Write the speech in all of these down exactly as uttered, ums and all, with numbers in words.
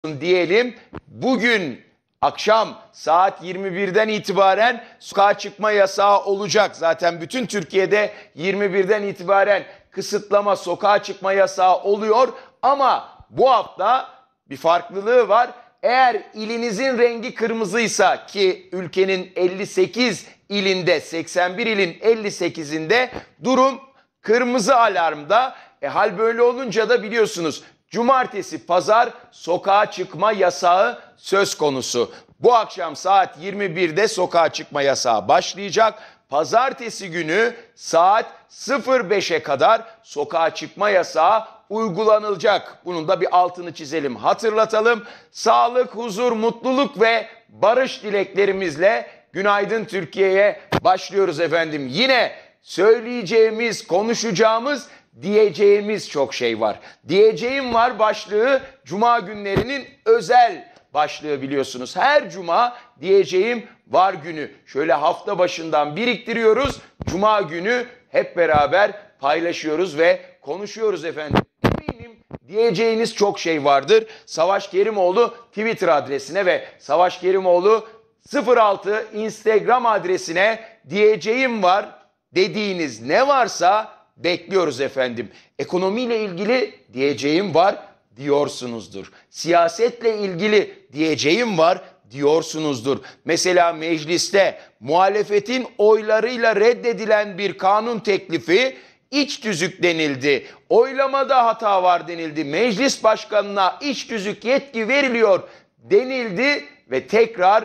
diyelim. Bugün akşam saat yirmi birden itibaren sokağa çıkma yasağı olacak. Zaten bütün Türkiye'de yirmi birden itibaren kısıtlama, sokağa çıkma yasağı oluyor. Ama bu hafta bir farklılığı var. Eğer ilinizin rengi kırmızıysa, ki ülkenin elli sekiz ilinde, seksen bir ilin elli sekizinde durum kırmızı alarmda. E, hal böyle olunca da biliyorsunuz cumartesi, pazar sokağa çıkma yasağı söz konusu. Bu akşam saat yirmi birde sokağa çıkma yasağı başlayacak. Pazartesi günü saat beşe kadar sokağa çıkma yasağı uygulanılacak. Bunun da bir altını çizelim, hatırlatalım. Sağlık, huzur, mutluluk ve barış dileklerimizle günaydın Türkiye'ye başlıyoruz efendim. Yine söyleyeceğimiz, konuşacağımız, diyeceğimiz çok şey var. Diyeceğim var başlığı Cuma günlerinin özel başlığı, biliyorsunuz. Her Cuma diyeceğim var günü. Şöyle hafta başından biriktiriyoruz. Cuma günü hep beraber paylaşıyoruz ve konuşuyoruz efendim. Eminim diyeceğiniz çok şey vardır. Savaş Kerimoğlu Twitter adresine ve Savaş Kerimoğlu sıfır altı Instagram adresine diyeceğim var dediğiniz ne varsa bekliyoruz efendim. Ekonomiyle ilgili diyeceğim var diyorsunuzdur. Siyasetle ilgili diyeceğim var diyorsunuzdur. Mesela mecliste muhalefetin oylarıyla reddedilen bir kanun teklifi iç tüzük denildi. Oylamada hata var denildi. Meclis başkanına iç tüzük yetki veriliyor denildi ve tekrar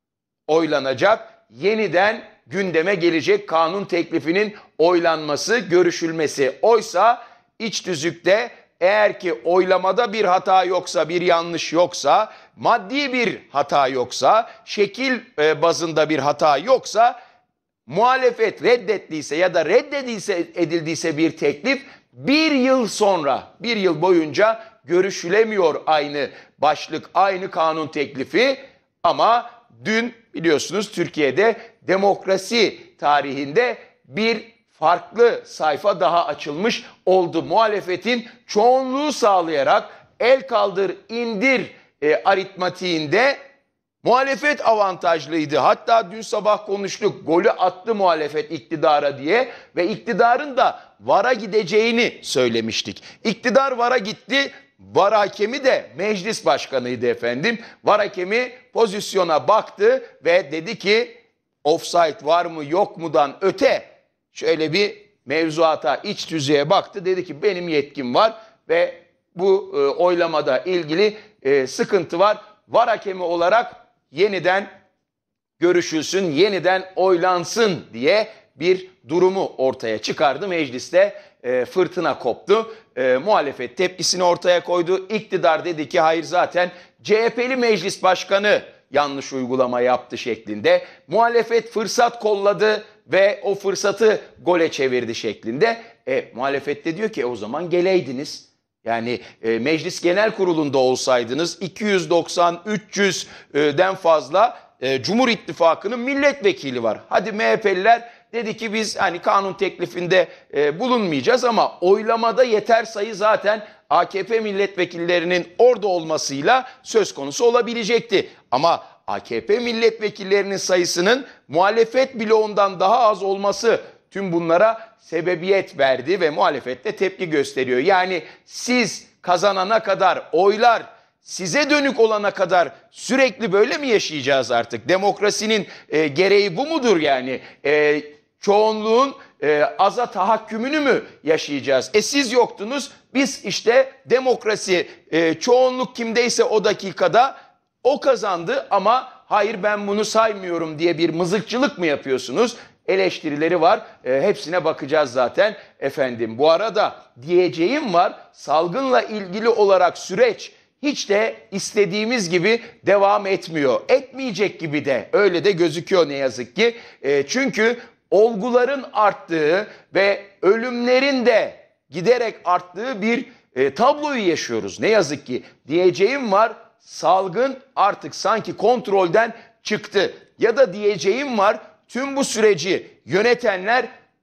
oylanacak. Yeniden gündeme gelecek kanun teklifinin oylanması, görüşülmesi. Oysa iç tüzükte eğer ki oylamada bir hata yoksa, bir yanlış yoksa, maddi bir hata yoksa, şekil bazında bir hata yoksa, muhalefet reddettiyse ya da reddedilse edildiyse bir teklif bir yıl sonra, bir yıl boyunca görüşülemiyor aynı başlık, aynı kanun teklifi. Ama dün biliyorsunuz Türkiye'de demokrasi tarihinde bir farklı sayfa daha açılmış oldu. Muhalefetin çoğunluğu sağlayarak el kaldır indir e, aritmatiğinde muhalefet avantajlıydı. Hatta dün sabah konuştuk, golü attı muhalefet iktidara diye ve iktidarın da vara gideceğini söylemiştik. İktidar vara gitti. Var hakemi de meclis başkanıydı efendim. Var hakemi pozisyona baktı ve dedi ki offside var mı yok mudan öte şöyle bir mevzuata, iç tüzüğe baktı. Dedi ki benim yetkim var ve bu e, oylamada ilgili e, sıkıntı var. Var hakemi olarak yeniden görüşülsün, yeniden oylansın diye bir durumu ortaya çıkardı. Mecliste e, fırtına koptu. E, muhalefet tepkisini ortaya koydu. İktidar dedi ki hayır, zaten C H P'li meclis başkanı yanlış uygulama yaptı şeklinde. Muhalefet fırsat kolladı ve o fırsatı gole çevirdi şeklinde. E, muhalefet de diyor ki o zaman geleydiniz. Yani e, meclis genel kurulunda olsaydınız iki yüz doksan üç yüzden fazla e, Cumhur İttifakı'nın milletvekili var. Hadi M H P'liler dedi ki biz hani kanun teklifinde e, bulunmayacağız ama oylamada yeter sayı zaten A K P milletvekillerinin orada olmasıyla söz konusu olabilecekti. Ama A K P milletvekillerinin sayısının muhalefet bloğundan daha az olması tüm bunlara sebebiyet verdi ve muhalefet de tepki gösteriyor. Yani siz kazanana kadar, oylar size dönük olana kadar sürekli böyle mi yaşayacağız artık? Demokrasinin e, gereği bu mudur yani? E, çoğunluğun e, aza tahakkümünü mü yaşayacağız? E siz yoktunuz, biz işte demokrasi, e, çoğunluk kimdeyse o dakikada o kazandı ama hayır ben bunu saymıyorum diye bir mızıkçılık mı yapıyorsunuz? Eleştirileri var. E, hepsine bakacağız zaten efendim. Bu arada diyeceğim var, salgınla ilgili olarak süreç hiç de istediğimiz gibi devam etmiyor. Etmeyecek gibi de, öyle de gözüküyor ne yazık ki. E, çünkü olguların arttığı ve ölümlerin de giderek arttığı bir e, tabloyu yaşıyoruz. Ne yazık ki diyeceğim var, salgın artık sanki kontrolden çıktı. Ya da diyeceğim var, tüm bu süreci yönetenler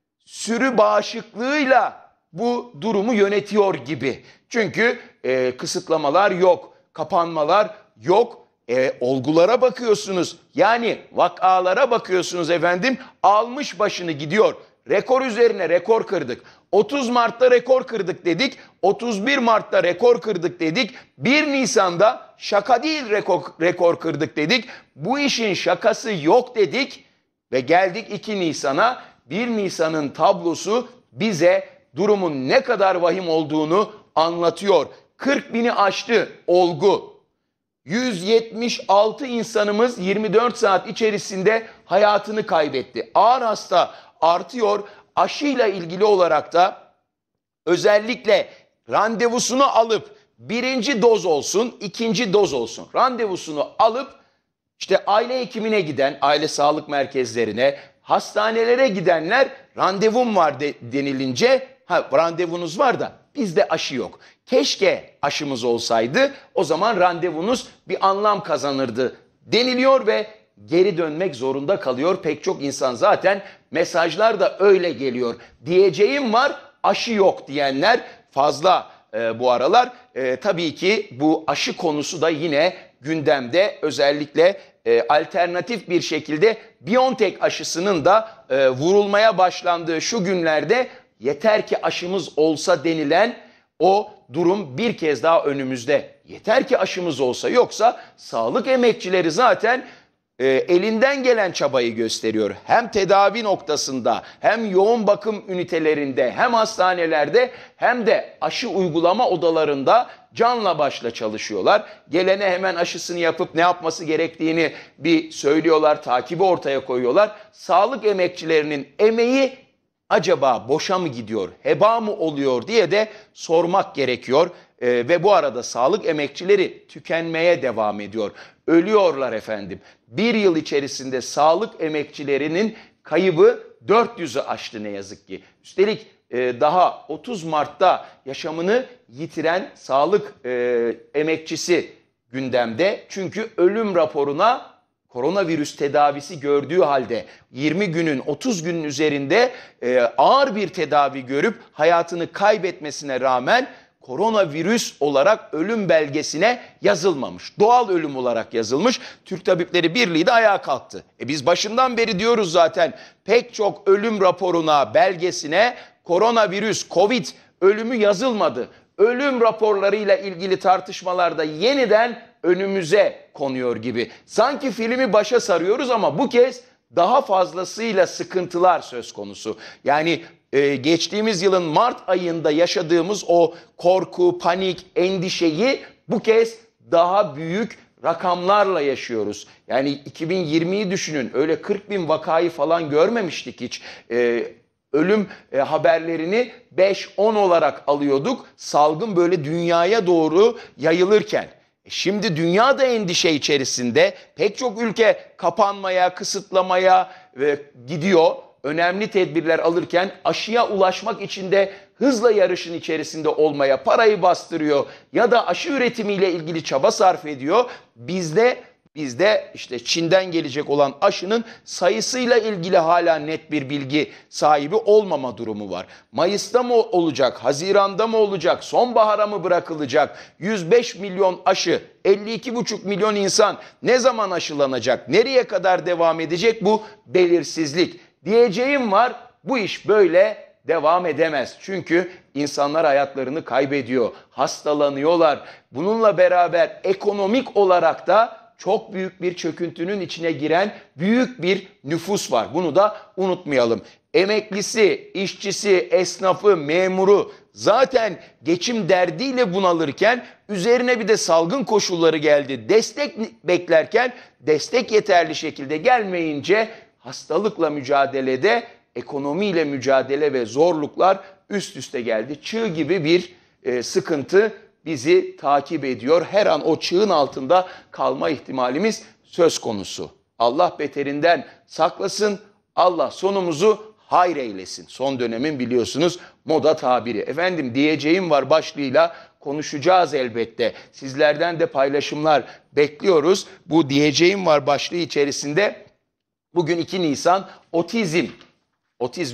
sürü bağışıklığıyla bu durumu yönetiyor gibi. Çünkü e, kısıtlamalar yok, kapanmalar yok. E, olgulara bakıyorsunuz, yani vakalara bakıyorsunuz efendim, almış başını gidiyor. Rekor üzerine rekor kırdık. otuz Mart'ta rekor kırdık dedik. otuz bir Mart'ta rekor kırdık dedik. bir Nisan'da şaka değil rekor, rekor kırdık dedik. Bu işin şakası yok dedik ve geldik iki Nisan'a. bir Nisan'ın tablosu bize durumun ne kadar vahim olduğunu anlatıyor. kırk bini aştı olgu. yüz yetmiş altı insanımız yirmi dört saat içerisinde hayatını kaybetti. Ağır hasta artıyor. Aşıyla ilgili olarak da özellikle randevusunu alıp birinci doz olsun, ikinci doz olsun. Randevusunu alıp işte aile hekimine giden, aile sağlık merkezlerine, hastanelere gidenler randevum var de, denilince ha, randevunuz var da bizde aşı yok. Keşke aşımız olsaydı, o zaman randevunuz bir anlam kazanırdı deniliyor ve geri dönmek zorunda kalıyor. Pek çok insan, zaten mesajlar da öyle geliyor. Diyeceğim var, aşı yok diyenler fazla e, bu aralar. E, tabii ki bu aşı konusu da yine gündemde, özellikle e, alternatif bir şekilde BioNTech aşısının da e, vurulmaya başlandığı şu günlerde yeter ki aşımız olsa denilen o durum bir kez daha önümüzde. Yeter ki aşımız olsa, yoksa sağlık emekçileri zaten e, elinden gelen çabayı gösteriyor. Hem tedavi noktasında, hem yoğun bakım ünitelerinde, hem hastanelerde, hem de aşı uygulama odalarında canla başla çalışıyorlar. Gelene hemen aşısını yapıp ne yapması gerektiğini bir söylüyorlar, takibi ortaya koyuyorlar. Sağlık emekçilerinin emeği acaba boşa mı gidiyor, heba mı oluyor diye de sormak gerekiyor. Ee, ve bu arada sağlık emekçileri tükenmeye devam ediyor. Ölüyorlar efendim. Bir yıl içerisinde sağlık emekçilerinin kaybı dört yüzü aştı ne yazık ki. Üstelik e, daha otuz Mart'ta yaşamını yitiren sağlık e, emekçisi gündemde. Çünkü ölüm raporuna koronavirüs tedavisi gördüğü halde yirmi günün otuz günün üzerinde e, ağır bir tedavi görüp hayatını kaybetmesine rağmen koronavirüs olarak ölüm belgesine yazılmamış. Doğal ölüm olarak yazılmış. Türk Tabipleri Birliği de ayağa kalktı. E biz başından beri diyoruz zaten, pek çok ölüm raporuna, belgesine koronavirüs, Covid ölümü yazılmadı. Ölüm raporlarıyla ilgili tartışmalarda yeniden önümüze konuyor gibi. Sanki filmi başa sarıyoruz ama bu kez daha fazlasıyla sıkıntılar söz konusu. Yani e, geçtiğimiz yılın Mart ayında yaşadığımız o korku, panik, endişeyi bu kez daha büyük rakamlarla yaşıyoruz. Yani iki bin yirmiyi düşünün, öyle kırk bin vakayı falan görmemiştik hiç. E, ölüm e, haberlerini beş on olarak alıyorduk. Salgın böyle dünyaya doğru yayılırken. Şimdi dünya da endişe içerisinde, pek çok ülke kapanmaya, kısıtlamaya e, gidiyor. Önemli tedbirler alırken aşıya ulaşmak için de hızla yarışın içerisinde olmaya, parayı bastırıyor ya da aşı üretimiyle ilgili çaba sarf ediyor. Bizde Bizde işte Çin'den gelecek olan aşının sayısıyla ilgili hala net bir bilgi sahibi olmama durumu var. Mayıs'ta mı olacak, Haziran'da mı olacak, sonbahara mı bırakılacak? yüz beş milyon aşı, elli iki buçuk milyon insan ne zaman aşılanacak, nereye kadar devam edecek bu belirsizlik? Diyeceğim var, bu iş böyle devam edemez. Çünkü insanlar hayatlarını kaybediyor, hastalanıyorlar. Bununla beraber ekonomik olarak da çok büyük bir çöküntünün içine giren büyük bir nüfus var. Bunu da unutmayalım. Emeklisi, işçisi, esnafı, memuru zaten geçim derdiyle bunalırken üzerine bir de salgın koşulları geldi. Destek beklerken destek yeterli şekilde gelmeyince hastalıkla mücadelede ekonomiyle mücadele ve zorluklar üst üste geldi. Çığ gibi bir e, sıkıntı bizi takip ediyor. Her an o çığın altında kalma ihtimalimiz söz konusu. Allah beterinden saklasın. Allah sonumuzu hayır eylesin. Son dönemin biliyorsunuz moda tabiri. Efendim diyeceğim var başlığıyla konuşacağız elbette. Sizlerden de paylaşımlar bekliyoruz. Bu diyeceğim var başlığı içerisinde bugün iki Nisan otizm, otizmin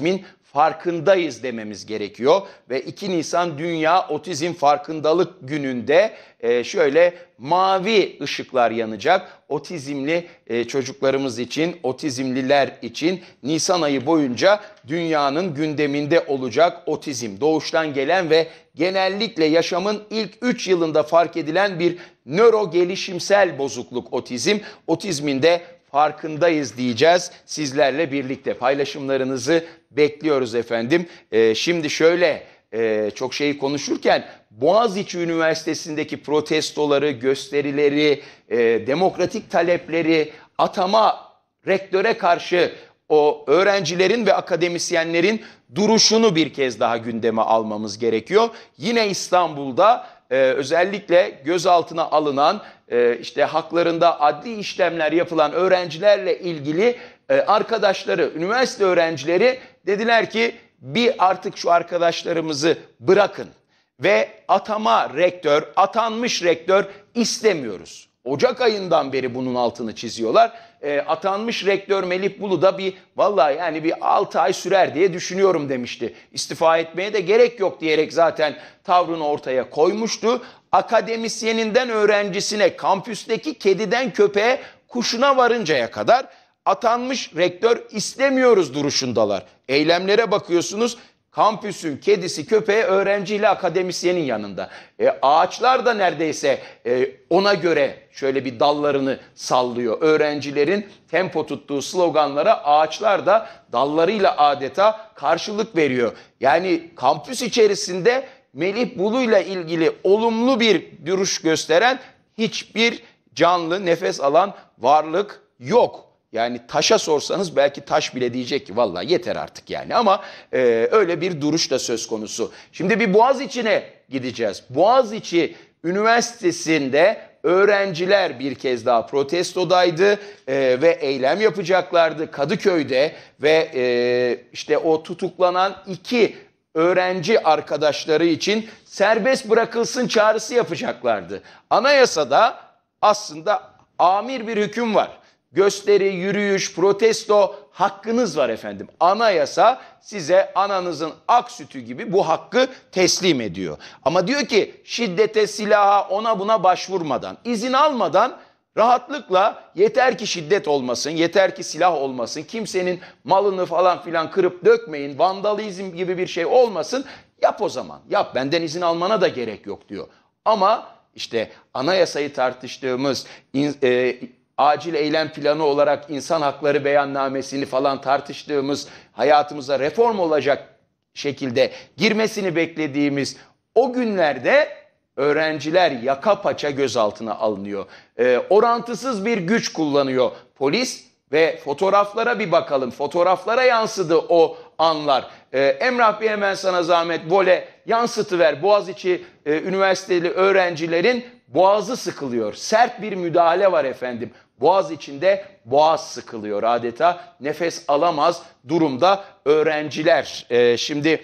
farkındayız dememiz gerekiyor. Ve iki Nisan Dünya Otizm Farkındalık Günü'nde e, şöyle mavi ışıklar yanacak. Otizmli e, çocuklarımız için, otizmliler için Nisan ayı boyunca dünyanın gündeminde olacak otizm. Doğuştan gelen ve genellikle yaşamın ilk üç yılında fark edilen bir nöro gelişimsel bozukluk otizm. Otizmin de farkındayız diyeceğiz sizlerle birlikte. Paylaşımlarınızı bekliyoruz efendim. Ee, şimdi şöyle e, çok şeyi konuşurken Boğaziçi Üniversitesi'ndeki protestoları, gösterileri, e, demokratik talepleri, atama, rektöre karşı o öğrencilerin ve akademisyenlerin duruşunu bir kez daha gündeme almamız gerekiyor. Yine İstanbul'da e, özellikle gözaltına alınan, e, işte haklarında adli işlemler yapılan öğrencilerle ilgili e, arkadaşları, üniversite öğrencileri dediler ki bir artık şu arkadaşlarımızı bırakın ve atama rektör, atanmış rektör istemiyoruz. Ocak ayından beri bunun altını çiziyorlar. E, atanmış rektör Melih Bulu da bir vallahi yani bir altı ay sürer diye düşünüyorum demişti. İstifa etmeye de gerek yok diyerek zaten tavrını ortaya koymuştu. Akademisyeninden öğrencisine, kampüsteki kediden köpeğe, kuşuna varıncaya kadar atanmış rektör istemiyoruz duruşundalar. Eylemlere bakıyorsunuz. Kampüsün kedisi, köpeği öğrenciyle akademisyenin yanında. E, ağaçlar da neredeyse e, ona göre şöyle bir dallarını sallıyor. Öğrencilerin tempo tuttuğu sloganlara ağaçlar da dallarıyla adeta karşılık veriyor. Yani kampüs içerisinde Melih Bulu'yla ilgili olumlu bir duruş gösteren hiçbir canlı, nefes alan varlık yok. Yani taşa sorsanız belki taş bile diyecek ki vallahi yeter artık yani, ama e, öyle bir duruş da söz konusu. Şimdi bir Boğaziçi'ne gideceğiz. Boğaziçi Üniversitesi'nde öğrenciler bir kez daha protestodaydı e, ve eylem yapacaklardı Kadıköy'de ve e, işte o tutuklanan iki öğrenci arkadaşları için serbest bırakılsın çağrısı yapacaklardı. Anayasada aslında amir bir hüküm var. Gösteri, yürüyüş, protesto hakkınız var efendim. Anayasa size ananızın ak sütü gibi bu hakkı teslim ediyor. Ama diyor ki şiddete, silaha, ona buna başvurmadan, izin almadan rahatlıkla, yeter ki şiddet olmasın, yeter ki silah olmasın, kimsenin malını falan filan kırıp dökmeyin, vandalizm gibi bir şey olmasın, yap o zaman. Yap, benden izin almana da gerek yok diyor. Ama işte anayasayı tartıştığımız, e, acil eylem planı olarak insan hakları beyannamesini falan tartıştığımız, hayatımıza reform olacak şekilde girmesini beklediğimiz o günlerde öğrenciler yaka paça gözaltına alınıyor. Ee, orantısız bir güç kullanıyor polis ve fotoğraflara bir bakalım. Fotoğraflara yansıdı o anlar. Ee, Emrah Bey, hemen sana zahmet böyle yansıtıver. Boğaziçi e, Üniversiteli öğrencilerin boğazı sıkılıyor. Sert bir müdahale var efendim. Boğaz içinde boğaz sıkılıyor adeta. Nefes alamaz durumda öğrenciler. Ee, şimdi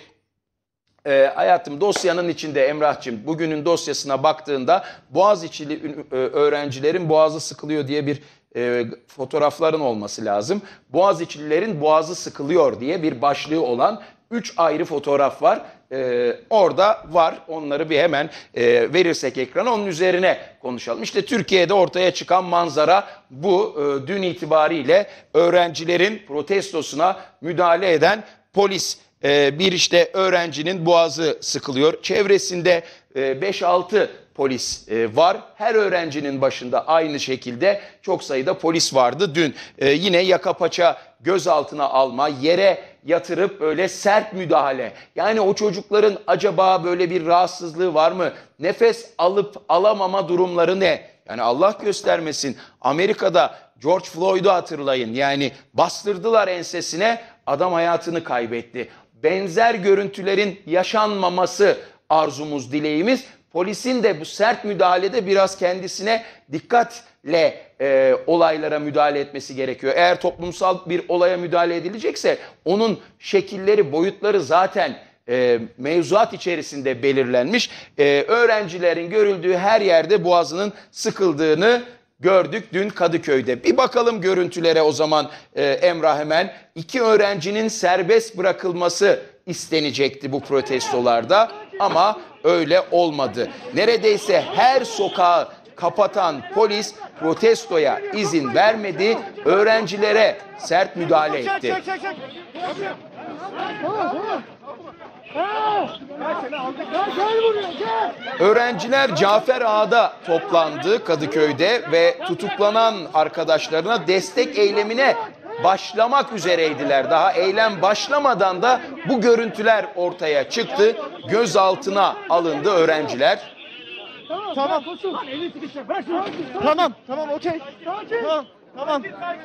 e, hayatım dosyanın içinde Emrah'cığım, bugünün dosyasına baktığında Boğaziçi'li e, öğrencilerin boğazı sıkılıyor diye bir e, fotoğrafların olması lazım. Boğaziçi'lilerin boğazı sıkılıyor diye bir başlığı olan üç ayrı fotoğraf var. Ee, orada var. Onları bir hemen e, verirsek ekrana, onun üzerine konuşalım. İşte Türkiye'de ortaya çıkan manzara bu. E, dün itibariyle öğrencilerin protestosuna müdahale eden polis. E, bir işte öğrencinin boğazı sıkılıyor. Çevresinde e, beş altı polis e, var. Her öğrencinin başında aynı şekilde çok sayıda polis vardı dün. E, yine yaka paça gözaltına alma, yere yatırıp böyle sert müdahale. Yani o çocukların acaba böyle bir rahatsızlığı var mı? Nefes alıp alamama durumları ne? Yani Allah göstermesin, Amerika'da George Floyd'u hatırlayın. Yani bastırdılar ensesine, adam hayatını kaybetti. Benzer görüntülerin yaşanmaması arzumuz, dileğimiz. Polisin de bu sert müdahalede biraz kendisine dikkatle e, olaylara müdahale etmesi gerekiyor. Eğer toplumsal bir olaya müdahale edilecekse onun şekilleri, boyutları zaten e, mevzuat içerisinde belirlenmiş. E, öğrencilerin görüldüğü her yerde boğazının sıkıldığını gördük dün Kadıköy'de. Bir bakalım görüntülere o zaman e, Emrah hemen. İki öğrencinin serbest bırakılması istenecekti bu protestolarda ama öyle olmadı. Neredeyse her sokağı kapatan polis protestoya izin vermedi, öğrencilere sert müdahale etti. Öğrenciler Cafer Ağa'da toplandı Kadıköy'de ve tutuklanan arkadaşlarına destek eylemine başlamak üzereydiler. Daha eylem başlamadan da bu görüntüler ortaya çıktı. Gözaltına alındı öğrenciler. Tamam. Tamam, tamam, okey. Tamam, tamam.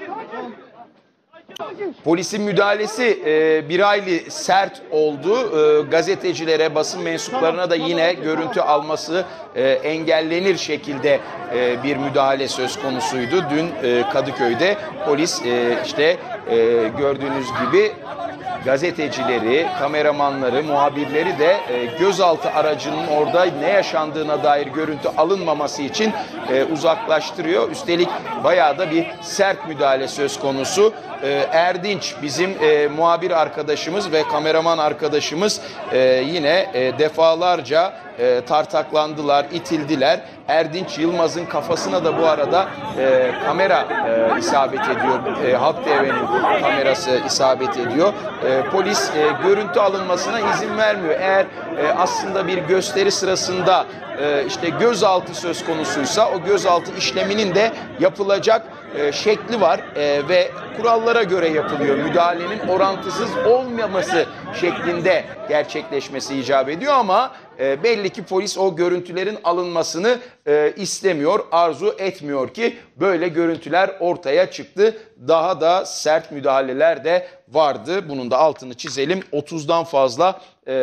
Polisin müdahalesi e, bir hayli sert oldu. E, gazetecilere, basın mensuplarına da yine görüntü alması e, engellenir şekilde e, bir müdahale söz konusuydu. Dün e, Kadıköy'de polis e, işte e, gördüğünüz gibi gazetecileri, kameramanları, muhabirleri de e, gözaltı aracının orada ne yaşandığına dair görüntü alınmaması için e, uzaklaştırıyor. Üstelik bayağı da bir sert müdahale söz konusu. E, Erdinç bizim e, muhabir arkadaşımız ve kameraman arkadaşımız e, yine e, defalarca e, tartaklandılar, itildiler. Erdinç Yılmaz'ın kafasına da bu arada e, kamera e, isabet ediyor. E, Halk T V'nin kamerası isabet ediyor. E, polis e, görüntü alınmasına izin vermiyor. Eğer e, aslında bir gösteri sırasında e, işte gözaltı söz konusuysa o gözaltı işleminin de yapılacak e, şekli var e, ve kurallara göre yapılıyor. Müdahalenin orantısız olmaması şeklinde gerçekleşmesi icap ediyor ama e, belli ki polis o görüntülerin alınmasını e, istemiyor, arzu etmiyor ki böyle görüntüler ortaya çıktı. Daha da sert müdahaleler de vardı. Bunun da altını çizelim. otuzdan fazla e,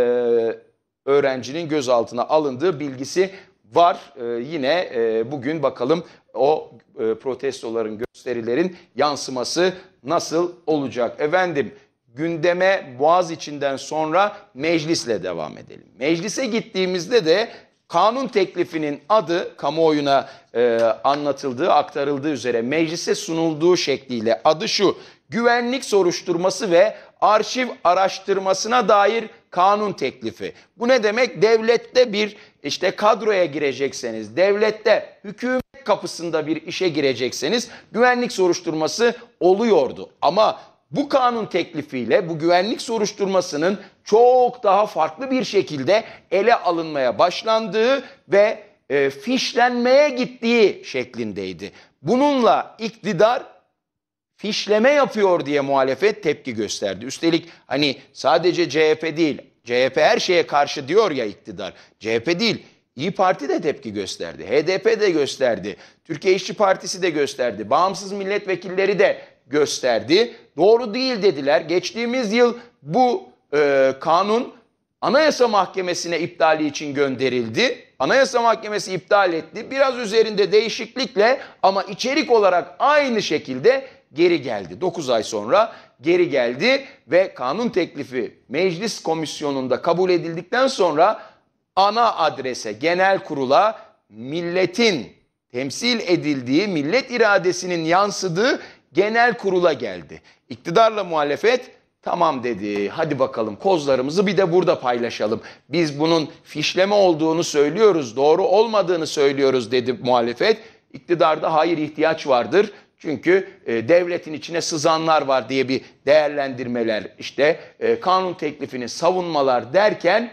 öğrencinin gözaltına alındığı bilgisi var. E, yine e, bugün bakalım o e, protestoların, gösterilerin yansıması nasıl olacak? Efendim, gündeme Boğaziçi'nden sonra meclisle devam edelim. Meclise gittiğimizde de kanun teklifinin adı kamuoyuna e, anlatıldığı, aktarıldığı üzere meclise sunulduğu şekliyle adı şu: güvenlik soruşturması ve arşiv araştırmasına dair kanun teklifi. Bu ne demek? Devlette bir işte kadroya girecekseniz, devlette hükümet kapısında bir işe girecekseniz güvenlik soruşturması oluyordu. Ama bu kanun teklifiyle bu güvenlik soruşturmasının çok daha farklı bir şekilde ele alınmaya başlandığı ve e, fişlenmeye gittiği şeklindeydi. Bununla iktidar fişleme yapıyor diye muhalefet tepki gösterdi. Üstelik hani sadece C H P değil, C H P her şeye karşı diyor ya iktidar. C H P değil, İYİ Parti de tepki gösterdi, H D P de gösterdi, Türkiye İşçi Partisi de gösterdi, bağımsız milletvekilleri de gösterdi. Doğru değil dediler. Geçtiğimiz yıl bu e, kanun Anayasa Mahkemesi'ne iptali için gönderildi. Anayasa Mahkemesi iptal etti. Biraz üzerinde değişiklikle ama içerik olarak aynı şekilde geri geldi. dokuz ay sonra geri geldi ve kanun teklifi meclis komisyonunda kabul edildikten sonra ana adrese, genel kurula milletin temsil edildiği, millet iradesinin yansıdığı genel kurula geldi. İktidarla muhalefet tamam dedi, hadi bakalım kozlarımızı bir de burada paylaşalım. Biz bunun fişleme olduğunu söylüyoruz, doğru olmadığını söylüyoruz dedi muhalefet. İktidarda hayır, ihtiyaç vardır. Çünkü e, devletin içine sızanlar var diye bir değerlendirmeler, işte e, kanun teklifini savunmalar derken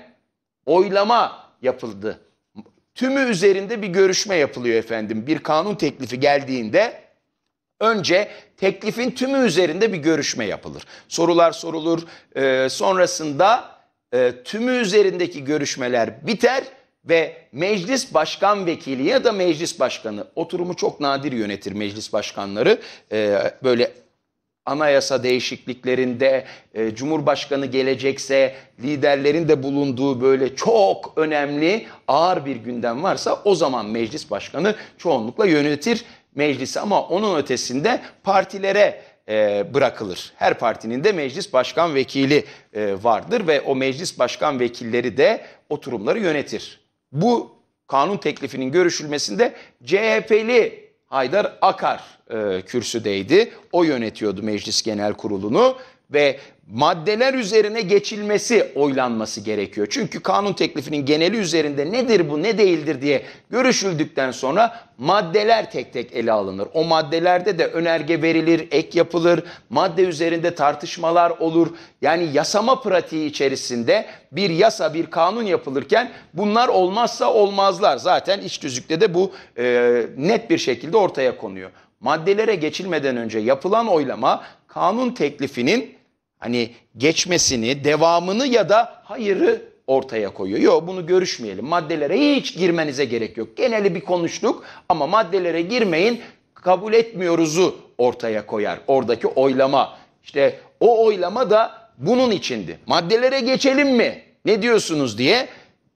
oylama yapıldı. Tümü üzerinde bir görüşme yapılıyor efendim. Bir kanun teklifi geldiğinde önce teklifin tümü üzerinde bir görüşme yapılır. Sorular sorulur. E, sonrasında e, tümü üzerindeki görüşmeler biter ve meclis başkan vekili ya da meclis başkanı, oturumu çok nadir yönetir meclis başkanları, e, böyle anayasa değişikliklerinde e, Cumhurbaşkanı gelecekse, liderlerin de bulunduğu böyle çok önemli ağır bir gündem varsa o zaman meclis başkanı çoğunlukla yönetir meclisi, ama onun ötesinde partilere e, bırakılır. Her partinin de meclis başkan vekili e, vardır ve o meclis başkan vekilleri de oturumları yönetir. Bu kanun teklifinin görüşülmesinde C H P'li Haydar Akar e, kürsüdeydi. O yönetiyordu Meclis Genel Kurulu'nu ve maddeler üzerine geçilmesi, oylanması gerekiyor. Çünkü kanun teklifinin geneli üzerinde nedir bu, ne değildir diye görüşüldükten sonra maddeler tek tek ele alınır. O maddelerde de önerge verilir, ek yapılır, madde üzerinde tartışmalar olur. Yani yasama pratiği içerisinde bir yasa, bir kanun yapılırken bunlar olmazsa olmazlar. Zaten iç tüzükte de bu e, net bir şekilde ortaya konuyor. Maddelere geçilmeden önce yapılan oylama kanun teklifinin hani geçmesini, devamını ya da hayırı ortaya koyuyor. Yok, bunu görüşmeyelim. Maddelere hiç girmenize gerek yok. Geneli bir konuştuk ama maddelere girmeyin, kabul etmiyoruzu ortaya koyar. Oradaki oylama. İşte o oylama da bunun içindi. Maddelere geçelim mi? Ne diyorsunuz diye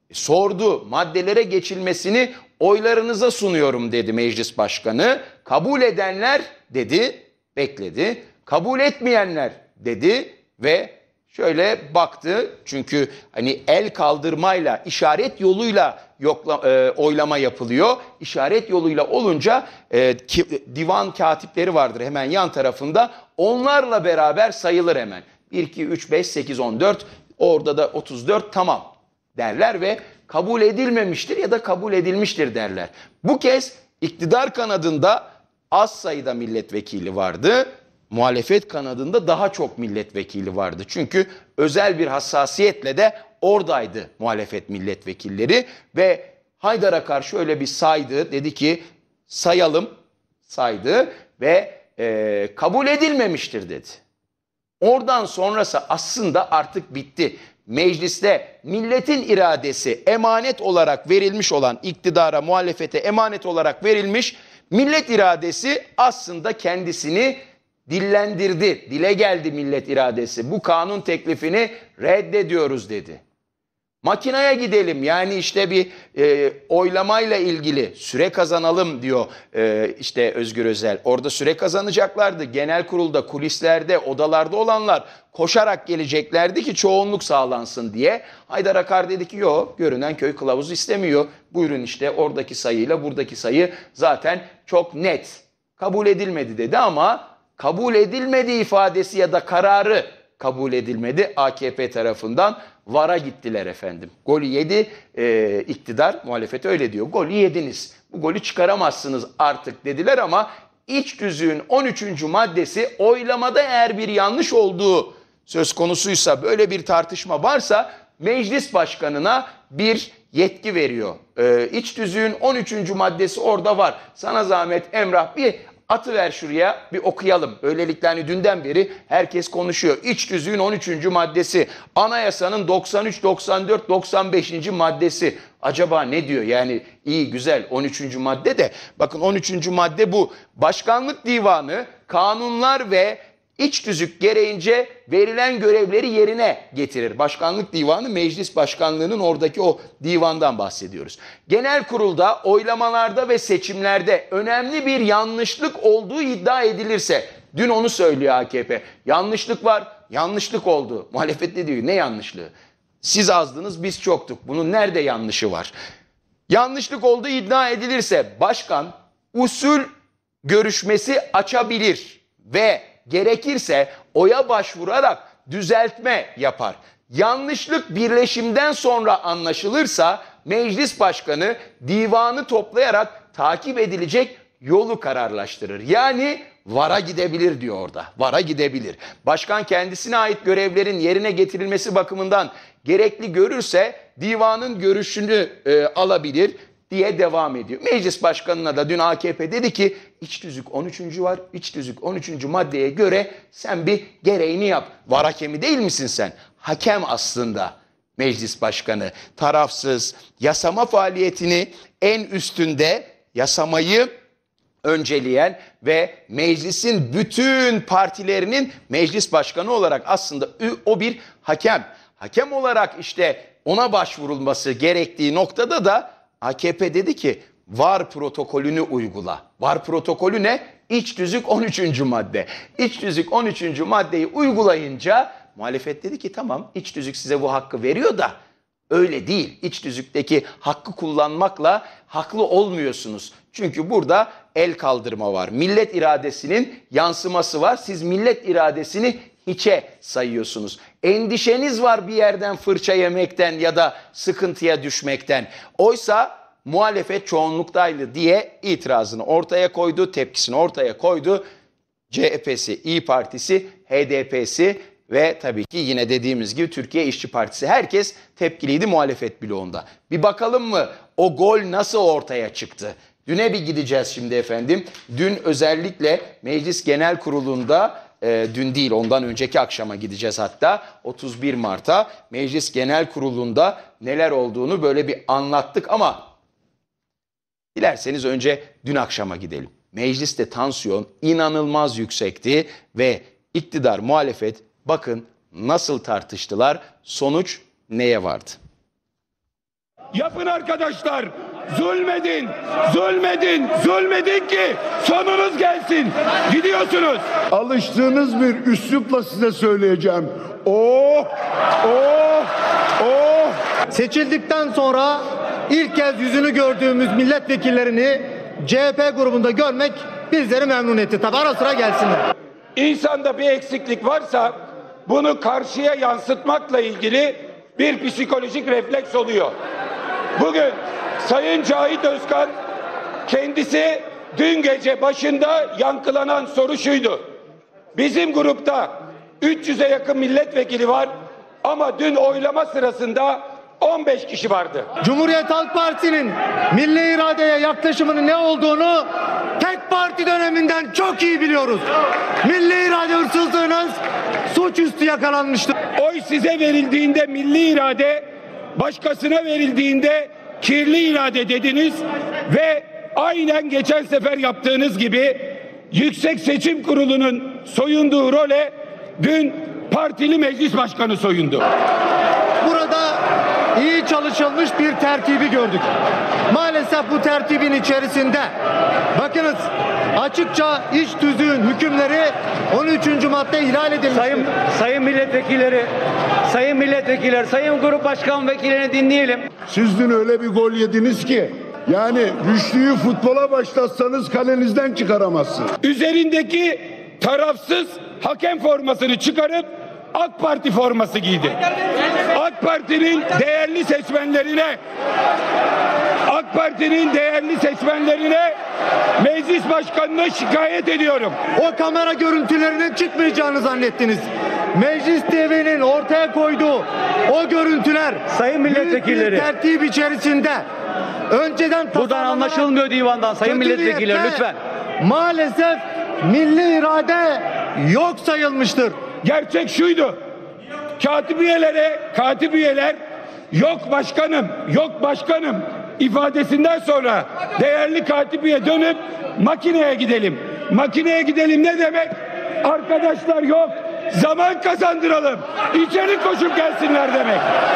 sordu. Maddelere geçilmesini oylarınıza sunuyorum dedi Meclis Başkanı. Kabul edenler dedi, bekledi. Kabul etmeyenler dedi ve şöyle baktı. Çünkü hani el kaldırmayla, işaret yoluyla yokla, e, oylama yapılıyor. İşaret yoluyla olunca e, ki, divan katipleri vardır hemen yan tarafında. Onlarla beraber sayılır hemen. bir, iki, üç, beş, sekiz, on dört, orada da otuz dört, tamam derler ve kabul edilmemiştir ya da kabul edilmiştir derler. Bu kez iktidar kanadında az sayıda milletvekili vardı. Muhalefet kanadında daha çok milletvekili vardı. Çünkü özel bir hassasiyetle de oradaydı muhalefet milletvekilleri ve Haydar Akar şöyle bir saydı, dedi ki sayalım, saydı ve e, kabul edilmemiştir dedi. Oradan sonrası aslında artık bitti. Mecliste milletin iradesi emanet olarak verilmiş olan, iktidara, muhalefete emanet olarak verilmiş millet iradesi aslında kendisini dillendirdi. Dile geldi millet iradesi. Bu kanun teklifini reddediyoruz dedi. Makinaya gidelim, yani işte bir e, oylamayla ilgili süre kazanalım diyor e, işte Özgür Özel. Orada süre kazanacaklardı. Genel kurulda, kulislerde, odalarda olanlar koşarak geleceklerdi ki çoğunluk sağlansın diye. Haydar Akar dedi ki yok, görünen köy kılavuz istemiyor. Buyurun işte oradaki sayıyla buradaki sayı zaten çok net. Kabul edilmedi dedi ama kabul edilmedi ifadesi ya da kararı kabul edilmedi A K P tarafından. Vara gittiler efendim. Golü yedi e, iktidar, muhalefet öyle diyor. Golü yediniz. Bu golü çıkaramazsınız artık dediler ama iç tüzüğün on üçüncü maddesi oylamada eğer bir yanlış olduğu söz konusuysa, böyle bir tartışma varsa meclis başkanına bir yetki veriyor. E, iç tüzüğün on üçüncü maddesi orada var. Sana zahmet Emrah bir atıver şuraya, bir okuyalım. Böylelikle hani dünden beri herkes konuşuyor. İç tüzüğün on üçüncü maddesi, anayasanın doksan üç, doksan dört, doksan beşinci maddesi. Acaba ne diyor? Yani iyi güzel on üçüncü madde de, bakın on üçüncü madde bu. Başkanlık Divanı kanunlar ve İç tüzük gereğince verilen görevleri yerine getirir. Başkanlık Divanı, meclis başkanlığının oradaki o divandan bahsediyoruz. Genel kurulda, oylamalarda ve seçimlerde önemli bir yanlışlık olduğu iddia edilirse, dün onu söylüyor A K P. Yanlışlık var, yanlışlık oldu. Muhalefet de diyor, ne yanlışlığı? Siz azdınız, biz çoktuk. Bunun nerede yanlışı var? Yanlışlık olduğu iddia edilirse başkan usul görüşmesi açabilir ve gerekirse oya başvurarak düzeltme yapar. Yanlışlık birleşimden sonra anlaşılırsa meclis başkanı divanı toplayarak takip edilecek yolu kararlaştırır. Yani vara gidebilir diyor orada. Vara gidebilir. Başkan kendisine ait görevlerin yerine getirilmesi bakımından gerekli görürse divanın görüşünü e, alabilir diye devam ediyor. Meclis başkanına da dün A K P dedi ki iç tüzük on üçüncü var. İç tüzük on üçüncü maddeye göre sen bir gereğini yap. Var hakemi değil misin sen? Hakem aslında meclis başkanı. Tarafsız, yasama faaliyetini en üstünde, yasamayı önceleyen ve meclisin bütün partilerinin meclis başkanı olarak aslında o bir hakem. Hakem olarak işte ona başvurulması gerektiği noktada da A K P dedi ki var protokolünü uygula. Var protokolü ne? İç tüzük on üçüncü madde. İç tüzük on üçüncü maddeyi uygulayınca muhalefet dedi ki tamam, iç tüzük size bu hakkı veriyor da Öyle değil. İç tüzükteki hakkı kullanmakla haklı olmuyorsunuz. Çünkü burada el kaldırma var. Millet iradesinin yansıması var. Siz millet iradesini hiçe sayıyorsunuz. Endişeniz var bir yerden fırça yemekten ya da sıkıntıya düşmekten. Oysa muhalefet çoğunluktaydı diye itirazını ortaya koydu, tepkisini ortaya koydu. C H P'si, İYİ Partisi, H D P'si ve tabii ki yine dediğimiz gibi Türkiye İşçi Partisi. Herkes tepkiliydi muhalefet bloğunda. Bir bakalım mı o gol nasıl ortaya çıktı? Düne bir gideceğiz şimdi efendim. Dün özellikle Meclis Genel Kurulu'nda, e, dün değil ondan önceki akşama gideceğiz hatta. otuz bir Mart'a Meclis Genel Kurulu'nda neler olduğunu böyle bir anlattık ama dilerseniz önce dün akşama gidelim. Mecliste tansiyon inanılmaz yüksekti ve iktidar, muhalefet bakın nasıl tartıştılar, sonuç neye vardı? Yapın arkadaşlar, zulmedin, zulmedin, zulmedin ki sonunuz gelsin. Gidiyorsunuz. Alıştığınız bir üslupla size söyleyeceğim. Oh, oh, oh. Seçildikten sonra ilk kez yüzünü gördüğümüz milletvekillerini C H P grubunda görmek bizleri memnun etti. Tabi ara sıra gelsinler. İnsanda bir eksiklik varsa bunu karşıya yansıtmakla ilgili bir psikolojik refleks oluyor. Bugün Sayın Cahit Özkan kendisi dün gece başında yankılanan soru şuydu. Bizim grupta üç yüze yakın milletvekili var ama dün oylama sırasında on beş kişi vardı. Cumhuriyet Halk Partisi'nin milli iradeye yaklaşımının ne olduğunu tek parti döneminden çok iyi biliyoruz. Milli irade hırsızlığınız suçüstü yakalanmıştır. Oy size verildiğinde milli irade, başkasına verildiğinde kirli irade dediniz ve aynen geçen sefer yaptığınız gibi Yüksek Seçim Kurulu'nun soyunduğu role dün partili meclis başkanı soyundu. Burada iyi çalışılmış bir tertibi gördük. Maalesef bu tertibin içerisinde bakınız açıkça iç tüzüğün hükümleri on üçüncü madde ihlal edilmiştir. Sayın, sayın milletvekilleri, sayın milletvekiller, sayın grup başkan vekillerini dinleyelim. Siz dün öyle bir gol yediniz ki yani güçlüyü futbola başlatsanız kalenizden çıkaramazsınız. Üzerindeki tarafsız hakem formasını çıkarıp AK Parti forması giydi. AK Parti'nin değerli seçmenlerine AK Parti'nin değerli seçmenlerine meclis başkanına şikayet ediyorum. O kamera görüntülerinin çıkmayacağını zannettiniz. Meclis T V'nin ortaya koyduğu o görüntüler Sayın milletvekilleri, büyük bir tertip içerisinde önceden buradan anlaşılmıyor divandan sayın milletvekilleri lütfen. Maalesef milli irade yok sayılmıştır. Gerçek şuydu. Katibiyelere, katibiyeler yok başkanım, yok başkanım ifadesinden sonra değerli katibiye dönüp makineye gidelim. Makineye gidelim ne demek? Arkadaşlar yok. Zaman kazandıralım. İçeri koşup gelsinler demek.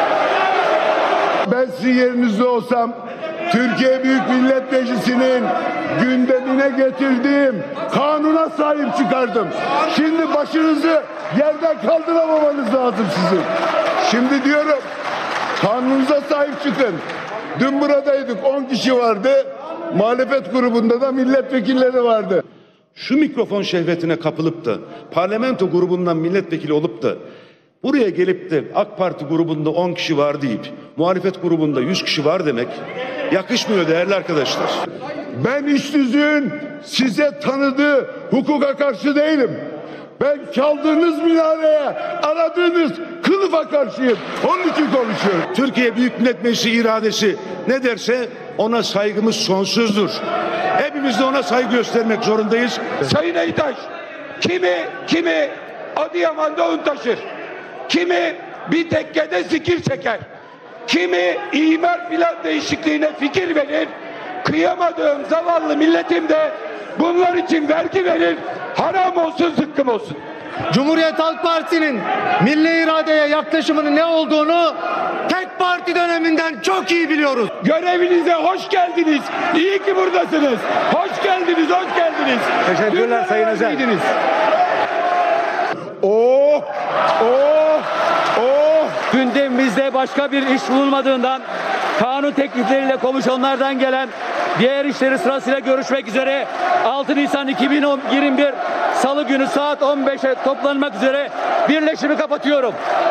Ben sizin yerinizde olsam Türkiye Büyük Millet Meclisi'nin gündemine getirdiğim kanuna sahip çıkardım. Şimdi başınızı yerden kaldıramamanız lazım sizin. Şimdi diyorum kanununuza sahip çıkın. Dün buradaydık, on kişi vardı. Muhalefet grubunda da milletvekilleri vardı. Şu mikrofon şehvetine kapılıp da parlamento grubundan milletvekili olup da buraya gelip de AK Parti grubunda on kişi var deyip muhalefet grubunda yüz kişi var demek yakışmıyor değerli arkadaşlar. Ben iç tüzüğün size tanıdığı hukuka karşı değilim. Ben çaldığınız minareye, aradığınız kılıfa karşıyım. Onun için konuşuyorum. Türkiye Büyük Millet Meclisi iradesi ne derse ona saygımız sonsuzdur. Hepimiz de ona saygı göstermek zorundayız. Sayın Eytaş, kimi kimi Adıyaman'da un taşır, kimi bir tekkede zikir çeker, kimi imar plan değişikliğine fikir verir, kıyamadığım zavallı milletim de bunlar için vergi verir, haram olsun zıkkım olsun. Cumhuriyet Halk Partisi'nin milli iradeye yaklaşımının ne olduğunu tek parti döneminden çok iyi biliyoruz. Görevinize hoş geldiniz. İyi ki buradasınız. Hoş geldiniz, hoş geldiniz. Teşekkürler Dün Sayın Özel. neredeydiniz? Oh, oh, oh. gündemimizde başka bir iş bulunmadığından kanun teklifleriyle komisyonlardan gelen diğer işleri sırasıyla görüşmek üzere altı Nisan iki bin yirmi bir Salı günü saat on beşe toplanmak üzere birleşimi kapatıyorum.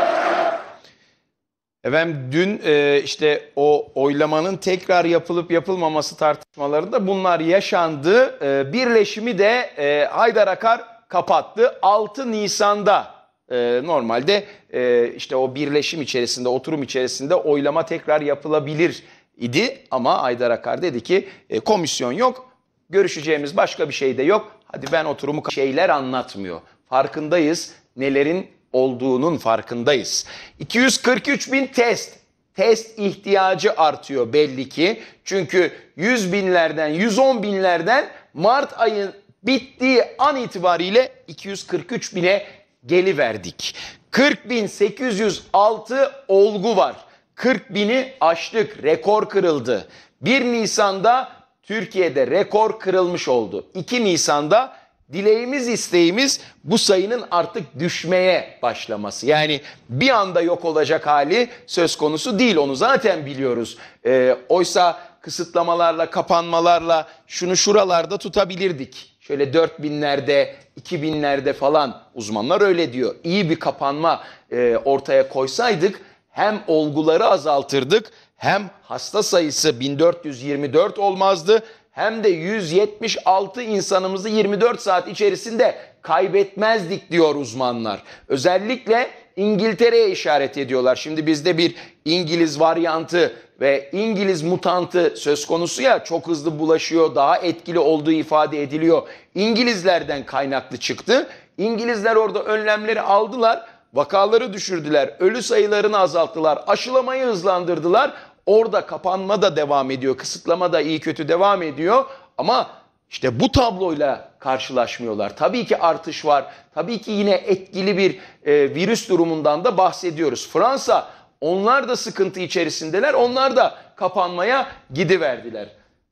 Efendim dün e, işte o oylamanın tekrar yapılıp yapılmaması tartışmalarında bunlar yaşandı. E, birleşimi de e, Haydar Akar kapattı. altı Nisan'da e, normalde e, işte o birleşim içerisinde, oturum içerisinde oylama tekrar yapılabilir idi. Ama Haydar Akar dedi ki e, komisyon yok, görüşeceğimiz başka bir şey de yok. Hadi ben oturumu şeyler anlatmıyor. Farkındayız nelerin olduğunun farkındayız. iki yüz kırk üç bin test. Test ihtiyacı artıyor belli ki. Çünkü yüz binlerden, yüz on binlerden Mart ayın bittiği an itibariyle iki yüz kırk üç bine geliverdik. kırk bin sekiz yüz altı olgu var. kırk bini aştık, rekor kırıldı. bir Nisan'da Türkiye'de rekor kırılmış oldu. iki Nisan'da dileğimiz, isteğimiz bu sayının artık düşmeye başlaması. Yani bir anda yok olacak hali söz konusu değil, onu zaten biliyoruz. Ee, oysa kısıtlamalarla, kapanmalarla şunu şuralarda tutabilirdik. Şöyle dört binlerde, iki binlerde falan, uzmanlar öyle diyor. İyi bir kapanma e, ortaya koysaydık hem olguları azaltırdık, hem hasta sayısı bin dört yüz yirmi dört olmazdı, hem de yüz yetmiş altı insanımızı yirmi dört saat içerisinde kaybetmezdik diyor uzmanlar. Özellikle İngiltere'ye işaret ediyorlar. Şimdi bizde bir İngiliz varyantı ve İngiliz mutantı söz konusu ya, çok hızlı bulaşıyor, daha etkili olduğu ifade ediliyor. İngilizlerden kaynaklı çıktı. İngilizler orada önlemleri aldılar, vakaları düşürdüler, ölü sayılarını azalttılar, aşılamayı hızlandırdılar. Orada kapanma da devam ediyor, kısıtlama da iyi kötü devam ediyor ama işte bu tabloyla karşılaşmıyorlar. Tabii ki artış var, tabii ki yine etkili bir e, virüs durumundan da bahsediyoruz. Fransa, onlar da sıkıntı içerisindeler, onlar da kapanmaya gidiverdiler.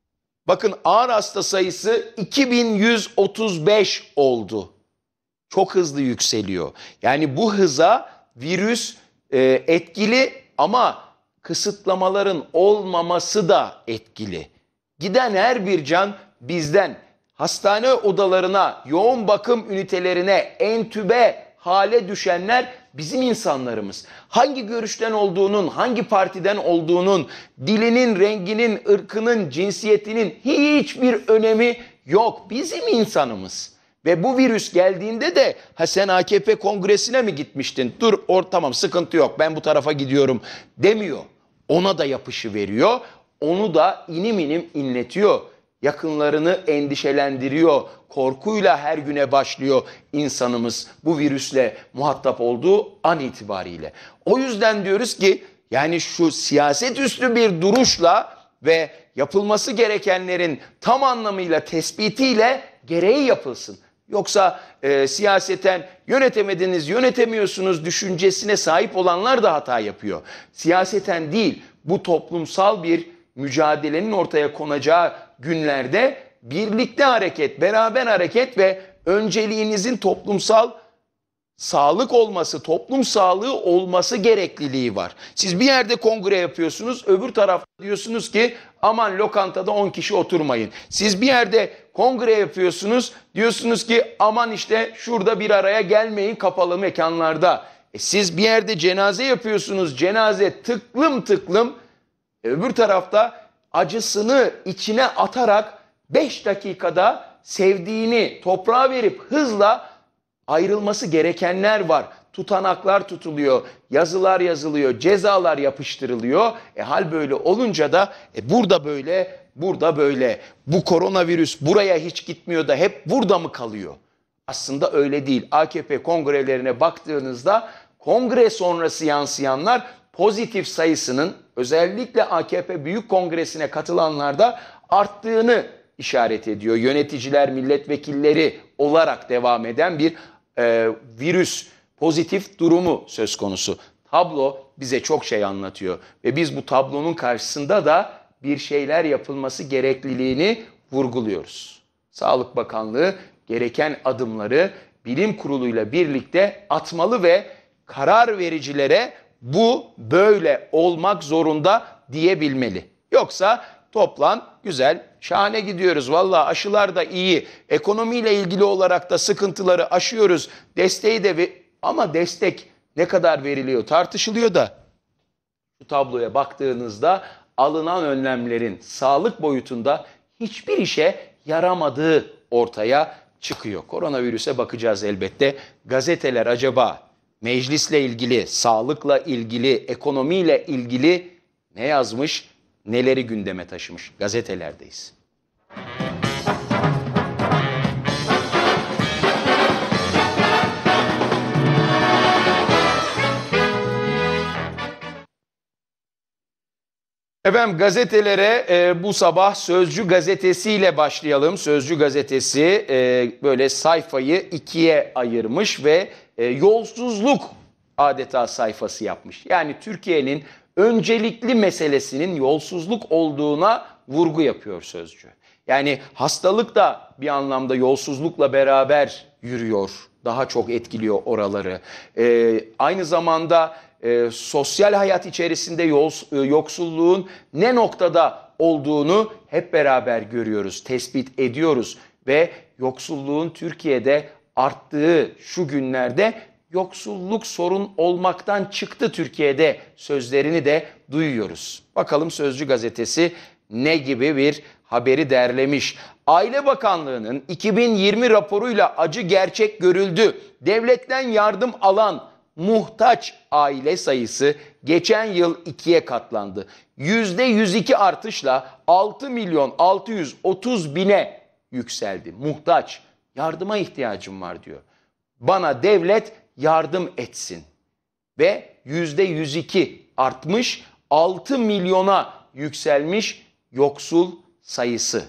Bakın ağır hasta sayısı iki bin yüz otuz beş oldu. Çok hızlı yükseliyor. Yani bu hıza virüs e, etkili ama kısıtlamaların olmaması da etkili. Giden her bir can bizden, hastane odalarına, yoğun bakım ünitelerine, entübe hale düşenler bizim insanlarımız. Hangi görüşten olduğunun, hangi partiden olduğunun, dilinin, renginin, ırkının, cinsiyetinin hiçbir önemi yok. Bizim insanımız. Ve bu virüs geldiğinde de ha sen A K P kongresine mi gitmiştin? Dur or tamam, sıkıntı yok, ben bu tarafa gidiyorum demiyor. Ona da yapışı veriyor. Onu da inim inim inletiyor. Yakınlarını endişelendiriyor. Korkuyla her güne başlıyor insanımız bu virüsle muhatap olduğu an itibariyle. O yüzden diyoruz ki yani şu siyaset üstü bir duruşla ve yapılması gerekenlerin tam anlamıyla tespitiyle gereği yapılsın. Yoksa e, siyaseten yönetemediniz, yönetemiyorsunuz düşüncesine sahip olanlar da hata yapıyor. Siyaseten değil, bu toplumsal bir mücadelenin ortaya konacağı günlerde birlikte hareket, beraber hareket ve önceliğinizin toplumsal sağlık olması, toplum sağlığı olması gerekliliği var. Siz bir yerde kongre yapıyorsunuz, öbür tarafta diyorsunuz ki aman lokantada on kişi oturmayın. Siz bir yerde kongre yapıyorsunuz, diyorsunuz ki aman işte şurada bir araya gelmeyin kapalı mekanlarda. E siz bir yerde cenaze yapıyorsunuz, cenaze tıklım tıklım, e öbür tarafta acısını içine atarak beş dakikada sevdiğini toprağa verip hızla ayrılması gerekenler var. Tutanaklar tutuluyor, yazılar yazılıyor, cezalar yapıştırılıyor. E hal böyle olunca da e burada böyle, burada böyle. Bu koronavirüs buraya hiç gitmiyor da hep burada mı kalıyor? Aslında öyle değil. A K P kongrelerine baktığınızda kongre sonrası yansıyanlar pozitif sayısının özellikle A K P Büyük Kongresi'ne katılanlarda arttığını işaret ediyor. Yöneticiler, milletvekilleri olarak devam eden bir e, virüs pozitif durumu söz konusu. Tablo bize çok şey anlatıyor ve biz bu tablonun karşısında da bir şeyler yapılması gerekliliğini vurguluyoruz. Sağlık Bakanlığı gereken adımları bilim kuruluyla birlikte atmalı ve karar vericilere bu böyle olmak zorunda diyebilmeli. Yoksa toplam güzel, şahane gidiyoruz. Vallahi aşılar da iyi. Ekonomiyle ilgili olarak da sıkıntıları aşıyoruz. Desteği de ve ama destek ne kadar veriliyor tartışılıyor da bu tabloya baktığınızda alınan önlemlerin sağlık boyutunda hiçbir işe yaramadığı ortaya çıkıyor. Koronavirüse bakacağız elbette. Gazeteler acaba meclisle ilgili, sağlıkla ilgili, ekonomiyle ilgili ne yazmış, neleri gündeme taşımış? Gazetelerdeyiz. Efendim gazetelere e, bu sabah Sözcü gazetesiyle başlayalım. Sözcü gazetesi e, böyle sayfayı ikiye ayırmış ve e, yolsuzluk adeta sayfası yapmış. Yani Türkiye'nin öncelikli meselesinin yolsuzluk olduğuna vurgu yapıyor Sözcü. Yani hastalık da bir anlamda yolsuzlukla beraber yürüyor. Daha çok etkiliyor oraları. E, aynı zamanda e, sosyal hayat içerisinde yols, e, yoksulluğun ne noktada olduğunu hep beraber görüyoruz, tespit ediyoruz. Ve yoksulluğun Türkiye'de arttığı şu günlerde yoksulluk sorun olmaktan çıktı Türkiye'de sözlerini de duyuyoruz. Bakalım Sözcü gazetesi ne gibi bir haberi derlemiş. Aile Bakanlığı'nın iki bin yirmi raporuyla acı gerçek görüldü. Devletten yardım alan muhtaç aile sayısı geçen yıl ikiye katlandı. yüzde yüz iki artışla altı milyon altı yüz otuz bine yükseldi. Muhtaç, yardıma ihtiyacım var diyor. Bana devlet yardım etsin. Ve yüzde yüz iki artmış, altı milyona yükselmiş yoksul sayısı.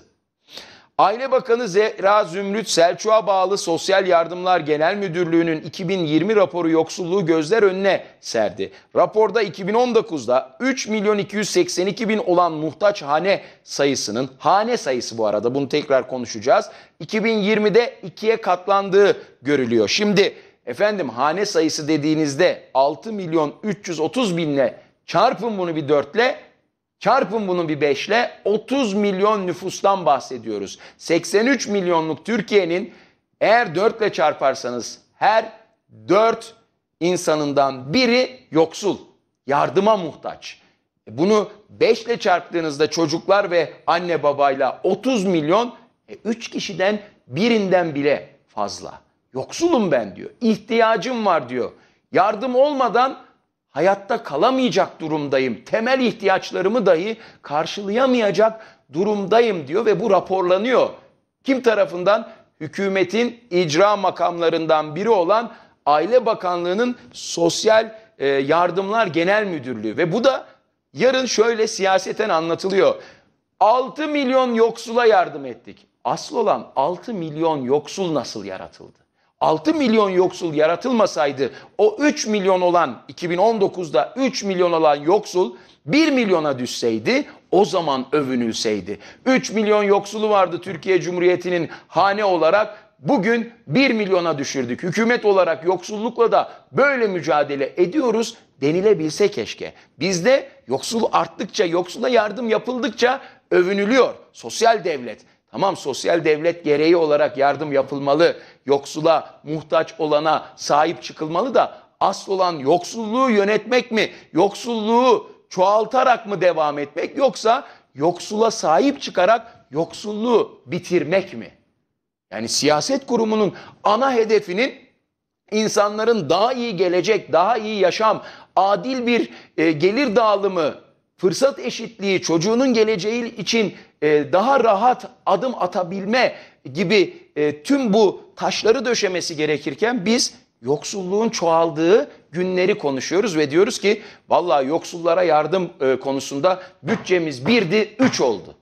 Aile Bakanı Zehra Zümrüt Selçuk'a bağlı Sosyal Yardımlar Genel Müdürlüğü'nün iki bin yirmi raporu yoksulluğu gözler önüne serdi. Raporda iki bin on dokuzda üç milyon iki yüz seksen iki bin olan muhtaç hane sayısının, hane sayısı bu arada bunu tekrar konuşacağız, iki bin yirmide ikiye katlandığı görülüyor. Şimdi efendim hane sayısı dediğinizde altı milyon üç yüz otuz binle çarpın bunu bir dörtle, çarpın bunu bir beşle, otuz milyon nüfustan bahsediyoruz. seksen üç milyonluk Türkiye'nin eğer dörtle çarparsanız her dört insanından biri yoksul, yardıma muhtaç. Bunu beşle çarptığınızda çocuklar ve anne babayla otuz milyon, üç kişiden birinden bile fazla. Yoksulum ben diyor, ihtiyacım var diyor. Yardım olmadan hayatta kalamayacak durumdayım. Temel ihtiyaçlarımı dahi karşılayamayacak durumdayım diyor ve bu raporlanıyor. Kim tarafından? Hükümetin icra makamlarından biri olan Aile Bakanlığı'nın Sosyal e, Yardımlar Genel Müdürlüğü ve bu da yarın şöyle siyaseten anlatılıyor. altı milyon yoksula yardım ettik. Asıl olan altı milyon yoksul nasıl yaratıldı? altı milyon yoksul yaratılmasaydı o üç milyon olan iki bin on dokuzda üç milyon olan yoksul bir milyona düşseydi o zaman övünülseydi. üç milyon yoksulu vardı Türkiye Cumhuriyeti'nin hane olarak, bugün bir milyona düşürdük. Hükümet olarak yoksullukla da böyle mücadele ediyoruz denilebilse keşke. Bizde yoksul arttıkça, yoksula yardım yapıldıkça övünülüyor. Sosyal devlet. Tamam, sosyal devlet gereği olarak yardım yapılmalı, yoksula, muhtaç olana sahip çıkılmalı da asıl olan yoksulluğu yönetmek mi, yoksulluğu çoğaltarak mı devam etmek, yoksa yoksula sahip çıkarak yoksulluğu bitirmek mi? Yani siyaset kurumunun ana hedefinin insanların daha iyi gelecek, daha iyi yaşam, adil bir e, gelir dağılımı, fırsat eşitliği, çocuğunun geleceği için e, daha rahat adım atabilme gibi e, tüm bu taşları döşemesi gerekirken biz yoksulluğun çoğaldığı günleri konuşuyoruz ve diyoruz ki vallahi yoksullara yardım e, konusunda bütçemiz birdi, üç oldu.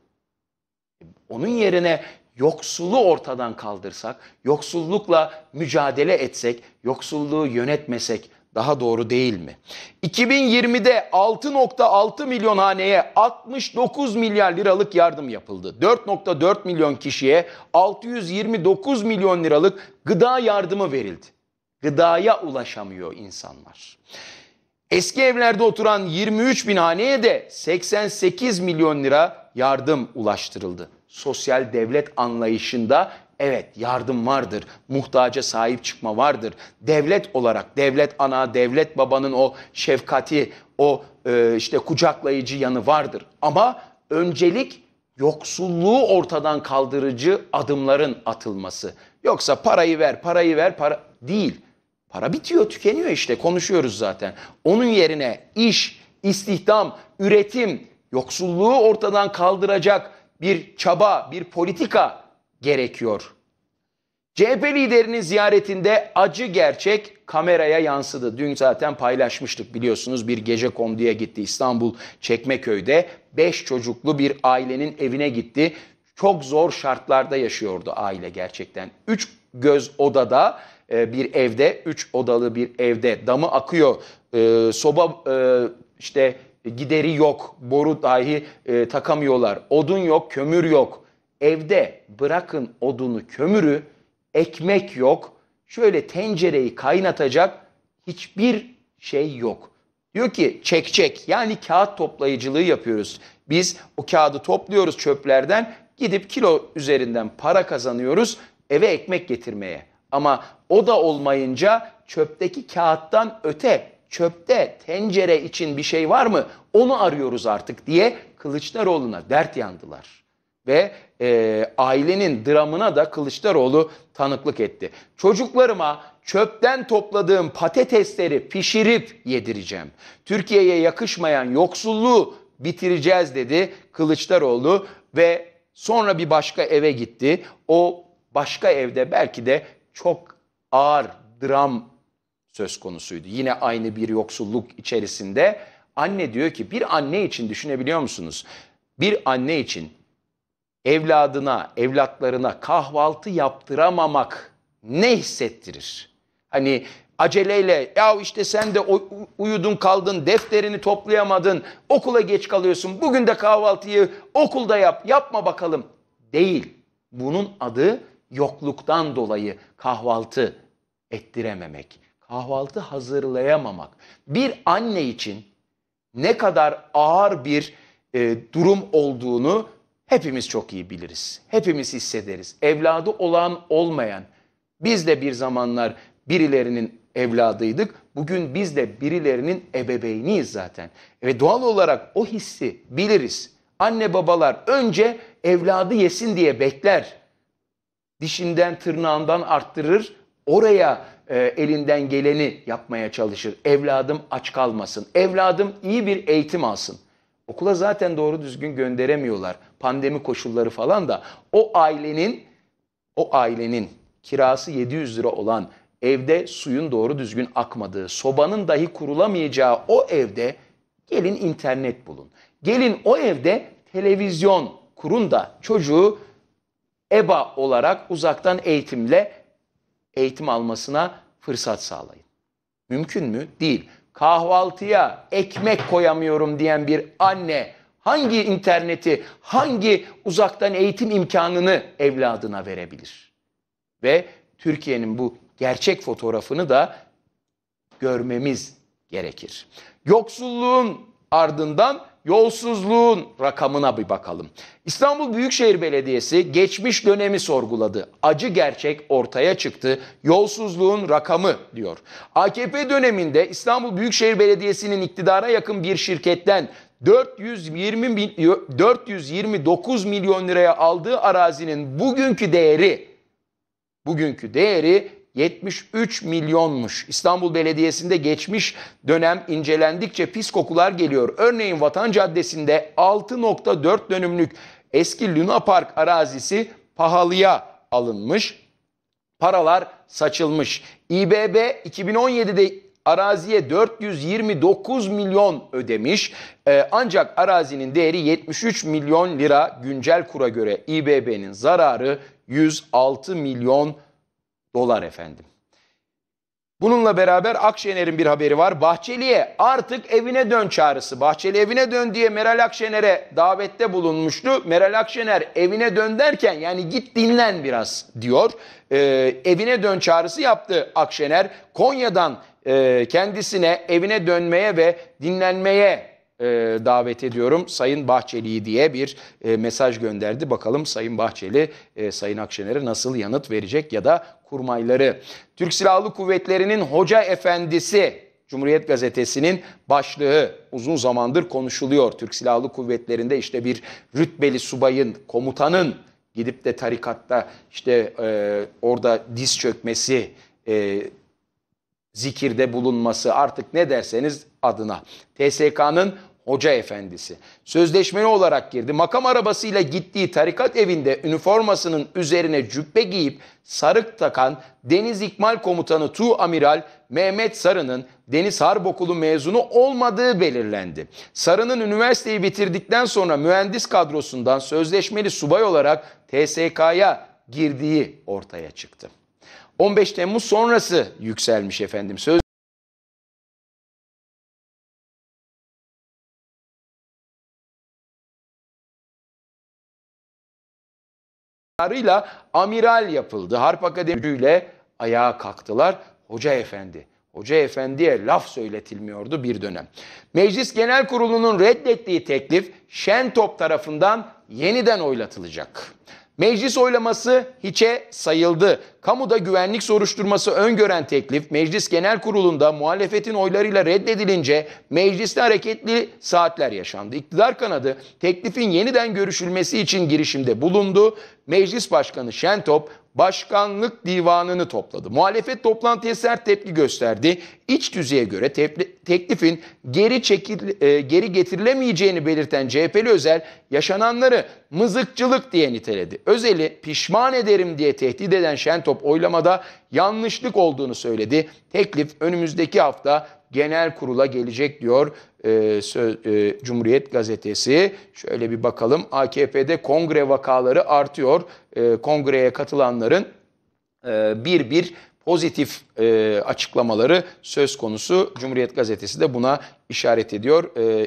Onun yerine yoksulu ortadan kaldırsak, yoksullukla mücadele etsek, yoksulluğu yönetmesek daha doğru değil mi? iki bin yirmide altı nokta altı milyon haneye altmış dokuz milyar liralık yardım yapıldı. dört nokta dört milyon kişiye altı yüz yirmi dokuz milyon liralık gıda yardımı verildi. Gıdaya ulaşamıyor insanlar. Eski evlerde oturan yirmi üç bin haneye de seksen sekiz milyon lira yardım ulaştırıldı. Sosyal devlet anlayışında evet yardım vardır, muhtaca sahip çıkma vardır. Devlet olarak devlet ana, devlet babanın o şefkati, o e, işte kucaklayıcı yanı vardır. Ama öncelik yoksulluğu ortadan kaldırıcı adımların atılması. Yoksa parayı ver, parayı ver, para değil. Para bitiyor, tükeniyor işte, konuşuyoruz zaten. Onun yerine iş, istihdam, üretim, yoksulluğu ortadan kaldıracak bir çaba, bir politika gerekiyor. C H P liderinin ziyaretinde acı gerçek kameraya yansıdı. Dün zaten paylaşmıştık biliyorsunuz, bir gecekonduya gitti İstanbul Çekmeköy'de. Beş çocuklu bir ailenin evine gitti. Çok zor şartlarda yaşıyordu aile gerçekten. Üç göz odada bir evde, üç odalı bir evde, damı akıyor, e, soba e, işte gideri yok, boru dahi e, takamıyorlar, odun yok, kömür yok. Evde bırakın odunu, kömürü, ekmek yok, şöyle tencereyi kaynatacak hiçbir şey yok. Diyor ki çek çek, yani kağıt toplayıcılığı yapıyoruz. Biz o kağıdı topluyoruz çöplerden, gidip kilo üzerinden para kazanıyoruz eve ekmek getirmeye. Ama o da olmayınca çöpteki kağıttan öte, çöpte tencere için bir şey var mı? Onu arıyoruz artık diye Kılıçdaroğlu'na dert yandılar. Ve e, ailenin dramına da Kılıçdaroğlu tanıklık etti. Çocuklarıma çöpten topladığım patatesleri pişirip yedireceğim. Türkiye'ye yakışmayan yoksulluğu bitireceğiz dedi Kılıçdaroğlu ve sonra bir başka eve gitti. O başka evde belki de çok ağır dram söz konusuydu. Yine aynı bir yoksulluk içerisinde. Anne diyor ki, bir anne için düşünebiliyor musunuz? Bir anne için evladına, evlatlarına kahvaltı yaptıramamak ne hissettirir? Hani aceleyle ya işte sen de uyudun kaldın, defterini toplayamadın, okula geç kalıyorsun, bugün de kahvaltıyı okulda yap, yapma bakalım. Değil. Bunun adı yokluktan dolayı kahvaltı ettirememek, kahvaltı hazırlayamamak. Bir anne için ne kadar ağır bir e, durum olduğunu hepimiz çok iyi biliriz. Hepimiz hissederiz. Evladı olan olmayan, biz de bir zamanlar birilerinin evladıydık. Bugün biz de birilerinin ebeveyniyiz zaten. Ve doğal olarak o hissi biliriz. Anne babalar önce evladı yesin diye bekler. Dişinden tırnağından arttırır, oraya e, elinden geleni yapmaya çalışır. Evladım aç kalmasın, evladım iyi bir eğitim alsın. Okula zaten doğru düzgün gönderemiyorlar. Pandemi koşulları falan da o ailenin, o ailenin kirası yedi yüz lira olan, evde suyun doğru düzgün akmadığı, sobanın dahi kurulamayacağı o evde gelin internet bulun. Gelin o evde televizyon kurun da çocuğu E B A olarak uzaktan eğitimle eğitim almasına fırsat sağlayın. Mümkün mü? Değil. Kahvaltıya ekmek koyamıyorum diyen bir anne hangi interneti, hangi uzaktan eğitim imkanını evladına verebilir? Ve Türkiye'nin bu gerçek fotoğrafını da görmemiz gerekir. Yoksulluğun ardından yolsuzluğun rakamına bir bakalım. İstanbul Büyükşehir Belediyesi geçmiş dönemi sorguladı. Acı gerçek ortaya çıktı. Yolsuzluğun rakamı diyor. A K P döneminde İstanbul Büyükşehir Belediyesi'nin iktidara yakın bir şirketten dört yüz yirmi, dört yüz yirmi dokuz milyon liraya aldığı arazinin bugünkü değeri bugünkü değeri yetmiş üç milyonmuş. İstanbul Belediyesi'nde geçmiş dönem incelendikçe pis kokular geliyor. Örneğin Vatan Caddesi'nde altı nokta dört dönümlük eski Luna Park arazisi pahalıya alınmış. Paralar saçılmış. İ B B iki bin on yedide araziye dört yüz yirmi dokuz milyon ödemiş. Ee, ancak arazinin değeri yetmiş üç milyon lira, güncel kura göre İ B B'nin zararı yüz altı milyon dolar efendim. Bununla beraber Akşener'in bir haberi var. Bahçeli'ye artık evine dön çağrısı. Bahçeli evine dön diye Meral Akşener'e davette bulunmuştu. Meral Akşener evine dön derken yani git dinlen biraz diyor. Ee, evine dön çağrısı yaptı Akşener. Konya'dan e, kendisine evine dönmeye ve dinlenmeye e, davet ediyorum Sayın Bahçeli'yi diye bir e, mesaj gönderdi. Bakalım Sayın Bahçeli e, Sayın Akşener'e nasıl yanıt verecek ya da kurmayları. Türk Silahlı Kuvvetleri'nin Hoca Efendisi Cumhuriyet Gazetesi'nin başlığı uzun zamandır konuşuluyor. Türk Silahlı Kuvvetleri'nde işte bir rütbeli subayın, komutanın gidip de tarikatta işte e, orada diz çökmesi, e, zikirde bulunması, artık ne derseniz adına. T S K'nın Hoca Efendisi. Sözleşmeli olarak girdi. Makam arabasıyla gittiği tarikat evinde üniformasının üzerine cübbe giyip sarık takan Deniz İkmal Komutanı Tuğamiral Mehmet Sarı'nın Deniz Harp Okulu mezunu olmadığı belirlendi. Sarı'nın üniversiteyi bitirdikten sonra mühendis kadrosundan sözleşmeli subay olarak T S K'ya girdiği ortaya çıktı. on beş Temmuz sonrası yükselmiş efendim. Söz kararıyla amiral yapıldı. Harp Akademisi'yle ayağa kalktılar. Hoca Efendi. Hoca Efendi'ye laf söyletilmiyordu bir dönem. Meclis Genel Kurulu'nun reddettiği teklif Şentop tarafından yeniden oylatılacak. Meclis oylaması hiçe sayıldı. Kamuda güvenlik soruşturması öngören teklif Meclis Genel Kurulu'nda muhalefetin oylarıyla reddedilince mecliste hareketli saatler yaşandı. İktidar kanadı teklifin yeniden görüşülmesi için girişimde bulundu. Meclis Başkanı Şentop başkanlık divanını topladı. Muhalefet toplantıya sert tepki gösterdi. İç tüzüğe göre teklifin geri çekil, e, geri getirilemeyeceğini belirten C H P'li Özel yaşananları mızıkçılık diye niteledi. Özel'i pişman ederim diye tehdit eden Şentop oylamada yanlışlık olduğunu söyledi. Teklif önümüzdeki hafta genel kurula gelecek diyor e, söz, e, Cumhuriyet Gazetesi. Şöyle bir bakalım. A K P'de kongre vakaları artıyor. E, kongreye katılanların e, bir bir pozitif e, açıklamaları söz konusu. Cumhuriyet Gazetesi de buna işaret ediyor. E,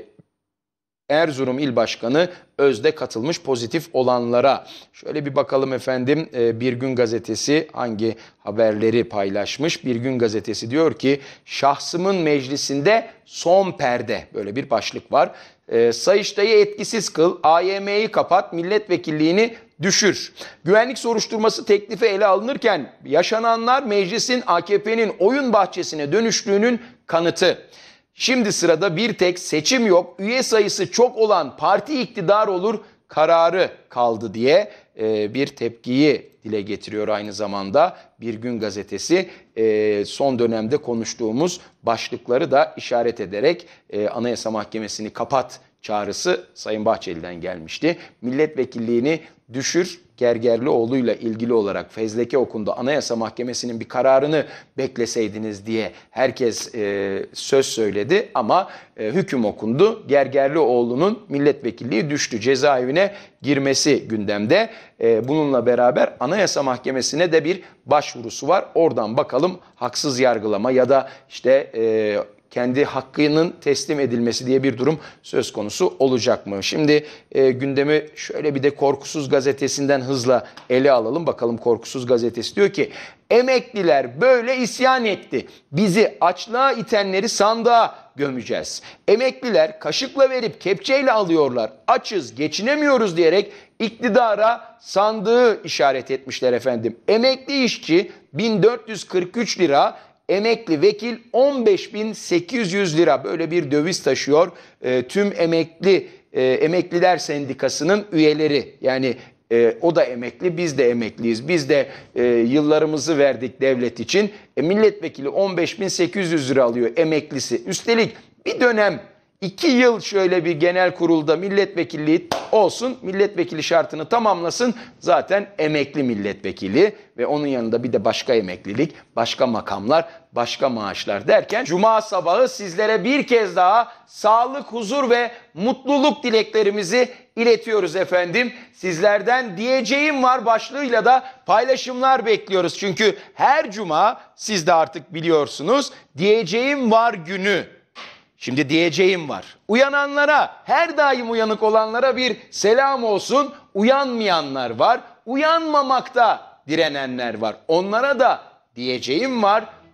Erzurum İl Başkanı Özde katılmış pozitif olanlara. Şöyle bir bakalım efendim, Bir Gün Gazetesi hangi haberleri paylaşmış? Bir Gün Gazetesi diyor ki şahsımın meclisinde son perde, böyle bir başlık var. E, Sayıştay'ı etkisiz kıl, A Y M'yi kapat, milletvekilliğini düşür. Güvenlik soruşturması teklifi ele alınırken yaşananlar meclisin A K P'nin oyun bahçesine dönüştüğünün kanıtı. Şimdi sırada bir tek seçim yok, üye sayısı çok olan parti iktidar olur kararı kaldı diye e, bir tepkiyi dile getiriyor aynı zamanda Bir Gün Gazetesi. E, son dönemde konuştuğumuz başlıkları da işaret ederek e, Anayasa Mahkemesi'ni kapat çağrısı Sayın Bahçeli'den gelmişti. Milletvekilliğini düşür, Gergerlioğlu'yla ilgili olarak fezleke okundu. Anayasa Mahkemesi'nin bir kararını bekleseydiniz diye herkes e, söz söyledi ama e, hüküm okundu. Gergerlioğlu'nun milletvekilliği düştü. Cezaevine girmesi gündemde. E, bununla beraber Anayasa Mahkemesi'ne de bir başvurusu var. Oradan bakalım haksız yargılama ya da işte E, kendi hakkının teslim edilmesi diye bir durum söz konusu olacak mı? Şimdi e, gündemi şöyle bir de Korkusuz Gazetesi'nden hızla ele alalım. Bakalım Korkusuz Gazetesi diyor ki emekliler böyle isyan etti. Bizi açlığa itenleri sandığa gömeceğiz. Emekliler kaşıkla verip kepçeyle alıyorlar. Açız, geçinemiyoruz diyerek iktidara sandığı işaret etmişler efendim. Emekli işçi bin dört yüz kırk üç lira, emekli vekil on beş bin sekiz yüz lira, böyle bir döviz taşıyor e, tüm emekli e, emekliler sendikasının üyeleri. Yani e, o da emekli, biz de emekliyiz, biz de e, yıllarımızı verdik devlet için. E, milletvekili on beş bin sekiz yüz lira alıyor emeklisi. Üstelik bir dönem iki yıl şöyle bir genel kurulda milletvekilliği olsun, milletvekili şartını tamamlasın, zaten emekli milletvekili ve onun yanında bir de başka emeklilik, başka makamlar, başka maaşlar derken Cuma sabahı sizlere bir kez daha sağlık, huzur ve mutluluk dileklerimizi iletiyoruz efendim. Sizlerden diyeceğim var başlığıyla da paylaşımlar bekliyoruz. Çünkü her Cuma, siz de artık biliyorsunuz, diyeceğim var günü. Şimdi diyeceğim var. Uyananlara, her daim uyanık olanlara bir selam olsun. Uyanmayanlar var. Uyanmamakta direnenler var. Onlara da diyeceğim var.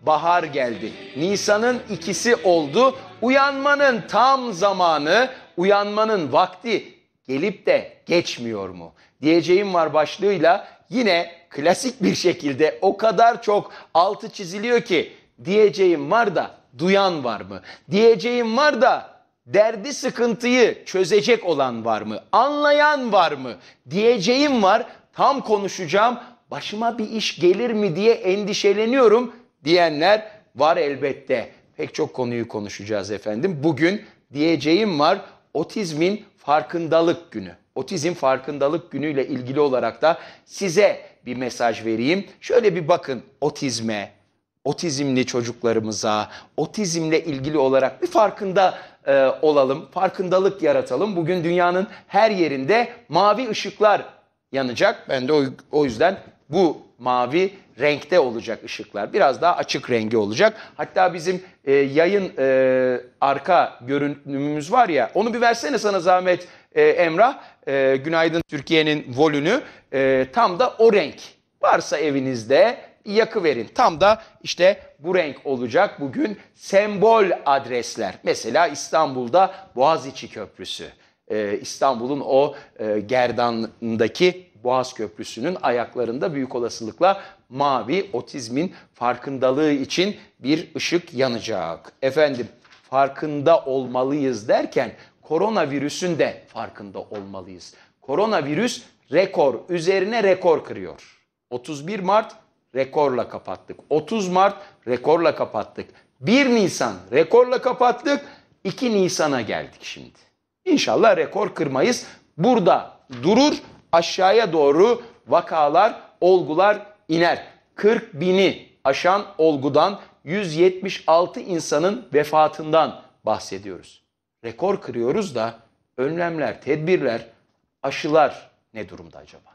bahar geldi. Nisan'ın ikisi oldu. Uyanmanın tam zamanı, uyanmanın vakti gelip de geçmiyor mu? Diyeceğim var başlığıyla yine klasik bir şekilde o kadar çok altı çiziliyor ki diyeceğim var da duyan var mı? Diyeceğim var da derdi sıkıntıyı çözecek olan var mı? Anlayan var mı? Diyeceğim var, tam konuşacağım, başıma bir iş gelir mi diye endişeleniyorum diyenler var elbette. Pek çok konuyu konuşacağız efendim. Bugün diyeceğim var, otizmin farkındalık günü. Otizm farkındalık günüyle ilgili olarak da size bir mesaj vereyim. Şöyle bir bakın otizme, otizmli çocuklarımıza, otizmle ilgili olarak bir farkında e, olalım, farkındalık yaratalım. Bugün dünyanın her yerinde mavi ışıklar yanacak. Ben de o, o yüzden bu mavi renkte olacak ışıklar. Biraz daha açık rengi olacak. Hatta bizim e, yayın e, arka görünümümüz var ya, onu bir versene sana zahmet e, Emrah. E, Günaydın Türkiye'nin volünü e, tam da o renk. Varsa evinizde yakıverin. Tam da işte bu renk olacak bugün sembol adresler. Mesela İstanbul'da Boğaziçi Köprüsü. Ee, İstanbul'un o e, gerdanındaki Boğaz Köprüsü'nün ayaklarında büyük olasılıkla mavi otizmin farkındalığı için bir ışık yanacak. Efendim farkında olmalıyız derken koronavirüsün de farkında olmalıyız. Koronavirüs rekor üzerine rekor kırıyor. otuz bir Mart rekorla kapattık. otuz Mart rekorla kapattık. bir Nisan rekorla kapattık. iki Nisan'a geldik şimdi. İnşallah rekor kırmayız. Burada durur, aşağıya doğru vakalar, olgular iner. kırk bini aşan olgudan yüz yetmiş altı insanın vefatından bahsediyoruz. Rekor kırıyoruz da önlemler, tedbirler, aşılar ne durumda acaba?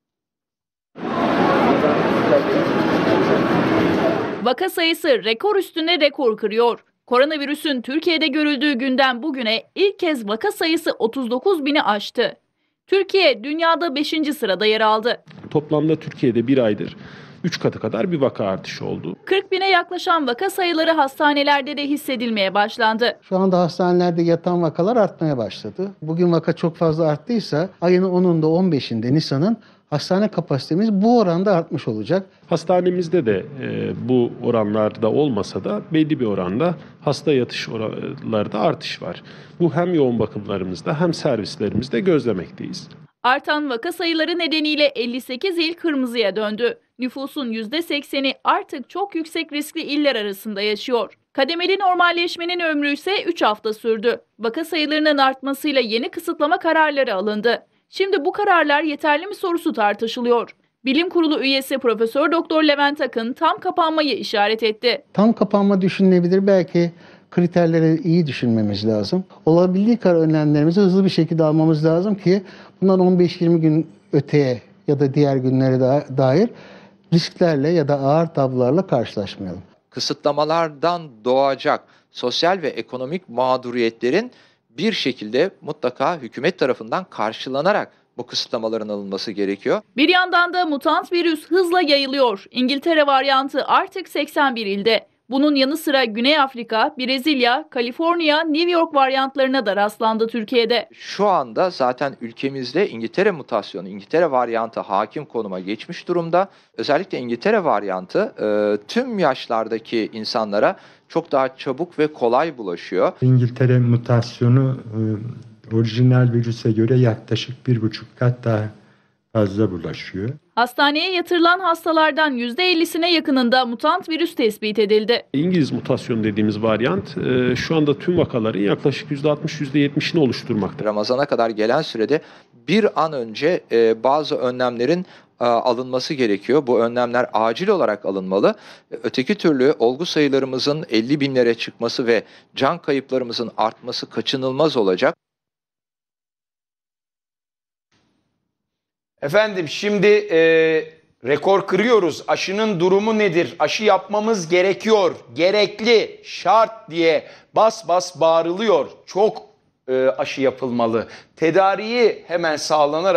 Vaka sayısı rekor üstüne rekor kırıyor. Koronavirüsün Türkiye'de görüldüğü günden bugüne ilk kez vaka sayısı otuz dokuz bini aştı. Türkiye dünyada beşinci sırada yer aldı. Toplamda Türkiye'de bir aydır üç katı kadar bir vaka artışı oldu. kırk bine yaklaşan vaka sayıları hastanelerde de hissedilmeye başlandı. Şu anda hastanelerde yatan vakalar artmaya başladı. Bugün vaka çok fazla arttıysa ayın onunda on beşinde Nisan'ın hastane kapasitemiz bu oranda artmış olacak. Hastanemizde de e, bu oranlarda olmasa da belli bir oranda hasta yatış oranlarında artış var. Bu hem yoğun bakımlarımızda hem servislerimizde gözlemekteyiz. Artan vaka sayıları nedeniyle elli sekiz il kırmızıya döndü. Nüfusun yüzde sekseni artık çok yüksek riskli iller arasında yaşıyor. Kademeli normalleşmenin ömrü ise üç hafta sürdü. Vaka sayılarının artmasıyla yeni kısıtlama kararları alındı. Şimdi bu kararlar yeterli mi sorusu tartışılıyor. Bilim Kurulu üyesi Profesör Doktor Levent Akın tam kapanmayı işaret etti. Tam kapanma düşünülebilir. Belki kriterleri iyi düşünmemiz lazım. Olabildiği kadar önlemlerimizi hızlı bir şekilde almamız lazım ki bundan on beş yirmi gün öteye ya da diğer günlere dair risklerle ya da ağır tablolarla karşılaşmayalım. Kısıtlamalardan doğacak sosyal ve ekonomik mağduriyetlerin bir şekilde mutlaka hükümet tarafından karşılanarak bu kısıtlamaların alınması gerekiyor. Bir yandan da mutant virüs hızla yayılıyor. İngiltere varyantı artık seksen bir ilde. Bunun yanı sıra Güney Afrika, Brezilya, Kaliforniya, New York varyantlarına da rastlandı Türkiye'de. Şu anda zaten ülkemizde İngiltere mutasyonu, İngiltere varyantı hakim konuma geçmiş durumda. Özellikle İngiltere varyantı e, tüm yaşlardaki insanlara çok daha çabuk ve kolay bulaşıyor. İngiltere mutasyonu e, orijinal virüse göre yaklaşık bir buçuk kat daha fazla bulaşıyor. Hastaneye yatırılan hastalardan yüzde ellisine yakınında mutant virüs tespit edildi. İngiliz mutasyonu dediğimiz varyant e, şu anda tüm vakaların yaklaşık yüzde altmış yüzde yetmişini oluşturmakta. Ramazana kadar gelen sürede bir an önce e, bazı önlemlerin e, alınması gerekiyor. Bu önlemler acil olarak alınmalı. Öteki türlü olgu sayılarımızın elli binlere çıkması ve can kayıplarımızın artması kaçınılmaz olacak. Efendim şimdi e, rekor kırıyoruz. Aşının durumu nedir? Aşı yapmamız gerekiyor, gerekli, şart diye bas bas bağırılıyor. Çok e, aşı yapılmalı. Tedariği hemen sağlanarak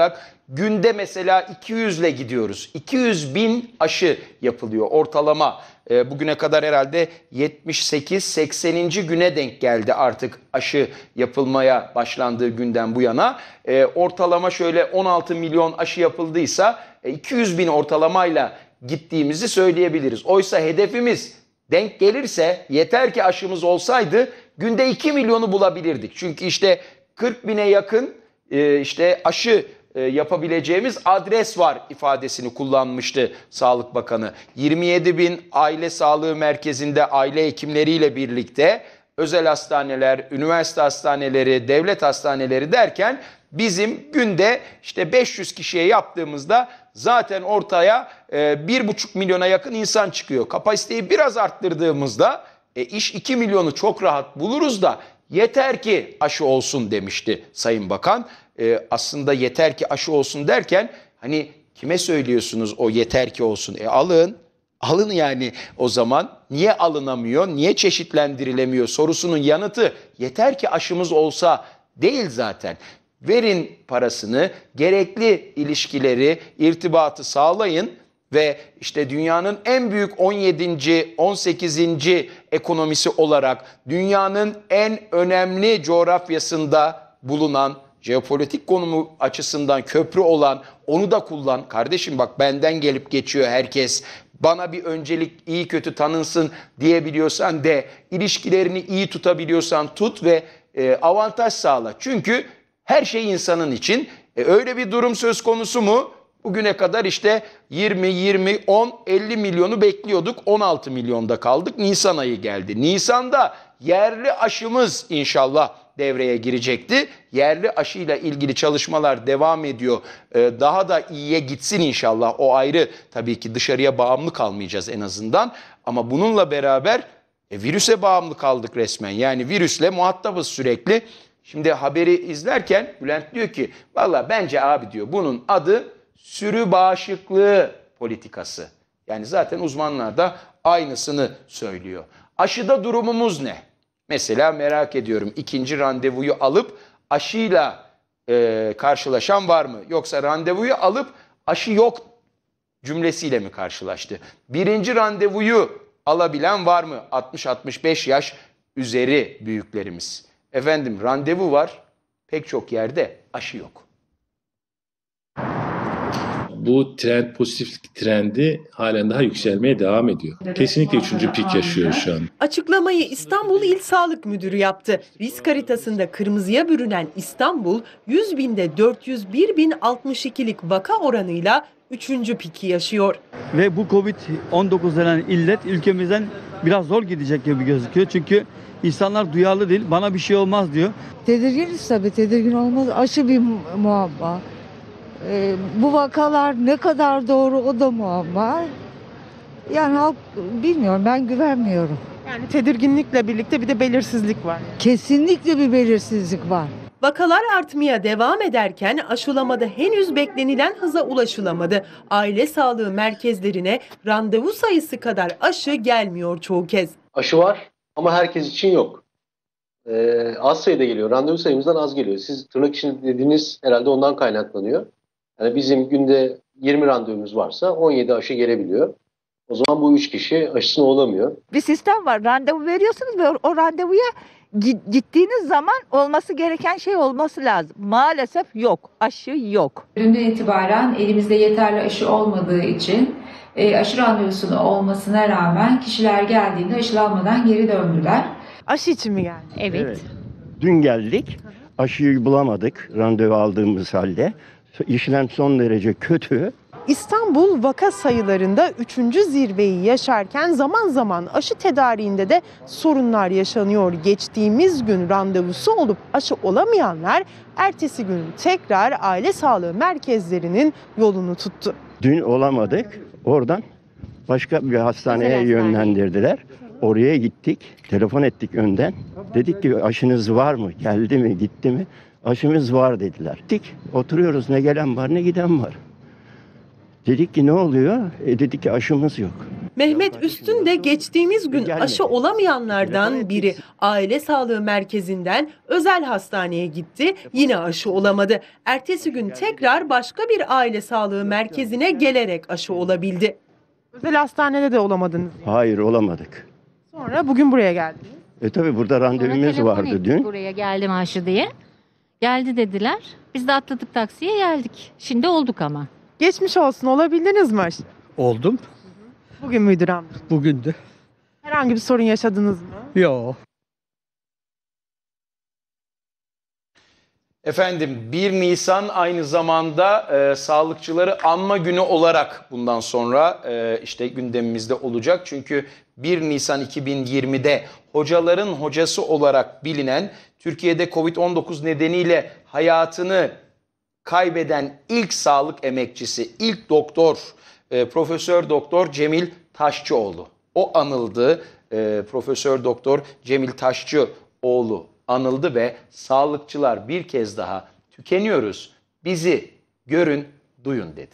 günde mesela iki yüz ile gidiyoruz. iki yüz bin aşı yapılıyor ortalama. E, bugüne kadar herhalde yetmiş sekiz sekseninci güne denk geldi artık aşı yapılmaya başlandığı günden bu yana. E, ortalama şöyle on altı milyon aşı yapıldıysa e, iki yüz bin ortalamayla gittiğimizi söyleyebiliriz. Oysa hedefimiz denk gelirse, yeter ki aşımız olsaydı günde iki milyonu bulabilirdik. Çünkü işte kırk bine yakın e, işte aşı e, yapabileceğimiz adres var ifadesini kullanmıştı Sağlık Bakanı. yirmi yedi bin aile sağlığı merkezinde aile hekimleriyle birlikte özel hastaneler, üniversite hastaneleri, devlet hastaneleri derken bizim günde işte beş yüz kişiye yaptığımızda zaten ortaya e, bir buçuk milyona yakın insan çıkıyor. Kapasiteyi biraz arttırdığımızda e, iş iki milyonu çok rahat buluruz da yeter ki aşı olsun demişti Sayın Bakan. E, aslında yeter ki aşı olsun derken hani kime söylüyorsunuz o yeter ki olsun? E alın, alın yani o zaman. Niye alınamıyor, niye çeşitlendirilemiyor sorusunun yanıtı yeter ki aşımız olsa değil zaten. Verin parasını, gerekli ilişkileri, irtibatı sağlayın ve işte dünyanın en büyük on yedinci on sekizinci ekonomisi olarak dünyanın en önemli coğrafyasında bulunan, jeopolitik konumu açısından köprü olan onu da kullan. Kardeşim bak benden gelip geçiyor herkes. Bana bir öncelik iyi kötü tanınsın diyebiliyorsan de, ilişkilerini iyi tutabiliyorsan tut ve e, avantaj sağla. Çünkü her şey insanın için. E, öyle bir durum söz konusu mu? Bugüne kadar işte yirmi, yirmi, on, elli milyonu bekliyorduk. on altı milyonda kaldık. Nisan ayı geldi. Nisan'da yerli aşımız inşallah devreye girecekti. Yerli aşıyla ilgili çalışmalar devam ediyor. Ee, daha da iyiye gitsin inşallah. O ayrı, tabii ki dışarıya bağımlı kalmayacağız en azından. Ama bununla beraber e, virüse bağımlı kaldık resmen. Yani virüsle muhatabız sürekli. Şimdi haberi izlerken Bülent diyor ki valla bence abi diyor bunun adı sürü bağışıklığı politikası. Yani zaten uzmanlar da aynısını söylüyor. Aşıda durumumuz ne? Mesela merak ediyorum, ikinci randevuyu alıp aşıyla e, karşılaşan var mı? Yoksa randevuyu alıp aşı yok cümlesiyle mi karşılaştı? Birinci randevuyu alabilen var mı? altmış altmış beş yaş üzeri büyüklerimiz. Efendim randevu var, pek çok yerde aşı yok. Bu trend, pozitif trendi halen daha yükselmeye devam ediyor. Kesinlikle üçüncü pik yaşıyor şu an. Açıklamayı İstanbul İl Sağlık Müdürü yaptı. Risk haritasında kırmızıya bürünen İstanbul, yüz binde dört yüz bir bin altmış ikilik vaka oranıyla üçüncü piki yaşıyor. Ve bu kovid on dokuz denen illet ülkemizden biraz zor gidecek gibi gözüküyor. Çünkü insanlar duyarlı değil, bana bir şey olmaz diyor. Tedirginiz tabii, tedirgin olmaz. Aşı bir muamma. Ee, bu vakalar ne kadar doğru o da muamma. Yani halk bilmiyorum, ben güvenmiyorum. Yani tedirginlikle birlikte bir de belirsizlik var. Kesinlikle bir belirsizlik var. Vakalar artmaya devam ederken aşılamada henüz beklenilen hıza ulaşılamadı. Aile sağlığı merkezlerine randevu sayısı kadar aşı gelmiyor çoğu kez. Aşı var ama herkes için yok. Ee, az sayıda geliyor. Randevu sayımızdan az geliyor. Siz tırnak içinde dediğiniz herhalde ondan kaynaklanıyor. Yani bizim günde yirmi randevumuz varsa on yedi aşı gelebiliyor. O zaman bu üç kişi aşısını olamıyor. Bir sistem var. Randevu veriyorsunuz ve o randevuya gittiğiniz zaman olması gereken şey olması lazım. Maalesef yok. Aşı yok. Dünden itibaren elimizde yeterli aşı olmadığı için e, aşı randevusunun olmasına rağmen kişiler geldiğinde aşılanmadan geri döndüler. Aşı için mi geldi? Evet. Evet. Dün geldik. Aşıyı bulamadık randevu aldığımız halde. İşlem son derece kötü. İstanbul vaka sayılarında üçüncü zirveyi yaşarken zaman zaman aşı tedariğinde de sorunlar yaşanıyor. Geçtiğimiz gün randevusu olup aşı olamayanlar ertesi gün tekrar aile sağlığı merkezlerinin yolunu tuttu. Dün olamadık. Oradan başka bir hastaneye Hastane. yönlendirdiler. Oraya gittik. Telefon ettik önden. Dedik ki aşınız var mı? Geldi mi? Gitti mi? Aşımız var dediler. Gittik. Oturuyoruz. Ne gelen var ne giden var. Dedik ki ne oluyor? E dedik ki aşımız yok. Mehmet Üstün de geçtiğimiz gün aşı olamayanlardan biri. Aile sağlığı merkezinden özel hastaneye gitti. Yine aşı olamadı. Ertesi gün tekrar başka bir aile sağlığı merkezine gelerek aşı olabildi. Özel hastanede de olamadınız. Hayır olamadık. Sonra bugün buraya geldiniz. E tabi burada randevumuz vardı dün. Buraya geldim aşı diye. Geldi dediler. Biz de atladık taksiye geldik. Şimdi olduk ama. Geçmiş olsun, olabildiniz mi aşı? Oldum. Bugün müydü randevu? Bugündü. Herhangi bir sorun yaşadınız mı? Yok. Efendim bir Nisan aynı zamanda e, sağlıkçıları anma günü olarak bundan sonra e, işte gündemimizde olacak. Çünkü bir Nisan iki bin yirmide hocaların hocası olarak bilinen, Türkiye'de Covid on dokuz nedeniyle hayatını kaybeden ilk sağlık emekçisi, ilk doktor, e, Profesör Doktor Cemil Taşçıoğlu. O anıldı. E, Profesör Doktor Cemil Taşçıoğlu anıldı ve sağlıkçılar bir kez daha tükeniyoruz, bizi görün, duyun dedi.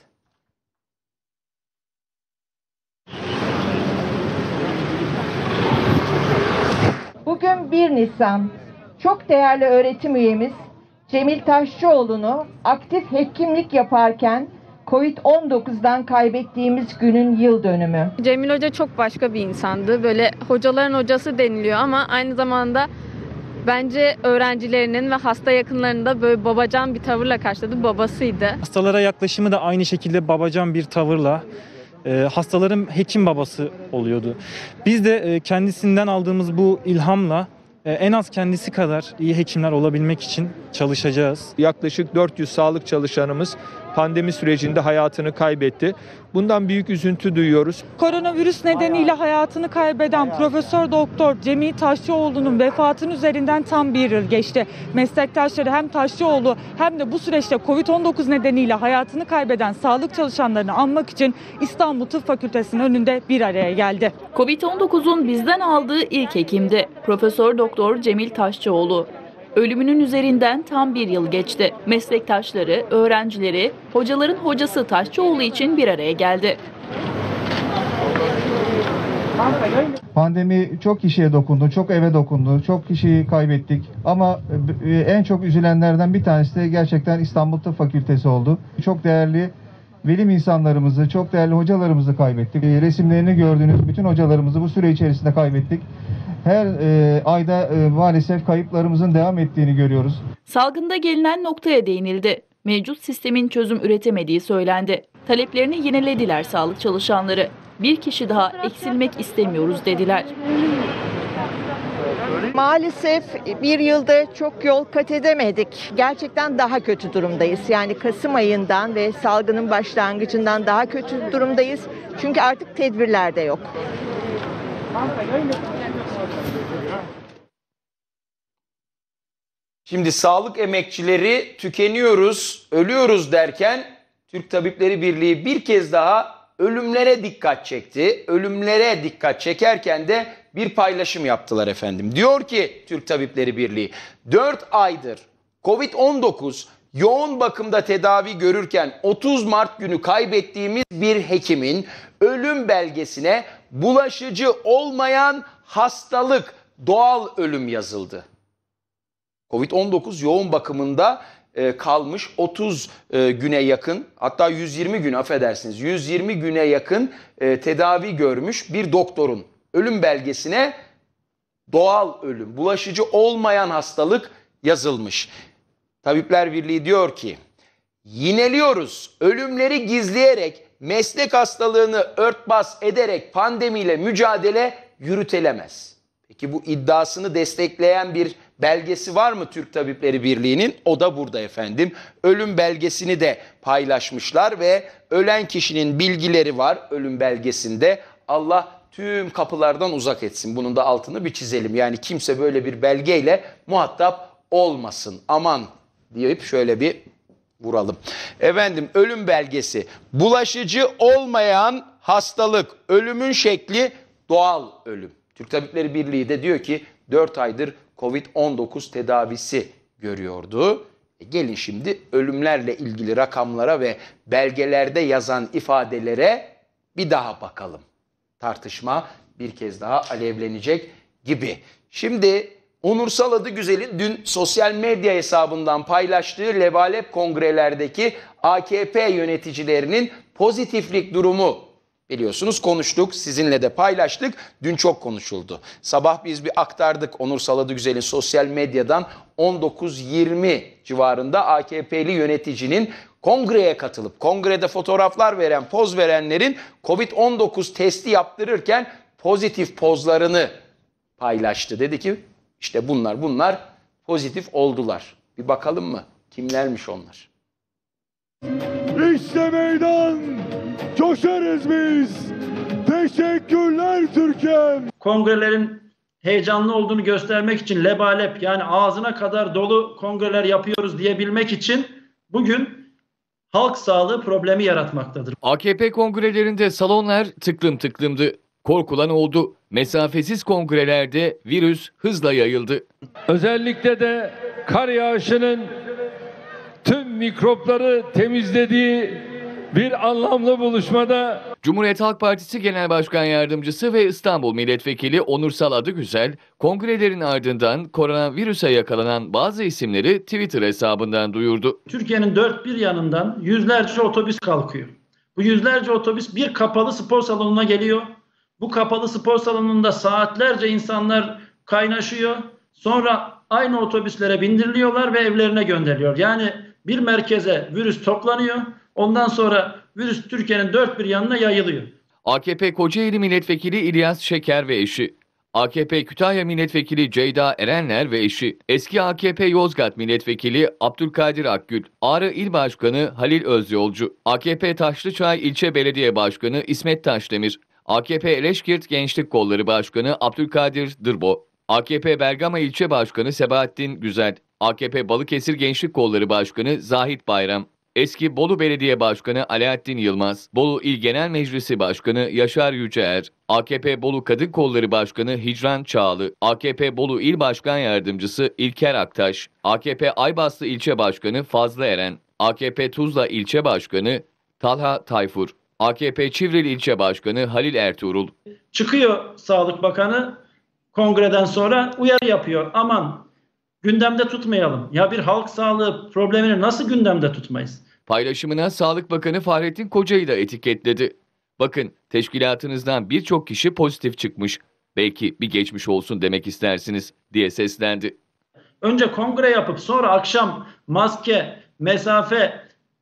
Bugün bir Nisan. Çok değerli öğretim üyemiz Cemil Taşçıoğlu'nu aktif hekimlik yaparken Covid on dokuzdan kaybettiğimiz günün yıl dönümü. Cemil Hoca çok başka bir insandı. Böyle hocaların hocası deniliyor ama aynı zamanda bence öğrencilerinin ve hasta yakınlarını da böyle babacan bir tavırla karşıladı. Babasıydı. Hastalara yaklaşımı da aynı şekilde babacan bir tavırla. E, hastaların hekim babası oluyordu. Biz de e, kendisinden aldığımız bu ilhamla e, en az kendisi kadar iyi hekimler olabilmek için çalışacağız. Yaklaşık dört yüz sağlık çalışanımız pandemi sürecinde hayatını kaybetti. Bundan büyük üzüntü duyuyoruz. Koronavirüs nedeniyle hayatını kaybeden Profesör Doktor Cemil Taşçıoğlu'nun vefatının üzerinden tam bir yıl geçti. Meslektaşları hem Taşçıoğlu hem de bu süreçte Covid on dokuz nedeniyle hayatını kaybeden sağlık çalışanlarını anmak için İstanbul Tıp Fakültesi'nin önünde bir araya geldi. Covid on dokuzun bizden aldığı ilk hekimdi. Profesör Doktor Cemil Taşçıoğlu. Ölümünün üzerinden tam bir yıl geçti. Meslektaşları, öğrencileri, hocaların hocası Taşçıoğlu için bir araya geldi. Pandemi çok kişiye dokundu, çok eve dokundu, çok kişiyi kaybettik. Ama en çok üzülenlerden bir tanesi de gerçekten İstanbul Tıp Fakültesi oldu. Çok değerli bilim insanlarımızı, çok değerli hocalarımızı kaybettik. Resimlerini gördüğünüz bütün hocalarımızı bu süre içerisinde kaybettik. Her e, ayda e, maalesef kayıplarımızın devam ettiğini görüyoruz. Salgında gelinen noktaya değinildi. Mevcut sistemin çözüm üretemediği söylendi. Taleplerini yinelediler sağlık çalışanları. Bir kişi daha eksilmek istemiyoruz dediler. Maalesef bir yılda çok yol kat edemedik. Gerçekten daha kötü durumdayız. Yani Kasım ayından ve salgının başlangıcından daha kötü durumdayız. Çünkü artık tedbirler de yok. Şimdi sağlık emekçileri tükeniyoruz, ölüyoruz derken Türk Tabipleri Birliği bir kez daha ölümlere dikkat çekti. Ölümlere dikkat çekerken de bir paylaşım yaptılar efendim. Diyor ki Türk Tabipleri Birliği, dört aydır Covid on dokuz yoğun bakımda tedavi görürken otuz Mart günü kaybettiğimiz bir hekimin ölüm belgesine bulaşıcı olmayan hastalık, doğal ölüm yazıldı. Covid on dokuz yoğun bakımında e, kalmış otuz e, güne yakın, hatta yüz yirmi gün affedersiniz yüz yirmi güne yakın e, tedavi görmüş bir doktorun ölüm belgesine doğal ölüm, bulaşıcı olmayan hastalık yazılmış. Tabipler Birliği diyor ki, yineliyoruz, ölümleri gizleyerek, meslek hastalığını örtbas ederek pandemiyle mücadele yürütülemez. Peki bu iddiasını destekleyen bir belgesi var mı Türk Tabipleri Birliği'nin? O da burada efendim. Ölüm belgesini de paylaşmışlar ve ölen kişinin bilgileri var ölüm belgesinde. Allah tüm kapılardan uzak etsin. Bunun da altını bir çizelim. Yani kimse böyle bir belgeyle muhatap olmasın. Aman deyip şöyle bir vuralım. Efendim ölüm belgesi. Bulaşıcı olmayan hastalık. Ölümün şekli doğal ölüm. Türk Tabipleri Birliği de diyor ki dört aydır Covid on dokuz tedavisi görüyordu. E gelin şimdi ölümlerle ilgili rakamlara ve belgelerde yazan ifadelere bir daha bakalım. Tartışma bir kez daha alevlenecek gibi. Şimdi Onursal Adıgüzel'in dün sosyal medya hesabından paylaştığı Lebalep kongrelerdeki A K P yöneticilerinin pozitiflik durumu, biliyorsunuz konuştuk, sizinle de paylaştık. Dün çok konuşuldu. Sabah biz bir aktardık Onursal Adıgüzel'in sosyal medyadan on dokuz yirmi civarında A K P'li yöneticinin kongreye katılıp kongrede fotoğraflar veren, poz verenlerin Covid on dokuz testi yaptırırken pozitif pozlarını paylaştı. Dedi ki işte bunlar bunlar pozitif oldular. Bir bakalım mı? Kimlermiş onlar? İşte meydan, coşarız biz. Teşekkürler Türkiye'm. Kongrelerin heyecanlı olduğunu göstermek için lebalep, yani ağzına kadar dolu kongreler yapıyoruz diyebilmek için bugün halk sağlığı problemi yaratmaktadır. A K P kongrelerinde salonlar tıklım tıklımdı. Korkulan oldu. Mesafesiz kongrelerde virüs hızla yayıldı. Özellikle de kar yağışının tüm mikropları temizlediği bir anlamlı buluşmada Cumhuriyet Halk Partisi Genel Başkan Yardımcısı ve İstanbul Milletvekili Onursal Adıgüzel, kongrelerin ardından koronavirüse yakalanan bazı isimleri Twitter hesabından duyurdu. Türkiye'nin dört bir yanından yüzlerce otobüs kalkıyor. Bu yüzlerce otobüs bir kapalı spor salonuna geliyor. Bu kapalı spor salonunda saatlerce insanlar kaynaşıyor. Sonra aynı otobüslere bindiriliyorlar ve evlerine gönderiliyor. Yani bir merkeze virüs toplanıyor. Ondan sonra virüs Türkiye'nin dört bir yanına yayılıyor. A K P Kocaeli Milletvekili İlyas Şeker ve eşi, A K P Kütahya Milletvekili Ceyda Erenler ve eşi, eski A K P Yozgat Milletvekili Abdülkadir Akgül, Ağrı İl Başkanı Halil Özyolcu, A K P Taşlıçay İlçe Belediye Başkanı İsmet Taşdemir, A K P Eleşkirt Gençlik Kolları Başkanı Abdülkadir Dırbo, A K P Bergama İlçe Başkanı Sebahattin Güzel, A K P Balıkesir Gençlik Kolları Başkanı Zahit Bayram, eski Bolu Belediye Başkanı Alaaddin Yılmaz, Bolu İl Genel Meclisi Başkanı Yaşar Yüceer, A K P Bolu Kadın Kolları Başkanı Hicran Çağlı, A K P Bolu İl Başkan Yardımcısı İlker Aktaş, A K P Aybastı İlçe Başkanı Fazlı Eren, A K P Tuzla İlçe Başkanı Talha Tayfur, A K P Çivril İlçe Başkanı Halil Ertuğrul. Çıkıyor Sağlık Bakanı kongreden sonra uyarı yapıyor. Aman gündemde tutmayalım. Ya bir halk sağlığı problemini nasıl gündemde tutmayız? Paylaşımına Sağlık Bakanı Fahrettin Koca'yı da etiketledi. Bakın, teşkilatınızdan birçok kişi pozitif çıkmış. Belki bir geçmiş olsun demek istersiniz diye seslendi. Önce kongre yapıp sonra akşam maske, mesafe,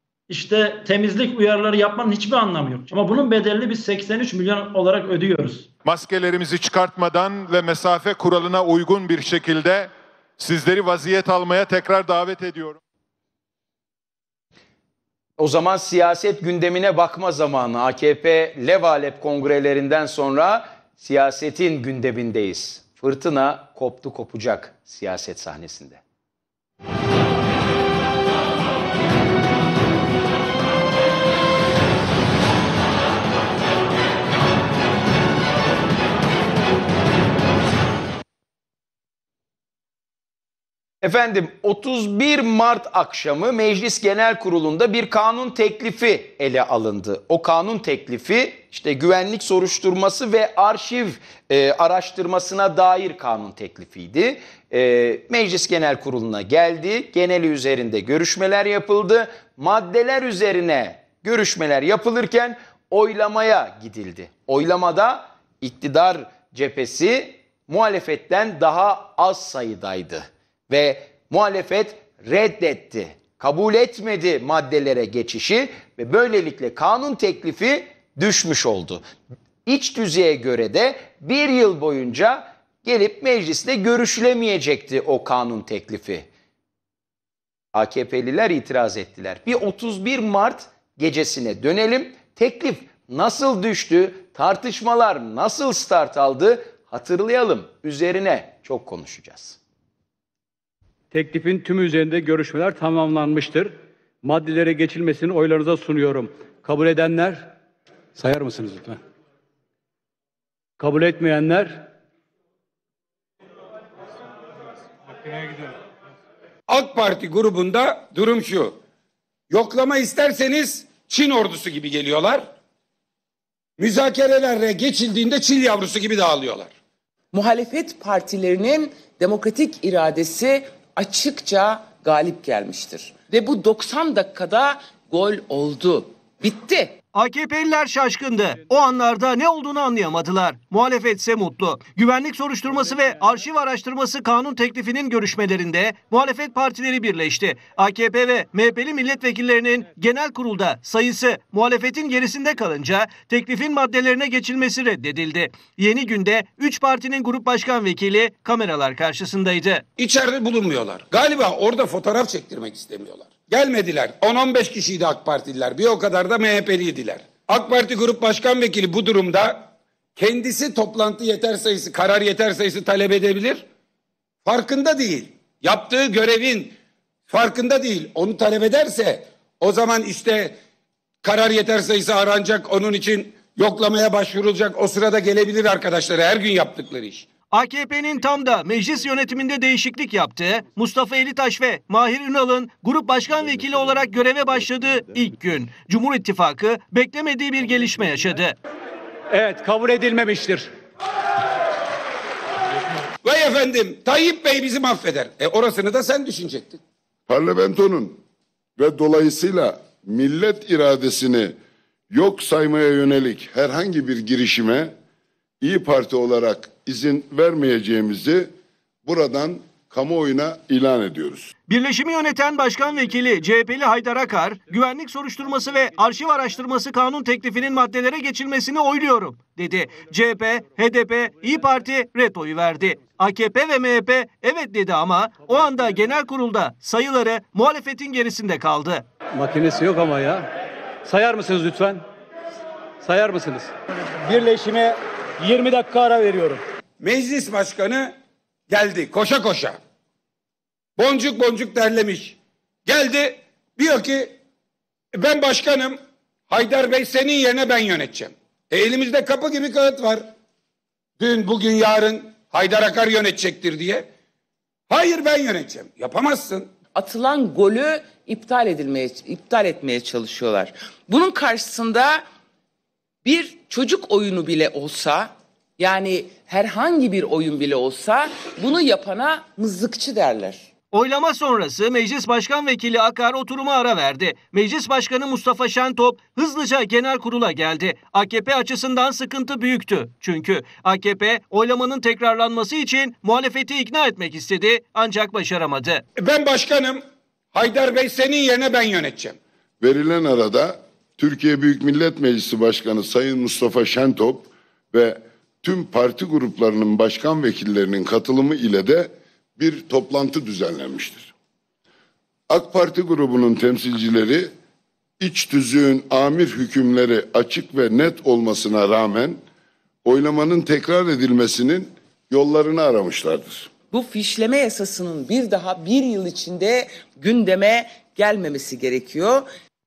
işte temizlik uyarıları yapmanın hiçbir anlamı yok. Ama bunun bedelini biz seksen üç milyon olarak ödüyoruz. Maskelerimizi çıkartmadan ve mesafe kuralına uygun bir şekilde sizleri vaziyet almaya tekrar davet ediyorum. O zaman siyaset gündemine bakma zamanı. A K P Levalep kongrelerinden sonra siyasetin gündemindeyiz. Fırtına koptu kopacak siyaset sahnesinde. Efendim otuz bir Mart akşamı Meclis Genel Kurulu'nda bir kanun teklifi ele alındı. O kanun teklifi işte güvenlik soruşturması ve arşiv e, araştırmasına dair kanun teklifiydi. E, Meclis Genel Kurulu'na geldi. Geneli üzerinde görüşmeler yapıldı. Maddeler üzerine görüşmeler yapılırken oylamaya gidildi. Oylamada iktidar cephesi muhalefetten daha az sayıdaydı. Ve muhalefet reddetti, kabul etmedi maddelere geçişi ve böylelikle kanun teklifi düşmüş oldu. İç düzeye göre de bir yıl boyunca gelip mecliste görüşülemeyecekti o kanun teklifi. A K P'liler itiraz ettiler. Bir otuz bir Mart gecesine dönelim. Teklif nasıl düştü, tartışmalar nasıl start aldı hatırlayalım. Üzerine çok konuşacağız. Teklifin tümü üzerinde görüşmeler tamamlanmıştır. Maddelere geçilmesini oylarınıza sunuyorum. Kabul edenler, sayar mısınız lütfen? Kabul etmeyenler, AK Parti grubunda durum şu. Yoklama isterseniz Çin ordusu gibi geliyorlar. Müzakerelere geçildiğinde çil yavrusu gibi dağılıyorlar. Muhalefet partilerinin demokratik iradesi açıkça galip gelmiştir. Ve bu doksan dakikada gol oldu. Bitti. A K P'liler şaşkındı. O anlarda ne olduğunu anlayamadılar. Muhalefetse mutlu. Güvenlik soruşturması ve arşiv araştırması kanun teklifinin görüşmelerinde muhalefet partileri birleşti. A K P ve M H P'li milletvekillerinin genel kurulda sayısı muhalefetin gerisinde kalınca teklifin maddelerine geçilmesi reddedildi. Yeni günde üç partinin grup başkan vekili kameralar karşısındaydı. İçeride bulunmuyorlar. Galiba orada fotoğraf çektirmek istemiyorlar. Gelmediler. on on beş kişiydi AK Partililer. Bir o kadar da M H P'liydiler. AK Parti Grup Başkan Vekili bu durumda kendisi toplantı yeter sayısı, karar yeter sayısı talep edebilir. Farkında değil. Yaptığı görevin farkında değil. Onu talep ederse o zaman işte karar yeter sayısı aranacak. Onun için yoklamaya başvurulacak. O sırada gelebilir arkadaşlar. Her gün yaptıkları iş. A K P'nin tam da meclis yönetiminde değişiklik yaptığı Mustafa Elitaş ve Mahir Ünal'ın grup başkan vekili olarak göreve başladığı ilk gün Cumhur İttifakı beklemediği bir gelişme yaşadı. Evet, kabul edilmemiştir. Vay efendim, Tayyip Bey bizi mahveder. E orasını da sen düşünecektin. Parlamentonun ve dolayısıyla millet iradesini yok saymaya yönelik herhangi bir girişime İyi Parti olarak izin vermeyeceğimizi buradan kamuoyuna ilan ediyoruz. Birleşimi yöneten başkan vekili C H P'li Haydar Akar, güvenlik soruşturması ve arşiv araştırması kanun teklifinin maddelere geçilmesini oyluyorum dedi. C H P, H D P, İyi Parti ret oyu verdi. A K P ve M H P evet dedi ama o anda genel kurulda sayıları muhalefetin gerisinde kaldı. Makinesi yok ama ya. Sayar mısınız lütfen? Sayar mısınız? Birleşime yirmi dakika ara veriyorum. Meclis başkanı geldi koşa koşa. Boncuk boncuk derlemiş. Geldi diyor ki ben başkanım, Haydar Bey senin yerine ben yöneteceğim. E elimizde kapı gibi kağıt var. Dün, bugün, yarın Haydar Akar yönetecektir diye. Hayır ben yöneteceğim. Yapamazsın. Atılan golü iptal edilmeye iptal etmeye çalışıyorlar. Bunun karşısında bir çocuk oyunu bile olsa, yani herhangi bir oyun bile olsa bunu yapana mızıkçı derler. Oylama sonrası Meclis Başkan Vekili Akar oturuma ara verdi. Meclis Başkanı Mustafa Şentop hızlıca genel kurula geldi. A K P açısından sıkıntı büyüktü. Çünkü A K P oylamanın tekrarlanması için muhalefeti ikna etmek istedi ancak başaramadı. Ben başkanım, Haydar Bey senin yerine ben yöneteceğim. Verilen arada Türkiye Büyük Millet Meclisi Başkanı Sayın Mustafa Şentop ve tüm parti gruplarının başkan vekillerinin katılımı ile de bir toplantı düzenlenmiştir. AK Parti grubunun temsilcileri iç tüzüğün amir hükümleri açık ve net olmasına rağmen oylamanın tekrar edilmesinin yollarını aramışlardır. Bu fişleme yasasının bir daha bir yıl içinde gündeme gelmemesi gerekiyor.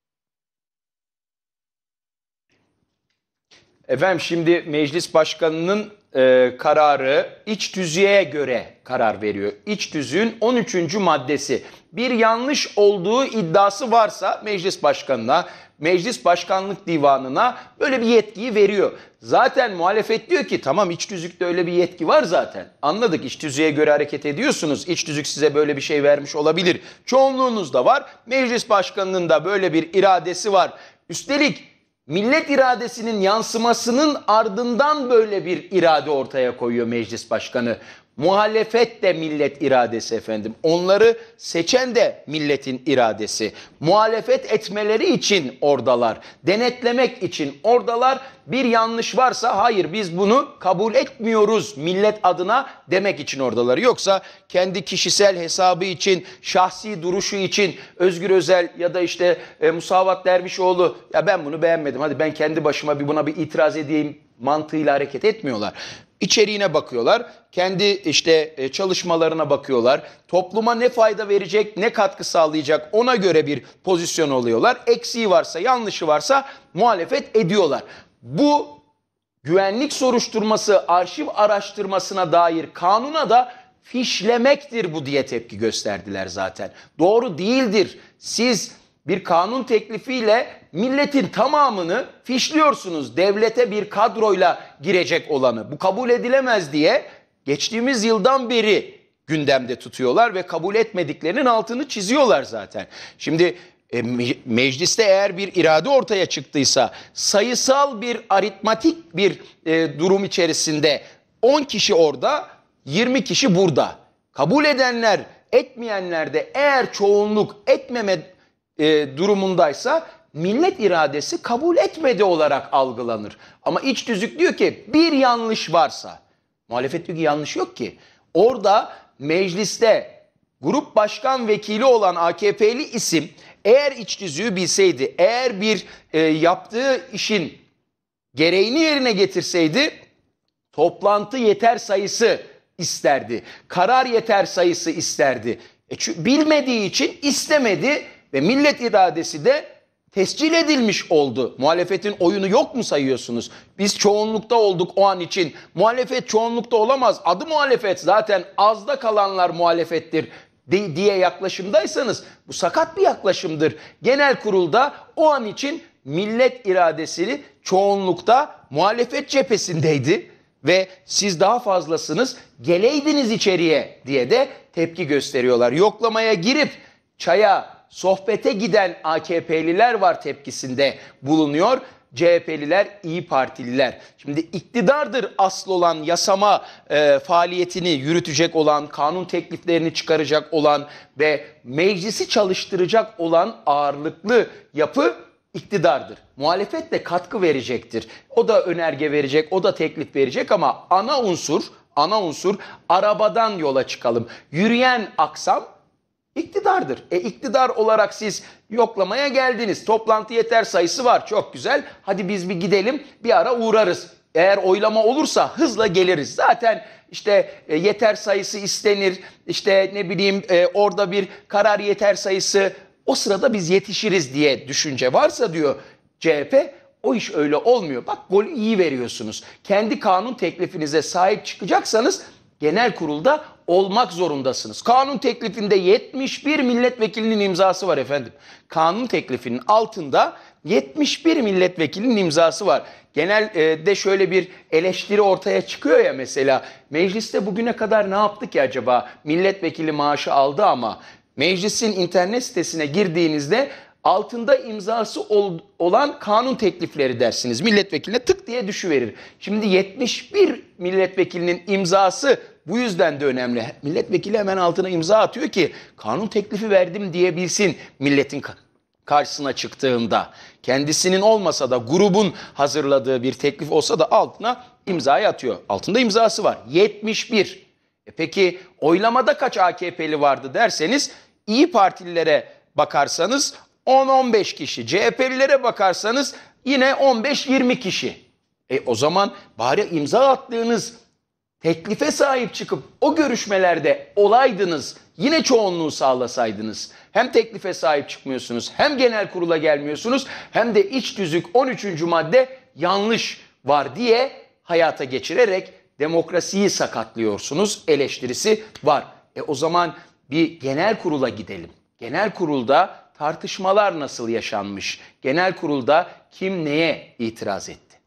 Efendim şimdi meclis başkanının e, kararı iç tüzüğe göre karar veriyor. İç tüzüğün on üçüncü maddesi. Bir yanlış olduğu iddiası varsa meclis başkanına, meclis başkanlık divanına böyle bir yetkiyi veriyor. Zaten muhalefet diyor ki tamam iç tüzükte öyle bir yetki var zaten. Anladık, iç tüzüğe göre hareket ediyorsunuz. İç tüzük size böyle bir şey vermiş olabilir. Çoğunluğunuzda var. Meclis başkanının da böyle bir iradesi var. Üstelik millet iradesinin yansımasının ardından böyle bir irade ortaya koyuyor meclis başkanı. Muhalefet de millet iradesi efendim. Onları seçen de milletin iradesi. Muhalefet etmeleri için oradalar. Denetlemek için oradalar. Bir yanlış varsa hayır biz bunu kabul etmiyoruz millet adına demek için oradalar. Yoksa kendi kişisel hesabı için, şahsi duruşu için Özgür Özel ya da işte e, Musavat Dervişoğlu ya ben bunu beğenmedim. Hadi ben kendi başıma bir buna bir itiraz edeyim mantığıyla hareket etmiyorlar. İçeriğine bakıyorlar, kendi işte çalışmalarına bakıyorlar, topluma ne fayda verecek, ne katkı sağlayacak ona göre bir pozisyon alıyorlar. Eksiği varsa, yanlışı varsa muhalefet ediyorlar. Bu güvenlik soruşturması, arşiv araştırmasına dair kanuna da fişlemektir bu diye tepki gösterdiler zaten. Doğru değildir. Siz bir kanun teklifiyle milletin tamamını fişliyorsunuz. Devlete bir kadroyla girecek olanı. Bu kabul edilemez diye geçtiğimiz yıldan beri gündemde tutuyorlar ve kabul etmediklerinin altını çiziyorlar zaten. Şimdi e, mecliste eğer bir irade ortaya çıktıysa, sayısal bir aritmatik bir e, durum içerisinde on kişi orada, yirmi kişi burada. Kabul edenler, etmeyenler de eğer çoğunluk etmeme e, durumundaysa millet iradesi kabul etmedi olarak algılanır. Ama iç tüzük diyor ki bir yanlış varsa, muhalefet diyor ki yanlış yok ki. Orada mecliste grup başkan vekili olan A K P'li isim eğer iç tüzüğü bilseydi, eğer bir e, yaptığı işin gereğini yerine getirseydi toplantı yeter sayısı isterdi. Karar yeter sayısı isterdi. E, çünkü bilmediği için istemedi ve millet iradesi de tescil edilmiş oldu. Muhalefetin oyunu yok mu sayıyorsunuz? Biz çoğunlukta olduk o an için. Muhalefet çoğunlukta olamaz. Adı muhalefet, zaten azda kalanlar muhalefettir diye yaklaşımdaysanız bu sakat bir yaklaşımdır. Genel kurulda o an için millet iradesini çoğunlukta muhalefet cephesindeydi ve siz daha fazlasınız, geleydiniz içeriye diye de tepki gösteriyorlar. Yoklamaya girip çaya, sohbete giden A K P'liler var tepkisinde bulunuyor. C H P'liler, İyi Partililer. Şimdi iktidardır asıl olan yasama e, faaliyetini yürütecek olan, kanun tekliflerini çıkaracak olan ve meclisi çalıştıracak olan ağırlıklı yapı iktidardır. Muhalefet de katkı verecektir. O da önerge verecek, o da teklif verecek ama ana unsur, ana unsur arabadan yola çıkalım. Yürüyen aksam İktidardır. E iktidar olarak siz yoklamaya geldiniz. Toplantı yeter sayısı var. Çok güzel. Hadi biz bir gidelim, bir ara uğrarız. Eğer oylama olursa hızla geliriz. Zaten işte e, yeter sayısı istenir. İşte ne bileyim e, orada bir karar yeter sayısı. O sırada biz yetişiriz diye düşünce varsa diyor C H P, o iş öyle olmuyor. Bak golü iyi veriyorsunuz. Kendi kanun teklifinize sahip çıkacaksanız genel kurulda olmak zorundasınız. Kanun teklifinde yetmiş bir milletvekilinin imzası var efendim. Kanun teklifinin altında yetmiş bir milletvekilinin imzası var. Genelde şöyle bir eleştiri ortaya çıkıyor ya mesela. Mecliste bugüne kadar ne yaptı ki acaba? Milletvekili maaşı aldı ama meclisin internet sitesine girdiğinizde altında imzası ol, olan kanun teklifleri dersiniz. Milletvekiline tık diye düşüverir. Şimdi yetmiş bir milletvekilinin imzası bu yüzden de önemli. Milletvekili hemen altına imza atıyor ki kanun teklifi verdim diyebilsin milletin karşısına çıktığında. Kendisinin olmasa da grubun hazırladığı bir teklif olsa da altına imzayı atıyor. Altında imzası var. yetmiş bir. E peki oylamada kaç A K P'li vardı derseniz İyi Partililere bakarsanız on on beş kişi. C H P'lilere bakarsanız yine on beş yirmi kişi. E o zaman bari imza attığınız teklife sahip çıkıp o görüşmelerde olaydınız. Yine çoğunluğu sağlasaydınız. Hem teklife sahip çıkmıyorsunuz, hem genel kurula gelmiyorsunuz, hem de iç tüzük on üçüncü madde yanlış var diye hayata geçirerek demokrasiyi sakatlıyorsunuz eleştirisi var. E o zaman bir genel kurula gidelim. Genel kurulda tartışmalar nasıl yaşanmış? Genel kurulda kim neye itiraz etti?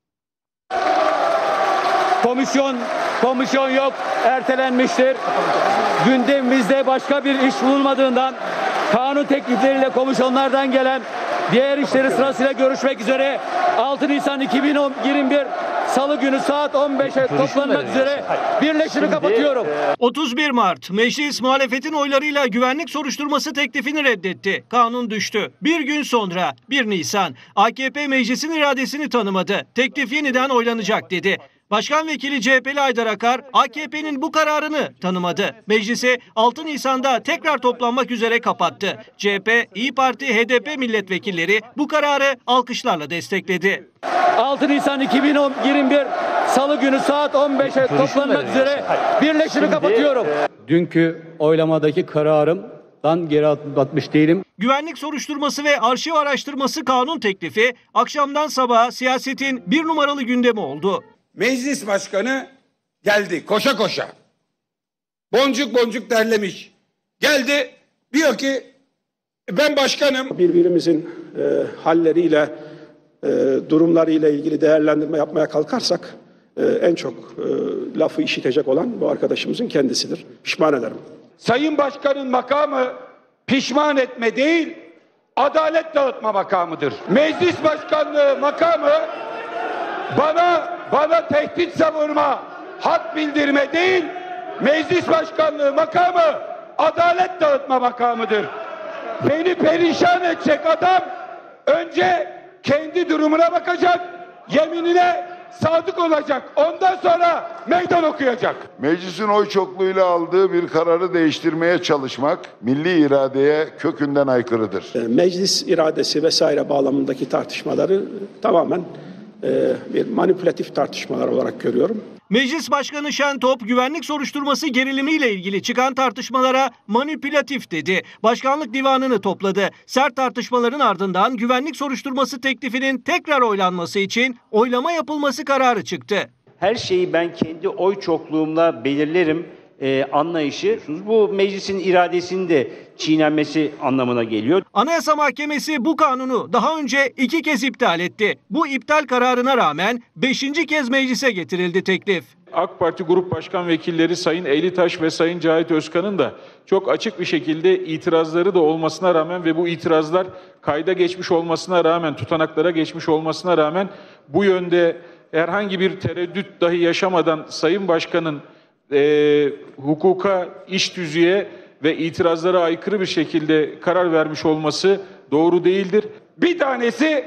Komisyon, komisyon yok, ertelenmiştir. Gündemimizde başka bir iş bulunmadığından kanun teklifleriyle komisyonlardan gelen diğer işleri sırasıyla görüşmek üzere altı Nisan iki bin yirmi bir Salı günü saat on beşe toplanmak üzere birleşimi kapatıyorum. otuz bir Mart meclis muhalefetin oylarıyla güvenlik soruşturması teklifini reddetti. Kanun düştü. Bir gün sonra bir Nisan A K P meclisin iradesini tanımadı. Teklif yeniden oylanacak dedi. Başkan Vekili C H P'li Haydar Akar, A K P'nin bu kararını tanımadı. Meclisi altı Nisan'da tekrar toplanmak üzere kapattı. C H P, İyi Parti, H D P milletvekilleri bu kararı alkışlarla destekledi. altı Nisan iki bin yirmi bir Salı günü saat on beşe toplanmak üzere birleşimi kapatıyorum. Dünkü oylamadaki kararımdan geri atmış değilim. Güvenlik soruşturması ve arşiv araştırması kanun teklifi akşamdan sabaha siyasetin bir numaralı gündemi oldu. Meclis başkanı geldi koşa koşa. Boncuk boncuk derlemiş. Geldi diyor ki ben başkanım. Birbirimizin e, halleriyle, e, durumlarıyla ilgili değerlendirme yapmaya kalkarsak e, en çok e, lafı işitecek olan bu arkadaşımızın kendisidir. Pişman ederim. Sayın Başkan'ın makamı pişman etme değil, adalet dağıtma makamıdır. Meclis başkanlığı makamı bana bana tehdit savurma, hak bildirme değil, meclis başkanlığı makamı adalet dağıtma makamıdır. Beni perişan edecek adam önce kendi durumuna bakacak, yeminine sadık olacak. Ondan sonra meydan okuyacak. Meclisin oy çokluğuyla aldığı bir kararı değiştirmeye çalışmak milli iradeye kökünden aykırıdır. Meclis iradesi vesaire bağlamındaki tartışmaları tamamen e, bir manipülatif tartışmalar olarak görüyorum. Meclis Başkanı Şentop, güvenlik soruşturması gerilimiyle ilgili çıkan tartışmalara manipülatif dedi. Başkanlık divanını topladı. Sert tartışmaların ardından güvenlik soruşturması teklifinin tekrar oylanması için oylama yapılması kararı çıktı. Her şeyi ben kendi oy çokluğumla belirlerim e, anlayışı bu meclisin iradesinin de çiğnenmesi anlamına geliyor. Anayasa Mahkemesi bu kanunu daha önce iki kez iptal etti. Bu iptal kararına rağmen beşinci kez meclise getirildi teklif. AK Parti Grup Başkan Vekilleri Sayın Eylitaş ve Sayın Cahit Özkan'ın da çok açık bir şekilde itirazları da olmasına rağmen ve bu itirazlar kayda geçmiş olmasına rağmen, tutanaklara geçmiş olmasına rağmen bu yönde herhangi bir tereddüt dahi yaşamadan Sayın Başkan'ın e, hukuka, iş tüzüğe ve itirazlara aykırı bir şekilde karar vermiş olması doğru değildir. Bir tanesi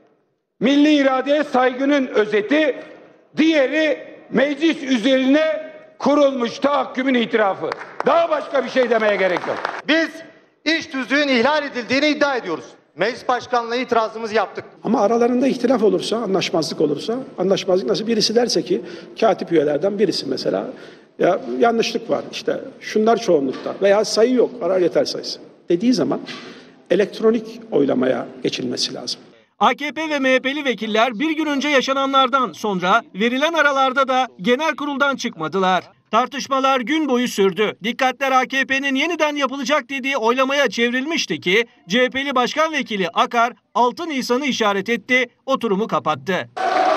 milli iradeye saygının özeti, diğeri meclis üzerine kurulmuş tahakkümün itirafı. Daha başka bir şey demeye gerek yok. Biz iş tüzüğün ihlal edildiğini iddia ediyoruz. Meclis başkanlığı itirazımızı yaptık. Ama aralarında ihtilaf olursa, anlaşmazlık olursa, anlaşmazlık nasıl birisi derse ki katip üyelerden birisi mesela ya yanlışlık var işte şunlar çoğunlukta veya sayı yok karar yeter sayısı dediği zaman elektronik oylamaya geçilmesi lazım. A K P ve M H P'li vekiller bir gün önce yaşananlardan sonra verilen aralarda da genel kuruldan çıkmadılar. Tartışmalar gün boyu sürdü. Dikkatler A K P'nin yeniden yapılacak dediği oylamaya çevrilmişti ki C H P'li Başkan Vekili Akar altı Nisan'ı işaret etti, oturumu kapattı.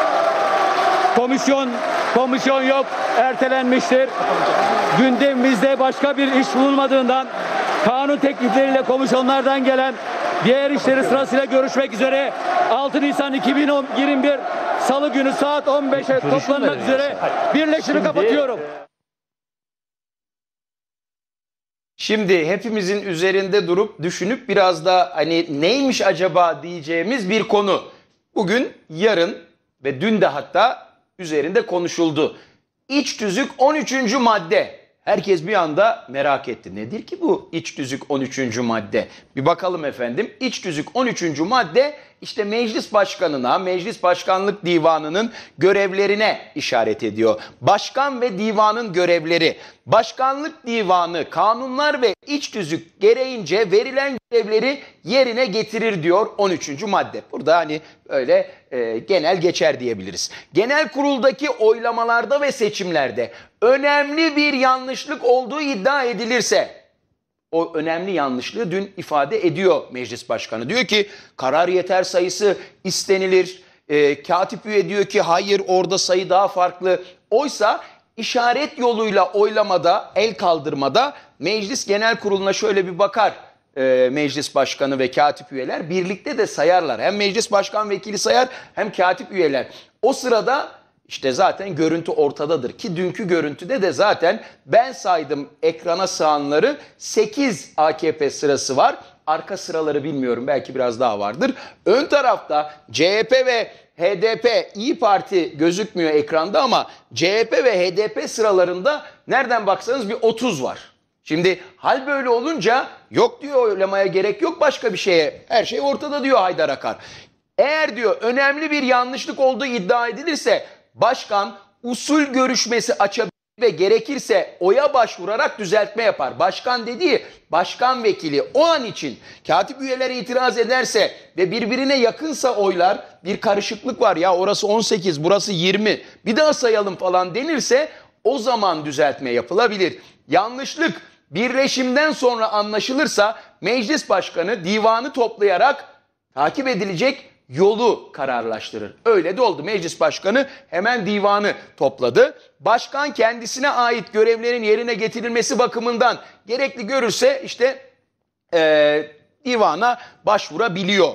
Komisyon, komisyon yok, ertelenmiştir. Gündemimizde başka bir iş bulunmadığından kanun teklifleriyle komisyonlardan gelen diğer işleri sırasıyla görüşmek üzere altı Nisan iki bin yirmi bir Salı günü saat on beşe toplanmak üzere birleşimi kapatıyorum. Şimdi hepimizin üzerinde durup düşünüp biraz da hani neymiş acaba diyeceğimiz bir konu. Bugün, yarın ve dün de hatta üzerinde konuşuldu. İç tüzük on üçüncü madde. Herkes bir anda merak etti. Nedir ki bu iç tüzük on üçüncü madde? Bir bakalım efendim. İç tüzük on üçüncü madde işte meclis başkanına, meclis başkanlık divanının görevlerine işaret ediyor. Başkan ve divanın görevleri. Başkanlık divanı kanunlar ve iç tüzük gereğince verilen görevleri yerine getirir diyor on üçüncü madde. Burada hani öyle e, genel geçer diyebiliriz. Genel kuruldaki oylamalarda ve seçimlerde önemli bir yanlışlık olduğu iddia edilirse, o önemli yanlışlığı dün ifade ediyor meclis başkanı. Diyor ki karar yeter sayısı istenilir. E, katip üye diyor ki hayır orada sayı daha farklı. Oysa işaret yoluyla oylamada, el kaldırmada meclis genel kuruluna şöyle bir bakar. E, meclis başkanı ve katip üyeler birlikte de sayarlar. Hem meclis başkan vekili sayar hem katip üyeler. O sırada İşte zaten görüntü ortadadır ki dünkü görüntüde de zaten ben saydım ekrana sığanları sekiz A K P sırası var. Arka sıraları bilmiyorum, belki biraz daha vardır. Ön tarafta C H P ve H D P, İyi Parti gözükmüyor ekranda ama C H P ve H D P sıralarında nereden baksanız bir otuz var. Şimdi hal böyle olunca yok diyor oylamaya gerek yok başka bir şeye. Her şey ortada diyor Haydar Akar. Eğer diyor önemli bir yanlışlık olduğu iddia edilirse başkan usul görüşmesi açabilir ve gerekirse oya başvurarak düzeltme yapar. Başkan dediği başkan vekili o an için katip üyeleri itiraz ederse ve birbirine yakınsa oylar, bir karışıklık var ya orası on sekiz burası yirmi bir daha sayalım falan denirse o zaman düzeltme yapılabilir. Yanlışlık birleşimden sonra anlaşılırsa meclis başkanı divanı toplayarak takip edilecek yolu kararlaştırır. Öyle de oldu. Meclis başkanı hemen divanı topladı. Başkan kendisine ait görevlerin yerine getirilmesi bakımından gerekli görürse işte ee, divana başvurabiliyor.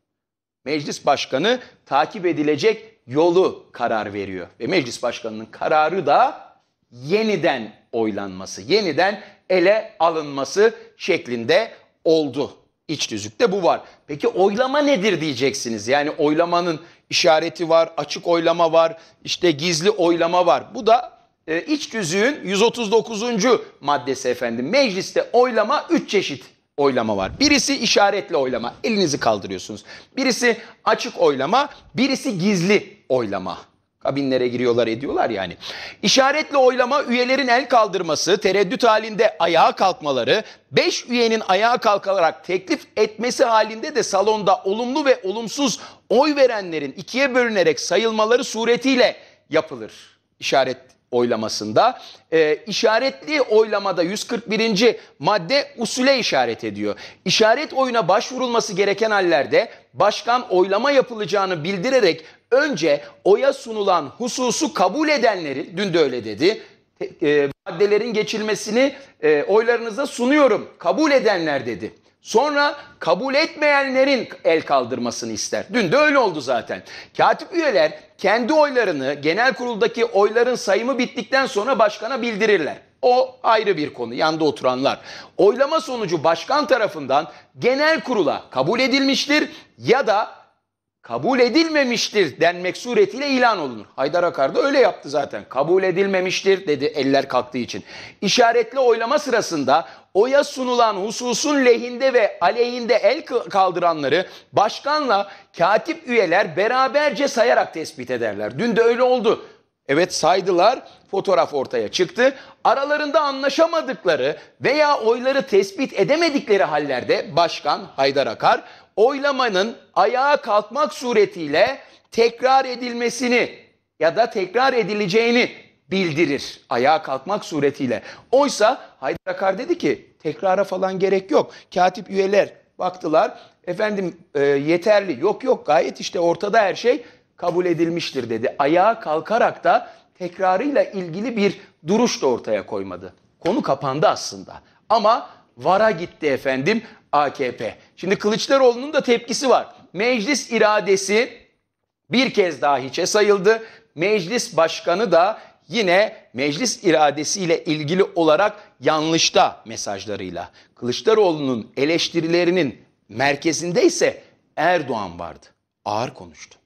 Meclis başkanı takip edilecek yolu karar veriyor. Ve meclis başkanının kararı da yeniden oylanması, yeniden ele alınması şeklinde oldu. İç tüzükte bu var. Peki oylama nedir diyeceksiniz. Yani oylamanın işareti var, açık oylama var, işte gizli oylama var. Bu da e, iç tüzüğün yüz otuz dokuzuncu maddesi efendim. Mecliste oylama üç çeşit oylama var. Birisi işaretli oylama, elinizi kaldırıyorsunuz. Birisi açık oylama, birisi gizli oylama. Kabinlere giriyorlar, ediyorlar yani. İşaretli oylama üyelerin el kaldırması, tereddüt halinde ayağa kalkmaları, beş üyenin ayağa kalkarak teklif etmesi halinde de salonda olumlu ve olumsuz oy verenlerin ikiye bölünerek sayılmaları suretiyle yapılır. İşaret oylamasında. Ee, işaretli oylamada yüz kırk birinci madde usule işaret ediyor. İşaret oyuna başvurulması gereken hallerde başkan oylama yapılacağını bildirerek önce oya sunulan hususu kabul edenleri, dün de öyle dedi, e, maddelerin geçilmesini e, oylarınıza sunuyorum, kabul edenler dedi. Sonra kabul etmeyenlerin el kaldırmasını ister. Dün de öyle oldu zaten. Katip üyeler kendi oylarını genel kuruldaki oyların sayımı bittikten sonra başkana bildirirler. O ayrı bir konu, yanda oturanlar. Oylama sonucu başkan tarafından genel kurula kabul edilmiştir ya da kabul edilmemiştir denmek suretiyle ilan olunur. Haydar Akar da öyle yaptı zaten. Kabul edilmemiştir dedi eller kalktığı için. İşaretli oylama sırasında oya sunulan hususun lehinde ve aleyhinde el kaldıranları başkanla katip üyeler beraberce sayarak tespit ederler. Dün de öyle oldu. Evet, saydılar, fotoğraf ortaya çıktı. Aralarında anlaşamadıkları veya oyları tespit edemedikleri hallerde başkan Haydar Akar oylamanın ayağa kalkmak suretiyle tekrar edilmesini ya da tekrar edileceğini bildirir. Ayağa kalkmak suretiyle. Oysa Haydar Akar dedi ki tekrara falan gerek yok. Katip üyeler baktılar, efendim e, yeterli, yok yok gayet işte ortada her şey kabul edilmiştir dedi. Ayağa kalkarak da tekrarıyla ilgili bir duruş da ortaya koymadı. Konu kapandı aslında ama vara gitti efendim A K P. Şimdi Kılıçdaroğlu'nun da tepkisi var. Meclis iradesi bir kez daha hiçe sayıldı. Meclis başkanı da yine meclis iradesiyle ilgili olarak yanlışta mesajlarıyla. Kılıçdaroğlu'nun eleştirilerinin merkezinde ise Erdoğan vardı. Ağır konuştu.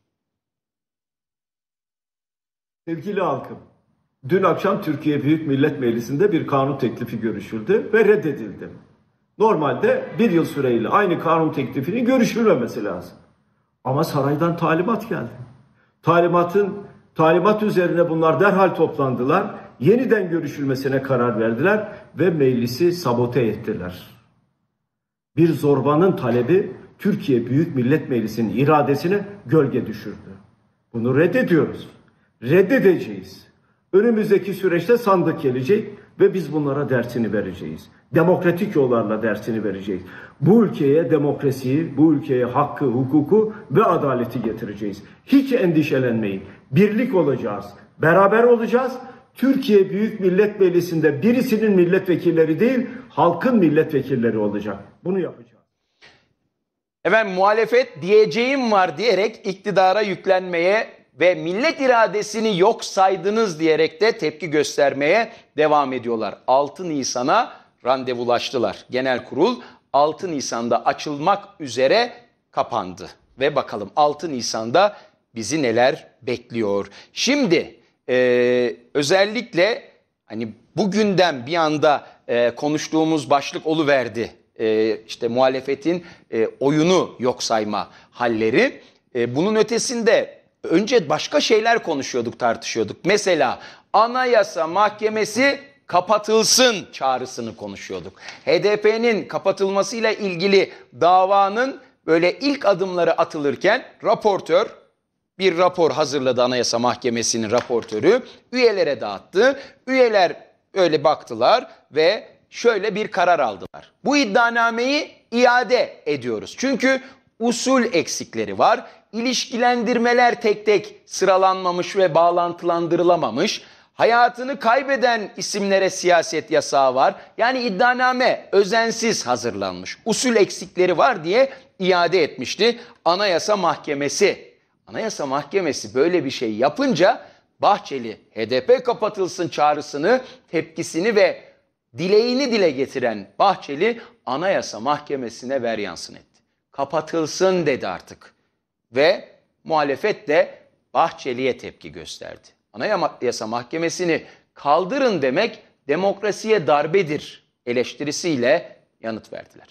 Sevgili halkım, dün akşam Türkiye Büyük Millet Meclisi'nde bir kanun teklifi görüşüldü ve reddedildi. Normalde bir yıl süreyle aynı kanun teklifinin görüşülmemesi lazım. Ama saraydan talimat geldi. Talimatın talimat üzerine bunlar derhal toplandılar. Yeniden görüşülmesine karar verdiler ve meclisi sabote ettiler. Bir zorbanın talebi Türkiye Büyük Millet Meclisi'nin iradesine gölge düşürdü. Bunu reddediyoruz. Reddedeceğiz. Önümüzdeki süreçte sandık gelecek ve biz bunlara dersini vereceğiz. Demokratik yollarla dersini vereceğiz. Bu ülkeye demokrasiyi, bu ülkeye hakkı, hukuku ve adaleti getireceğiz. Hiç endişelenmeyin. Birlik olacağız. Beraber olacağız. Türkiye Büyük Millet Meclisi'nde birisinin milletvekilleri değil, halkın milletvekilleri olacak. Bunu yapacağız. Efendim muhalefet diyeceğim var diyerek iktidara yüklenmeye ve millet iradesini yok saydınız diyerek de tepki göstermeye devam ediyorlar. altı Nisan'a randevulaştılar. Genel kurul altı Nisan'da açılmak üzere kapandı. Ve bakalım altı Nisan'da bizi neler bekliyor. Şimdi e, özellikle hani bugünden bir anda e, konuştuğumuz başlık oluverdi. E, işte muhalefetin e, oyunu yok sayma halleri. E, bunun ötesinde önce başka şeyler konuşuyorduk, tartışıyorduk. Mesela Anayasa Mahkemesi kapatılsın çağrısını konuşuyorduk. H D P'nin kapatılmasıyla ilgili davanın böyle ilk adımları atılırken raportör bir rapor hazırladı Anayasa Mahkemesi'nin raportörü. Üyelere dağıttı. Üyeler öyle baktılar ve şöyle bir karar aldılar. Bu iddianameyi iade ediyoruz. Çünkü usul eksikleri var. İlişkilendirmeler tek tek sıralanmamış ve bağlantılandırılamamış. Hayatını kaybeden isimlere siyaset yasağı var. Yani iddianame özensiz hazırlanmış. Usul eksikleri var diye iade etmişti Anayasa Mahkemesi. Anayasa Mahkemesi böyle bir şey yapınca Bahçeli H D P kapatılsın çağrısını, tepkisini ve dileğini dile getiren Bahçeli Anayasa Mahkemesi'ne veryansın etti. Kapatılsın dedi artık. Ve muhalefet de Bahçeli'ye tepki gösterdi. Anayasa Mahkemesi'ni kaldırın demek demokrasiye darbedir eleştirisiyle yanıt verdiler.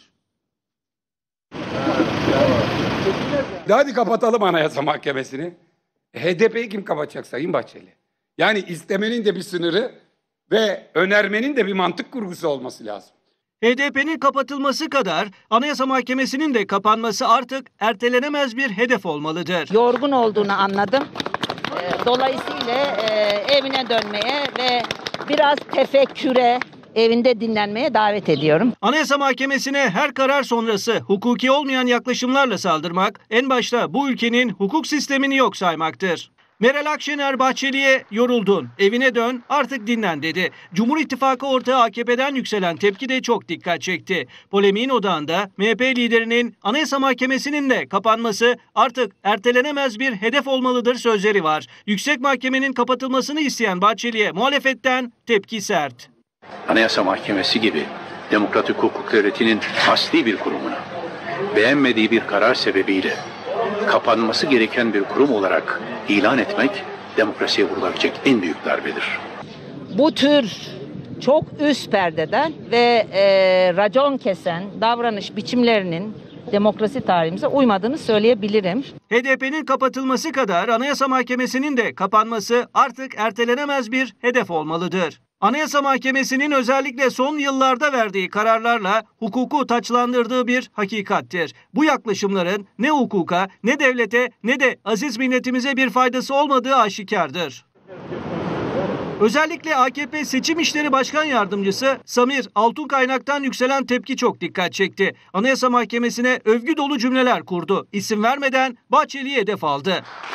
Hadi kapatalım Anayasa Mahkemesi'ni. H D P'yi kim kapatacak Sayın Bahçeli? Yani istemenin de bir sınırı ve önermenin de bir mantık kurgusu olması lazım. H D P'nin kapatılması kadar Anayasa Mahkemesi'nin de kapanması artık ertelenemez bir hedef olmalıdır. Yorgun olduğunu anladım. Dolayısıyla evine dönmeye ve biraz tefekküre, evinde dinlenmeye davet ediyorum. Anayasa Mahkemesi'ne her karar sonrası hukuki olmayan yaklaşımlarla saldırmak, en başta bu ülkenin hukuk sistemini yok saymaktır. Meral Akşener Bahçeli'ye yoruldun, evine dön, artık dinlen dedi. Cumhur İttifakı ortağı A K P'den yükselen tepki de çok dikkat çekti. Polemiğin odağında M H P liderinin Anayasa Mahkemesi'nin de kapanması artık ertelenemez bir hedef olmalıdır sözleri var. Yüksek Mahkemenin kapatılmasını isteyen Bahçeli'ye muhalefetten tepki sert. Anayasa Mahkemesi gibi demokratik hukuk devletinin asli bir kurumuna beğenmediği bir karar sebebiyle kapanması gereken bir kurum olarak ilan etmek demokrasiye vurulabilecek en büyük darbedir. Bu tür çok üst perdeden ve e, racon kesen davranış biçimlerinin demokrasi tarihimize uymadığını söyleyebilirim. H D P'nin kapatılması kadar Anayasa Mahkemesi'nin de kapanması artık ertelenemez bir hedef olmalıdır. Anayasa Mahkemesi'nin özellikle son yıllarda verdiği kararlarla hukuku taçlandırdığı bir hakikattir. Bu yaklaşımların ne hukuka, ne devlete, ne de aziz milletimize bir faydası olmadığı aşikardır. Özellikle A K P Seçim İşleri Başkan Yardımcısı Samir Altunkaynak'tan yükselen tepki çok dikkat çekti. Anayasa Mahkemesi'ne övgü dolu cümleler kurdu. İsim vermeden Bahçeli'yi hedef aldı.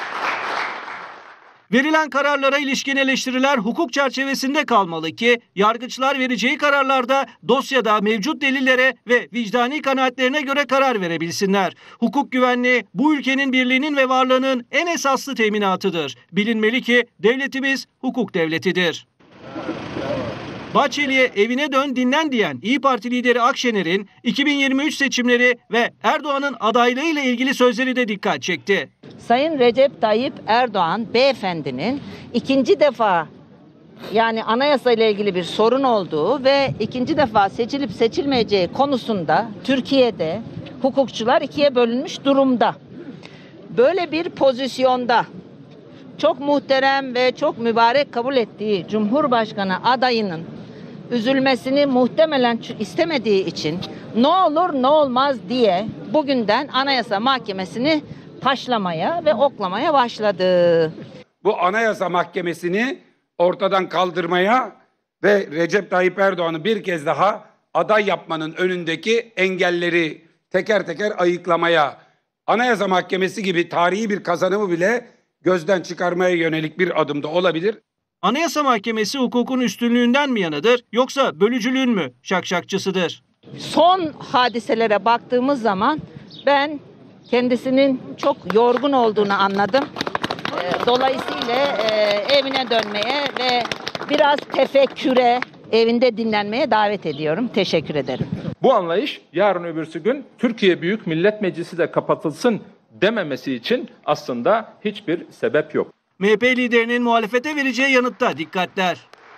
Verilen kararlara ilişkin eleştiriler hukuk çerçevesinde kalmalı ki yargıçlar vereceği kararlarda dosyada mevcut delillere ve vicdani kanaatlerine göre karar verebilsinler. Hukuk güvenliği bu ülkenin birliğinin ve varlığının en esaslı teminatıdır. Bilinmeli ki devletimiz hukuk devletidir. Bahçeli'ye evine dön dinlen diyen İYİ Parti lideri Akşener'in iki bin yirmi üç seçimleri ve Erdoğan'ın adaylığıyla ilgili sözleri de dikkat çekti. Sayın Recep Tayyip Erdoğan beyefendinin ikinci defa yani anayasa ile ilgili bir sorun olduğu ve ikinci defa seçilip seçilmeyeceği konusunda Türkiye'de hukukçular ikiye bölünmüş durumda. Böyle bir pozisyonda çok muhterem ve çok mübarek kabul ettiği Cumhurbaşkanı adayının üzülmesini muhtemelen istemediği için ne olur ne olmaz diye bugünden Anayasa Mahkemesi'ni taşlamaya ve oklamaya başladı. Bu Anayasa Mahkemesi'ni ortadan kaldırmaya ve Recep Tayyip Erdoğan'ı bir kez daha aday yapmanın önündeki engelleri teker teker ayıklamaya, Anayasa Mahkemesi gibi tarihi bir kazanımı bile gözden çıkarmaya yönelik bir adım da olabilir. Anayasa Mahkemesi hukukun üstünlüğünden mi yanıdır yoksa bölücülüğün mü şakşakçısıdır? Son hadiselere baktığımız zaman ben kendisinin çok yorgun olduğunu anladım. Dolayısıyla evine dönmeye ve biraz tefekküre, evinde dinlenmeye davet ediyorum. Teşekkür ederim. Bu anlayış yarın öbürsü gün Türkiye Büyük Millet Meclisi de kapatılsın dememesi için aslında hiçbir sebep yok. M H P liderinin muhalefete vereceği yanıtta dikkatler.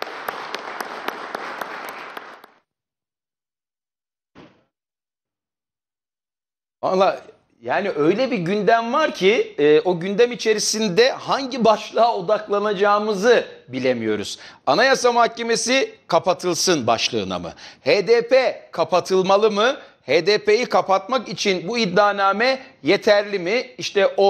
Valla yani öyle bir gündem var ki e, o gündem içerisinde hangi başlığa odaklanacağımızı bilemiyoruz. Anayasa Mahkemesi kapatılsın başlığına mı? H D P kapatılmalı mı? H D P'yi kapatmak için bu iddianame yeterli mi? İşte o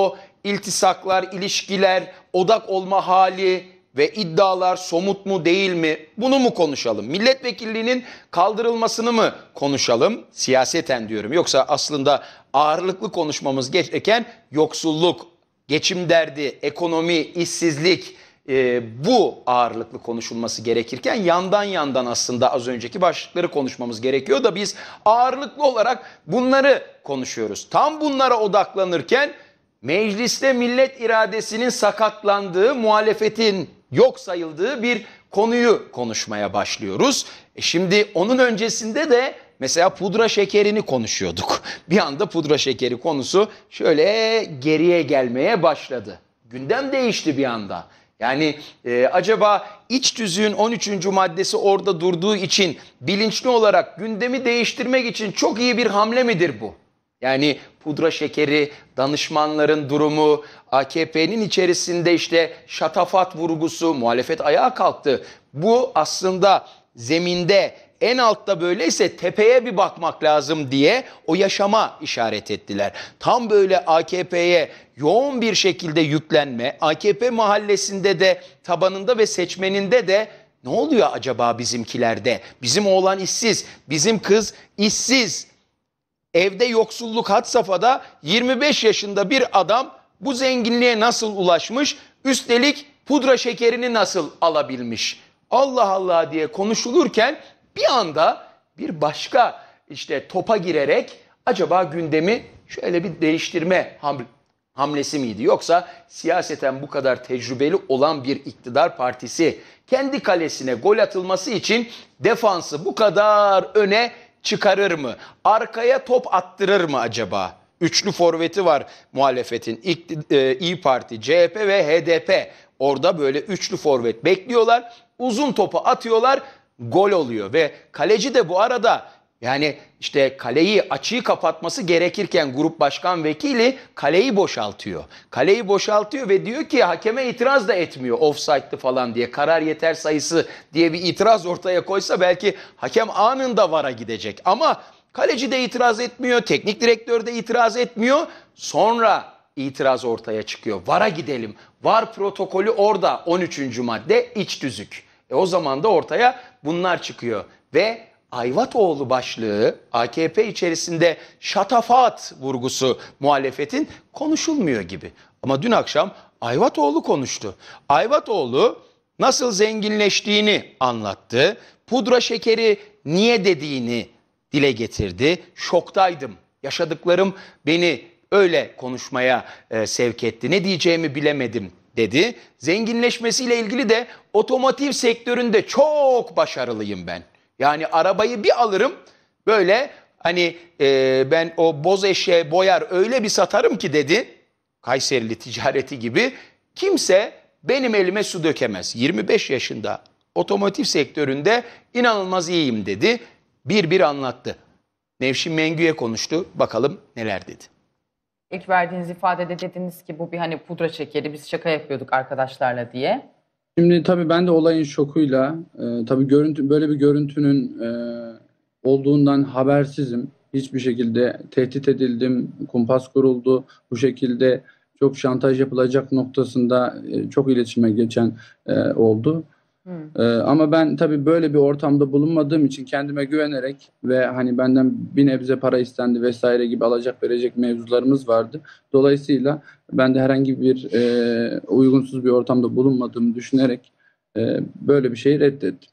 iltisaklar, ilişkiler, odak olma hali ve iddialar somut mu değil mi? Bunu mu konuşalım? Milletvekilliğinin kaldırılmasını mı konuşalım? Siyaseten diyorum. Yoksa aslında ağırlıklı konuşmamız gereken yoksulluk, geçim derdi, ekonomi, işsizlik, e, bu ağırlıklı konuşulması gerekirken yandan yandan aslında az önceki başlıkları konuşmamız gerekiyor da biz ağırlıklı olarak bunları konuşuyoruz. Tam bunlara odaklanırken mecliste millet iradesinin sakatlandığı, muhalefetin yok sayıldığı bir konuyu konuşmaya başlıyoruz. E şimdi onun öncesinde de mesela pudra şekerini konuşuyorduk. Bir anda pudra şekeri konusu şöyle geriye gelmeye başladı. Gündem değişti bir anda. Yani e, acaba iç tüzüğün on üçüncü maddesi orada durduğu için bilinçli olarak gündemi değiştirmek için çok iyi bir hamle midir bu? Yani pudra şekeri, danışmanların durumu, A K P'nin içerisinde işte şatafat vurgusu, muhalefet ayağa kalktı. Bu aslında zeminde en altta böyleyse tepeye bir bakmak lazım diye o yaşama işaret ettiler. Tam böyle A K P'ye yoğun bir şekilde yüklenme, A K P mahallesinde de tabanında ve seçmeninde de ne oluyor acaba bizimkilerde? Bizim oğlan işsiz, bizim kız işsiz. Evde yoksulluk had safhada, yirmi beş yaşında bir adam bu zenginliğe nasıl ulaşmış? Üstelik pudra şekerini nasıl alabilmiş? Allah Allah diye konuşulurken bir anda bir başka işte topa girerek acaba gündemi şöyle bir değiştirme hamlesi miydi? Yoksa siyaseten bu kadar tecrübeli olan bir iktidar partisi kendi kalesine gol atılması için defansı bu kadar öne çıkarır mı? Arkaya top attırır mı acaba? Üçlü forveti var muhalefetin. İkt- e, İYİ Parti, C H P ve H D P. Orada böyle üçlü forvet bekliyorlar. Uzun topu atıyorlar. Gol oluyor ve kaleci de bu arada yani işte kaleyi, açıyı kapatması gerekirken grup başkan vekili kaleyi boşaltıyor. Kaleyi boşaltıyor ve diyor ki hakeme itiraz da etmiyor offside'lı falan diye. Karar yeter sayısı diye bir itiraz ortaya koysa belki hakem anında VAR'a gidecek. Ama kaleci de itiraz etmiyor, teknik direktör de itiraz etmiyor. Sonra itiraz ortaya çıkıyor. VAR'a gidelim. VAR protokolü orada on üçüncü madde iç tüzük. E o zaman da ortaya bunlar çıkıyor ve Ayvatoğlu başlığı A K P içerisinde şatafat vurgusu muhalefetin konuşulmuyor gibi. Ama dün akşam Ayvatoğlu konuştu. Ayvatoğlu nasıl zenginleştiğini anlattı. Pudra şekeri niye dediğini dile getirdi. Şoktaydım. Yaşadıklarım beni öyle konuşmaya e, sevk etti. Ne diyeceğimi bilemedim dedi. Zenginleşmesiyle ilgili de otomotiv sektöründe çok başarılıyım ben. Yani arabayı bir alırım böyle hani e, ben o boz eşeğe boyar öyle bir satarım ki dedi. Kayserili ticareti gibi kimse benim elime su dökemez. yirmi beş yaşında otomotiv sektöründe inanılmaz iyiyim dedi. Bir bir anlattı. Nevşin Mengü'ye konuştu. Bakalım neler dedi. İlk verdiğiniz ifadede dediniz ki bu bir hani pudra şekeri, biz şaka yapıyorduk arkadaşlarla diye. Şimdi tabii ben de olayın şokuyla e, tabii görüntü böyle bir görüntünün e, olduğundan habersizim. Hiçbir şekilde tehdit edildim, kumpas kuruldu. Bu şekilde çok şantaj yapılacak noktasında e, çok iletişime geçen e, oldu. Ee, ama ben tabii böyle bir ortamda bulunmadığım için kendime güvenerek ve hani benden bir nebze para istendi vesaire gibi alacak verecek mevzularımız vardı. Dolayısıyla ben de herhangi bir e, uygunsuz bir ortamda bulunmadığımı düşünerek e, böyle bir şeyi reddettim.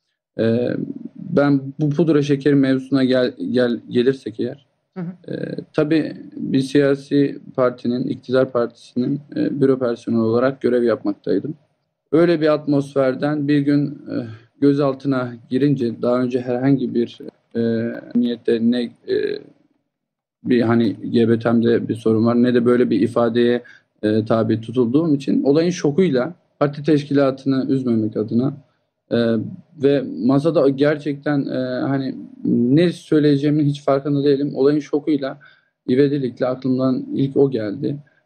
E, ben bu pudra şekeri mevzusuna gel, gel gelirsek eğer, hı hı. E, tabii bir siyasi partinin, iktidar partisinin e, büro personeli olarak görev yapmaktaydım. Öyle bir atmosferden bir gün e, gözaltına girince daha önce herhangi bir e, niyette ne e, bir hani G B T'mde bir sorun var ne de böyle bir ifadeye e, tabi tutulduğum için olayın şokuyla parti teşkilatını üzmemek adına e, ve masada gerçekten e, hani ne söyleyeceğimin hiç farkında değilim. Olayın şokuyla ivedilikle aklımdan ilk o geldi.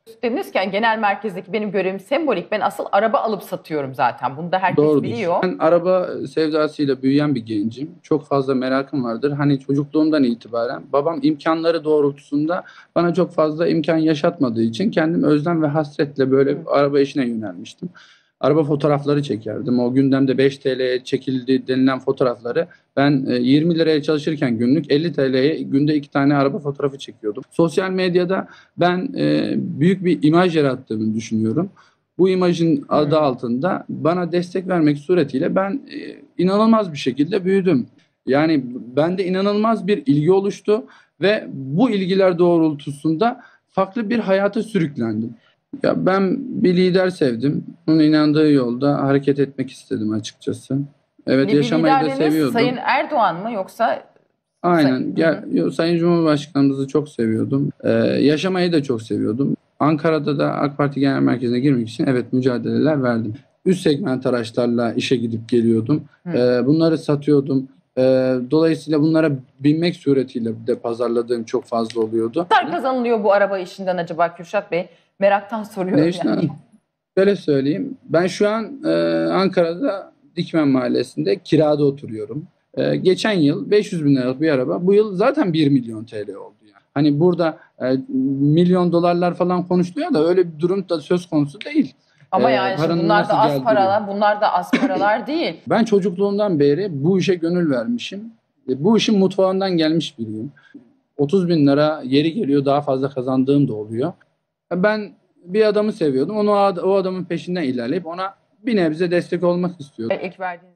Dediniz ki yani genel merkezdeki benim görevim sembolik. Ben asıl araba alıp satıyorum zaten. Bunu da herkes Doğrudur. biliyor. Ben araba sevdasıyla büyüyen bir gencim. Çok fazla merakım vardır. Hani çocukluğumdan itibaren babam imkanları doğrultusunda bana çok fazla imkan yaşatmadığı için kendim özlem ve hasretle böyle araba işine yönelmiştim. Araba fotoğrafları çekerdim. O gündemde beş T L'ye çekildi denilen fotoğrafları ben yirmi liraya çalışırken günlük elli T L'ye günde iki tane araba fotoğrafı çekiyordum. Sosyal medyada ben e, büyük bir imaj yarattığımı düşünüyorum. Bu imajın adı altında bana destek vermek suretiyle ben e, inanılmaz bir şekilde büyüdüm. Yani bende inanılmaz bir ilgi oluştu ve bu ilgiler doğrultusunda farklı bir hayata sürüklendim. Ya ben bir lider sevdim. Onun inandığı yolda hareket etmek istedim açıkçası. Evet, Bir yaşamayı da liderleriniz seviyordum. Sayın Erdoğan mı yoksa? Aynen. Sayın, Ya, yo, Sayın Cumhurbaşkanımızı çok seviyordum. Ee, yaşamayı da çok seviyordum. Ankara'da da AK Parti Genel Merkezi'ne girmek için evet mücadeleler verdim. Üst segment araçlarla işe gidip geliyordum. Ee, bunları satıyordum. Ee, dolayısıyla bunlara binmek suretiyle de pazarladığım çok fazla oluyordu. Ne kadar kazanılıyor bu araba işinden acaba Kürşat Bey? Meraktan soruyorum Nevşin yani. Hanım, şöyle söyleyeyim. Ben şu an e, Ankara'da Dikmen Mahallesi'nde kirada oturuyorum. E, geçen yıl beş yüz bin liralık bir araba. Bu yıl zaten bir milyon T L oldu. Yani. Hani burada e, milyon dolarlar falan konuşuluyor da öyle bir durum da söz konusu değil. Ama E, yani şimdi paranın bunlar da nasıl az geldiği- paralar, bunlar da az paralar değil. Ben çocukluğumdan beri bu işe gönül vermişim. E, bu işin mutfağından gelmiş biriyim. otuz bin lira yeri geliyor daha fazla kazandığım da oluyor. Ben bir adamı seviyordum. Onu o adamın peşinden ilerleyip ona bir nebze destek olmak istiyordum. İlk verdiğiniz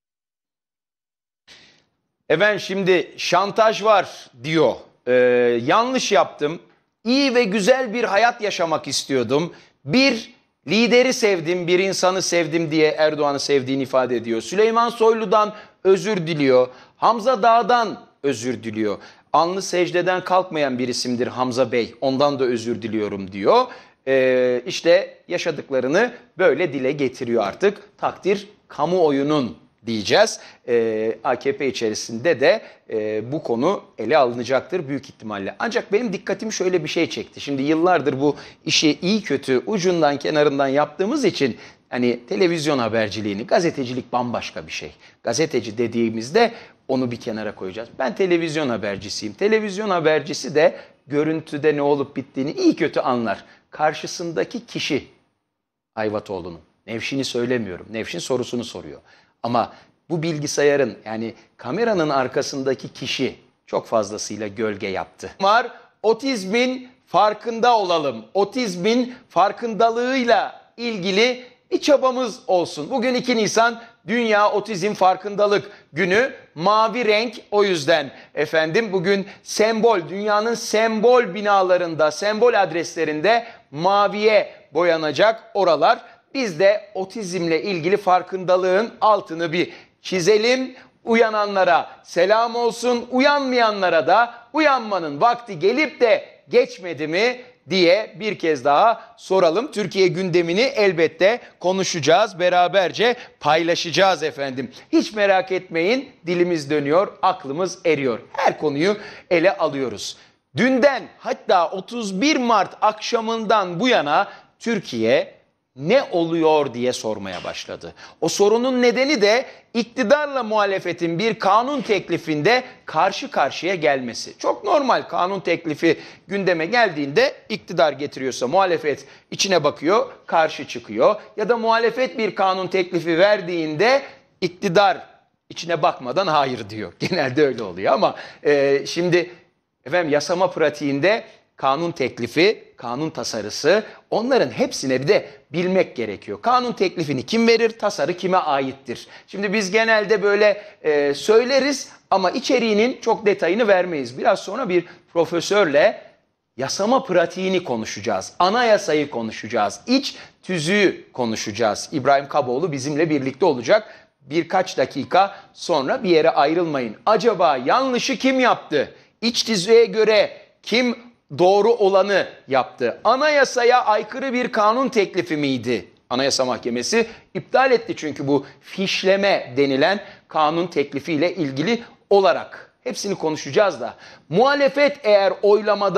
Efendim şimdi şantaj var diyor. Ee, yanlış yaptım. İyi ve güzel bir hayat yaşamak istiyordum. Bir lideri sevdim, bir insanı sevdim diye Erdoğan'ı sevdiğini ifade ediyor. Süleyman Soylu'dan özür diliyor. Hamza Dağ'dan özür diliyor. Alnı secdeden kalkmayan bir isimdir Hamza Bey. Ondan da özür diliyorum diyor. Ee, işte yaşadıklarını böyle dile getiriyor artık. Takdir kamuoyunun diyeceğiz. Ee, A K P içerisinde de e, bu konu ele alınacaktır büyük ihtimalle. Ancak benim dikkatimi şöyle bir şey çekti. Şimdi yıllardır bu işi iyi kötü ucundan kenarından yaptığımız için hani televizyon haberciliğini, gazetecilik bambaşka bir şey. Gazeteci dediğimizde onu bir kenara koyacağız. Ben televizyon habercisiyim. Televizyon habercisi de görüntüde ne olup bittiğini iyi kötü anlar. Karşısındaki kişi Ayvatoğlu'nun. Nevşin'i söylemiyorum. Nevşin sorusunu soruyor. Ama bu bilgisayarın yani kameranın arkasındaki kişi çok fazlasıyla gölge yaptı. Var otizmin farkında olalım. Otizmin farkındalığıyla ilgili bir çabamız olsun. Bugün iki Nisan Dünya Otizm Farkındalık Günü. Mavi renk o yüzden efendim bugün sembol, dünyanın sembol binalarında, sembol adreslerinde maviye boyanacak oralar. Biz de otizmle ilgili farkındalığın altını bir çizelim. Uyananlara selam olsun, uyanmayanlara da uyanmanın vakti gelip de geçmedi mi diye bir kez daha soralım. Türkiye gündemini elbette konuşacağız, beraberce paylaşacağız efendim. Hiç merak etmeyin, dilimiz dönüyor, aklımız eriyor. Her konuyu ele alıyoruz. Dünden hatta otuz bir Mart akşamından bu yana Türkiye ne oluyor diye sormaya başladı. O sorunun nedeni de iktidarla muhalefetin bir kanun teklifinde karşı karşıya gelmesi. Çok normal, kanun teklifi gündeme geldiğinde iktidar getiriyorsa muhalefet içine bakıyor, karşı çıkıyor. Ya da muhalefet bir kanun teklifi verdiğinde iktidar içine bakmadan hayır diyor. Genelde öyle oluyor ama e, şimdi efendim yasama pratiğinde kanun teklifi, kanun tasarısı, onların hepsine bir de bilmek gerekiyor. Kanun teklifini kim verir, tasarı kime aittir? Şimdi biz genelde böyle e, söyleriz ama içeriğinin çok detayını vermeyiz. Biraz sonra bir profesörle yasama pratiğini konuşacağız. Anayasayı konuşacağız. İç tüzüğü konuşacağız. İbrahim Kaboğlu bizimle birlikte olacak. Birkaç dakika sonra bir yere ayrılmayın. Acaba yanlışı kim yaptı? İç tüzüğe göre kim doğru olanı yaptı? Anayasaya aykırı bir kanun teklifi miydi? Anayasa Mahkemesi iptal etti çünkü bu fişleme denilen kanun teklifiyle ilgili olarak. Hepsini konuşacağız da. Muhalefet eğer oylamada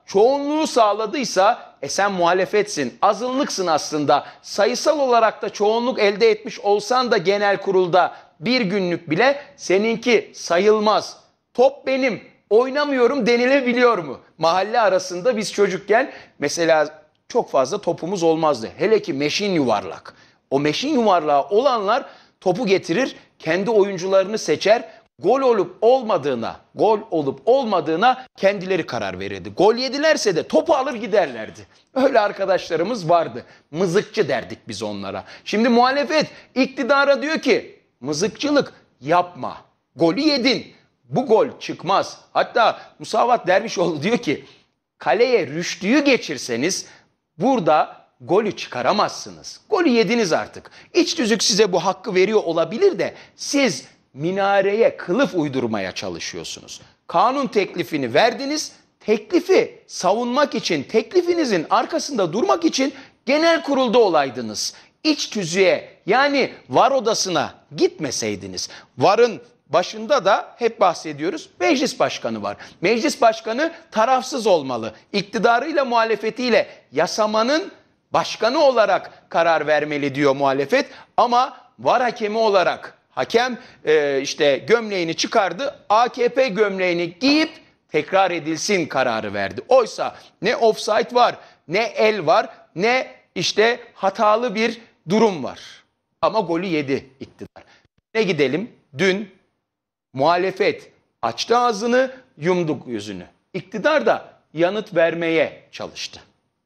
çoğunluğu sağladıysa e sen muhalefetsin, azınlıksın aslında. Sayısal olarak da çoğunluk elde etmiş olsan da genel kurulda bir günlük bile seninki sayılmaz. Top benim, oynamıyorum denilebiliyor mu? Mahalle arasında biz çocukken mesela çok fazla topumuz olmazdı. Hele ki meşin yuvarlak. O meşin yuvarlağı olanlar topu getirir, kendi oyuncularını seçer. Gol olup olmadığına, gol olup olmadığına kendileri karar verirdi. Gol yedilerse de topu alır giderlerdi. Öyle arkadaşlarımız vardı. Mızıkçı derdik biz onlara. Şimdi muhalefet iktidara diyor ki mızıkçılık yapma. Golü yedin. Bu gol çıkmaz. Hatta Musavat Dervişoğlu diyor ki kaleye Rüştü'yü geçirseniz burada golü çıkaramazsınız. Golü yediniz artık. İç tüzük size bu hakkı veriyor olabilir de siz minareye kılıf uydurmaya çalışıyorsunuz. Kanun teklifini verdiniz. Teklifi savunmak için, teklifinizin arkasında durmak için genel kurulda olaydınız. İç tüzüğe yani var odasına gitmeseydiniz. Varın başında da hep bahsediyoruz meclis başkanı var. Meclis başkanı tarafsız olmalı. İktidarıyla muhalefetiyle yasamanın başkanı olarak karar vermeli diyor muhalefet. Ama var hakemi olarak hakem e, işte gömleğini çıkardı. A K P gömleğini giyip tekrar edilsin kararı verdi. Oysa ne offside var, ne el var, ne işte hatalı bir durum var. Ama golü yedi iktidar. Ne gidelim? Dün muhalefet açtı ağzını, yumdu yüzünü. İktidar da yanıt vermeye çalıştı.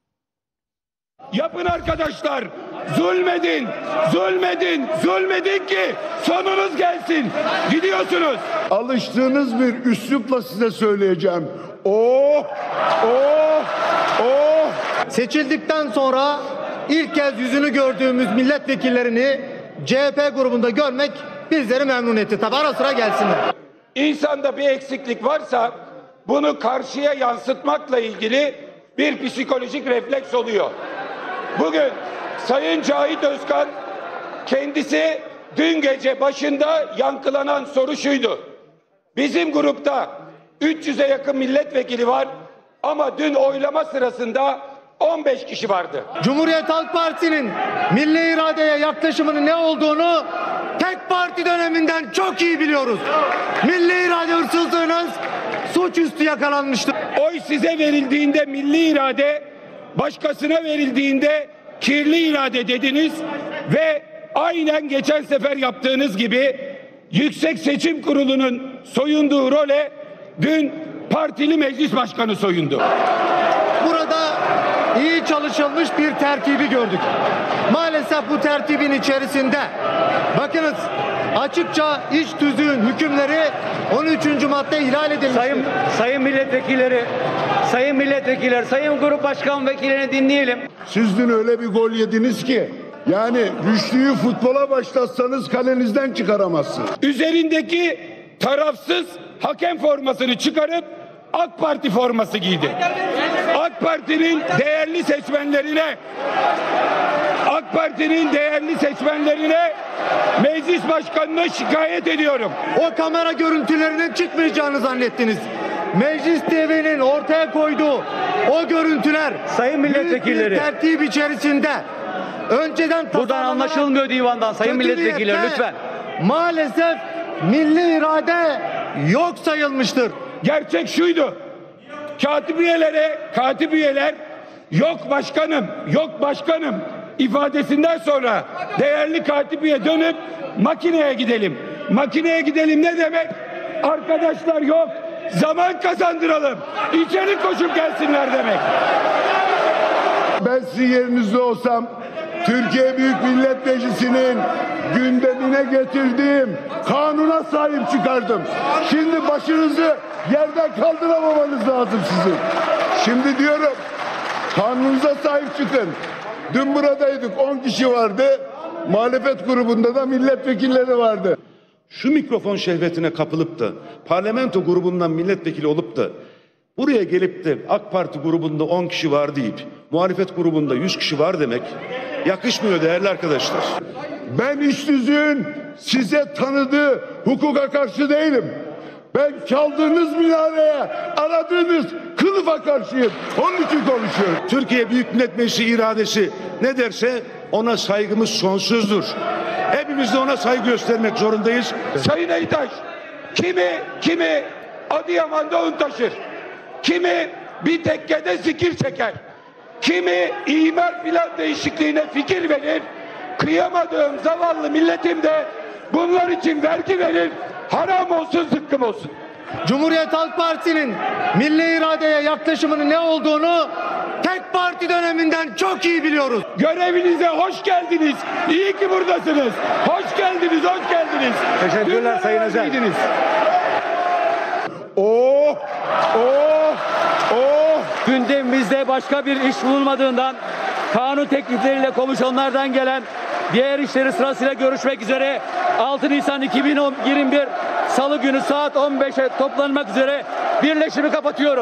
Yapın arkadaşlar. Zulmedin, zulmedin, zulmedin ki sonunuz gelsin. Gidiyorsunuz. Alıştığınız bir üslupla size söyleyeceğim. Oh, oh, oh. Seçildikten sonra ilk kez yüzünü gördüğümüz milletvekillerini C H P grubunda görmek bizleri memnun etti. Tabi ara sıra gelsinler. İnsanda bir eksiklik varsa bunu karşıya yansıtmakla ilgili bir psikolojik refleks oluyor. Bugün Sayın Cahit Özkan kendisi dün gece başında yankılanan soru şuydu. Bizim grupta üç yüze yakın milletvekili var ama dün oylama sırasında on beş kişi vardı. Cumhuriyet Halk Partisi'nin milli iradeye yaklaşımının ne olduğunu tek parti döneminden çok iyi biliyoruz. Milli irade hırsızlığınız suçüstü yakalanmıştır. Oy size verildiğinde milli irade, başkasına verildiğinde kirli irade dediniz ve aynen geçen sefer yaptığınız gibi Yüksek Seçim Kurulu'nun soyunduğu role dün partili meclis başkanı soyundu. Burada iyi çalışılmış bir tertibi gördük. Maalesef bu tertibin içerisinde bakınız açıkça iç tüzüğün hükümleri on üçüncü madde ihlal edilmiştir. Sayın, sayın milletvekilleri, sayın milletvekiller, sayın grup başkan vekillerini dinleyelim. Siz dün öyle bir gol yediniz ki yani Rüştü'yü futbola başlatsanız kalenizden çıkaramazsınız. Üzerindeki tarafsız hakem formasını çıkarıp AK Parti forması giydi. AK Parti'nin değerli seçmenlerine AK Parti'nin değerli seçmenlerine meclis başkanına şikayet ediyorum. O kamera görüntülerinin çıkmayacağını zannettiniz. Meclis T V'nin ortaya koyduğu o görüntüler sayın milletvekilleri büyük bir tertip içerisinde önceden buradan anlaşılmıyor divandan sayın milletvekilleri lütfen. Maalesef milli irade yok sayılmıştır. Gerçek şuydu. Katibiyelere, katibiyeler yok başkanım, yok başkanım ifadesinden sonra değerli katibiye dönüp makineye gidelim. Makineye gidelim ne demek? Arkadaşlar yok. Zaman kazandıralım. İçeri koşup gelsinler demek. Ben sizin yerinizde olsam Türkiye Büyük Millet Meclisi'nin gündemine getirdiğim kanuna sahip çıkardım. Şimdi başınızı yerden kaldıramamanız lazım sizin. Şimdi diyorum kanununuza sahip çıkın. Dün buradaydık on kişi vardı. Muhalefet grubunda da milletvekilleri vardı. Şu mikrofon şehvetine kapılıp da parlamento grubundan milletvekili olup da buraya gelip de AK Parti grubunda on kişi var deyip muhalefet grubunda yüz kişi var demek yakışmıyor değerli arkadaşlar. Ben iç tüzüğün size tanıdığı hukuka karşı değilim. Ben çaldığınız minareye aradığınız kılıf Tasarrufa karşıyım. Onun için konuşuyorum. Türkiye Büyük Millet Meclisi iradesi ne derse ona saygımız sonsuzdur. Hepimiz de ona saygı göstermek zorundayız. Sayın Eytaş, kimi kimi Adıyaman'da un taşır, kimi bir tekkede zikir çeker, kimi imar plan değişikliğine fikir verir, kıyamadığım zavallı milletim de bunlar için vergi verir, haram olsun zıkkım olsun. Cumhuriyet Halk Partisi'nin milli iradeye yaklaşımının ne olduğunu tek parti döneminden çok iyi biliyoruz. Görevinize hoş geldiniz. İyi ki buradasınız. Hoş geldiniz, hoş geldiniz. Teşekkürler Sayın Özel. Oh, oh, oh. Gündemimizde başka bir iş bulunmadığından kanun teklifleriyle komisyonlardan gelen diğer işleri sırasıyla görüşmek üzere altı Nisan iki bin yirmi bir Salı günü saat on beşe toplanmak üzere birleşimi kapatıyorum.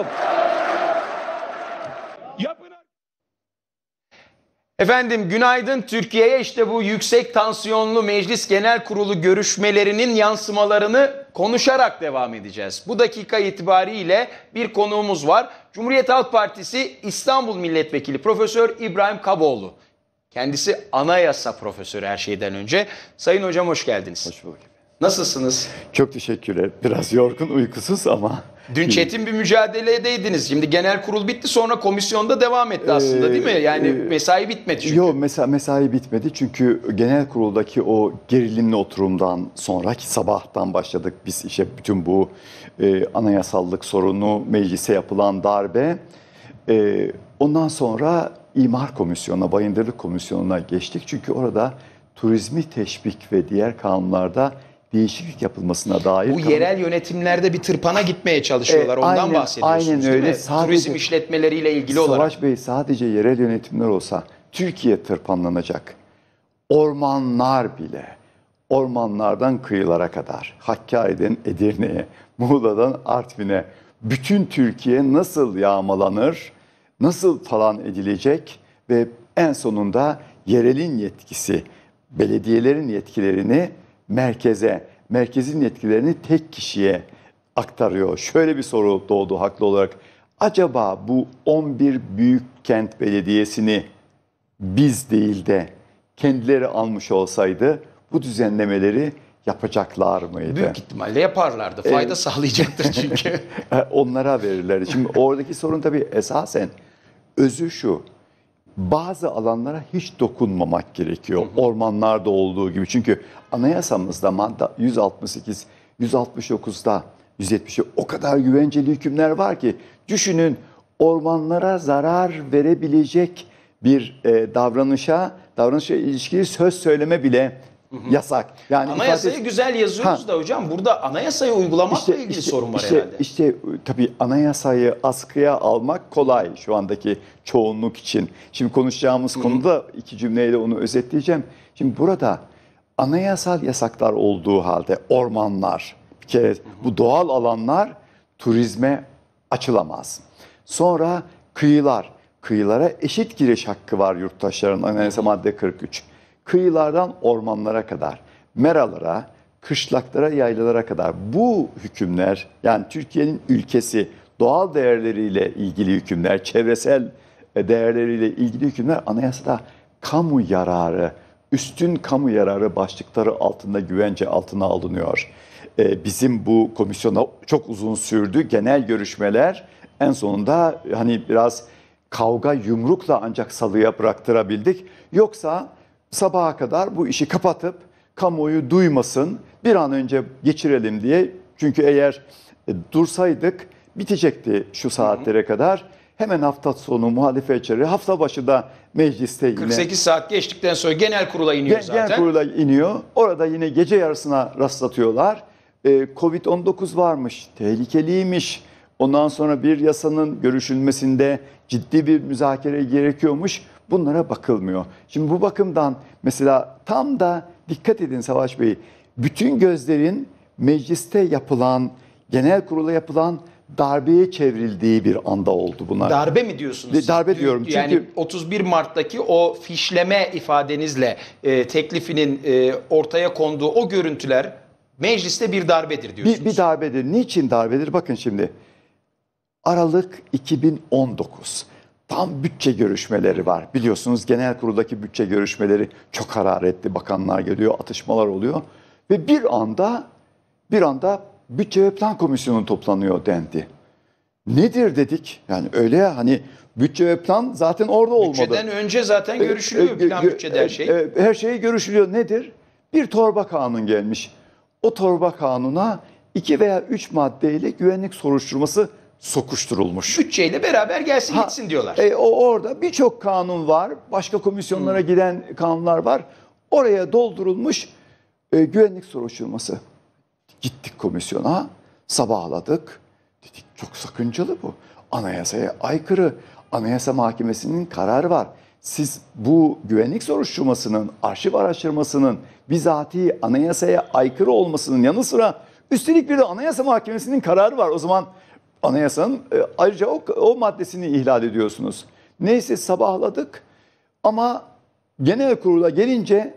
Efendim günaydın Türkiye'ye. İşte bu yüksek tansiyonlu Meclis Genel Kurulu görüşmelerinin yansımalarını konuşarak devam edeceğiz. Bu dakika itibariyle bir konuğumuz var. Cumhuriyet Halk Partisi İstanbul Milletvekili Profesör İbrahim Kaboğlu. Kendisi anayasa profesörü her şeyden önce. Sayın hocam hoş geldiniz. Hoş bulduk. Nasılsınız? Çok teşekkürler. Biraz yorgun, uykusuz ama... Dün çetin bir mücadeledeydiniz. Şimdi genel kurul bitti, sonra komisyonda devam etti aslında değil mi? Yani mesai bitmedi çünkü. Yok, mesa mesai bitmedi çünkü genel kuruldaki o gerilimli oturumdan sonraki sabahtan başladık biz işe, bütün bu e, anayasallık sorunu, meclise yapılan darbe. E, ondan sonra İmar Komisyonu'na, Bayındırlık Komisyonu'na geçtik. Çünkü orada turizmi teşvik ve diğer kanunlarda değişiklik yapılmasına dair... Bu yerel yönetimlerde bir tırpana gitmeye çalışıyorlar. E, Ondan aynen, bahsediyorsunuz aynen değil öyle. mi? Sadece, Turizm işletmeleriyle ilgili Savaş olarak. Savaş Bey, sadece yerel yönetimler olsa Türkiye tırpanlanacak. Ormanlar bile, ormanlardan kıyılara kadar, Hakkari'den Edirne'ye, Muğla'dan Artvin'e, bütün Türkiye nasıl yağmalanır, nasıl talan edilecek ve en sonunda yerelin yetkisi, belediyelerin yetkilerini merkeze, merkezin yetkilerini tek kişiye aktarıyor. Şöyle bir soru doğdu haklı olarak. Acaba bu on bir büyük kent belediyesini biz değil de kendileri almış olsaydı bu düzenlemeleri yapacaklar mıydı? Büyük ihtimalle yaparlardı. Fayda ee, sağlayacaktır çünkü. Onlara verirlerdi. Şimdi oradaki sorun tabii esasen özü şu. Bazı alanlara hiç dokunmamak gerekiyor. Hı hı. Ormanlarda olduğu gibi. Çünkü anayasamızda madde yüz altmış sekiz, yüz altmış dokuzda, yüz yetmişte o kadar güvenceli hükümler var ki düşünün, ormanlara zarar verebilecek bir e, davranışa, davranışa ilişkili söz söyleme bile hı hı. yasak. Yani anayasayı ifade... güzel yazıyoruz ha. da hocam burada anayasayı uygulamakla işte, ilgili işte, sorun var işte, herhalde. İşte tabii anayasayı askıya almak kolay şu andaki çoğunluk için. Şimdi konuşacağımız Hı-hı. konuda iki cümleyle onu özetleyeceğim. Şimdi burada anayasal yasaklar olduğu halde ormanlar, bir kere Hı-hı. bu doğal alanlar turizme açılamaz. Sonra kıyılar, kıyılara eşit giriş hakkı var yurttaşların, anayasa madde kırk üç. Kıyılardan ormanlara kadar, meralara, kışlaklara, yaylalara kadar bu hükümler, yani Türkiye'nin ülkesi, doğal değerleriyle ilgili hükümler, çevresel değerleriyle ilgili hükümler anayasada kamu yararı, üstün kamu yararı başlıkları altında güvence altına alınıyor. Bizim bu komisyona çok uzun sürdü, genel görüşmeler, en sonunda hani biraz kavga yumrukla ancak salıya bıraktırabildik. Yoksa sabaha kadar bu işi kapatıp kamuoyu duymasın, bir an önce geçirelim diye. Çünkü eğer e, dursaydık bitecekti şu saatlere kadar. Hemen hafta sonu muhalefetçileri, hafta başı da mecliste yine... kırk sekiz saat geçtikten sonra genel kurula iniyor gen, zaten. Genel kurula iniyor. Orada yine gece yarısına rastlatıyorlar. E, Covid on dokuz varmış, tehlikeliymiş. Ondan sonra bir yasanın görüşülmesinde ciddi bir müzakere gerekiyormuş. Bunlara bakılmıyor. Şimdi bu bakımdan mesela tam da dikkat edin Savaş Bey, bütün gözlerin mecliste yapılan, genel kurula yapılan darbeye çevrildiği bir anda oldu bunlar. Darbe mi diyorsunuz? Darbe Dün, diyorum. Çünkü yani otuz bir Mart'taki o fişleme ifadenizle e, teklifinin e, ortaya konduğu o görüntüler mecliste bir darbedir diyorsunuz. Bir, bir darbedir. Niçin darbedir? Bakın şimdi. Aralık iki bin on dokuz. Tam bütçe görüşmeleri var. Biliyorsunuz genel kuruldaki bütçe görüşmeleri çok hararetli. Bakanlar geliyor, atışmalar oluyor. Ve bir anda bir anda Bütçe ve Plan Komisyonu toplanıyor dendi. Nedir dedik? Yani öyle ya, hani bütçe ve plan zaten orada olmadı. Bütçeden önce zaten görüşülüyor plan bütçede her şey. Her şey görüşülüyor. Nedir? Bir torba kanun gelmiş. O torba kanuna iki veya üç maddeyle güvenlik soruşturması sokuşturulmuş. Bütçeyle beraber gelsin Ha, gitsin diyorlar. E, o orada birçok kanun var. Başka komisyonlara Hmm. giden kanunlar var. Oraya doldurulmuş e, güvenlik soruşturması. Gittik komisyona, sabahladık. Dedik çok sakıncalı bu. Anayasaya aykırı. Anayasa Mahkemesi'nin kararı var. Siz bu güvenlik soruşturmasının, arşiv araştırmasının bizatihi anayasaya aykırı olmasının yanı sıra üstelik bir de Anayasa Mahkemesi'nin kararı var. O zaman anayasanın e, ayrıca o, o maddesini ihlal ediyorsunuz. Neyse sabahladık ama genel kurula gelince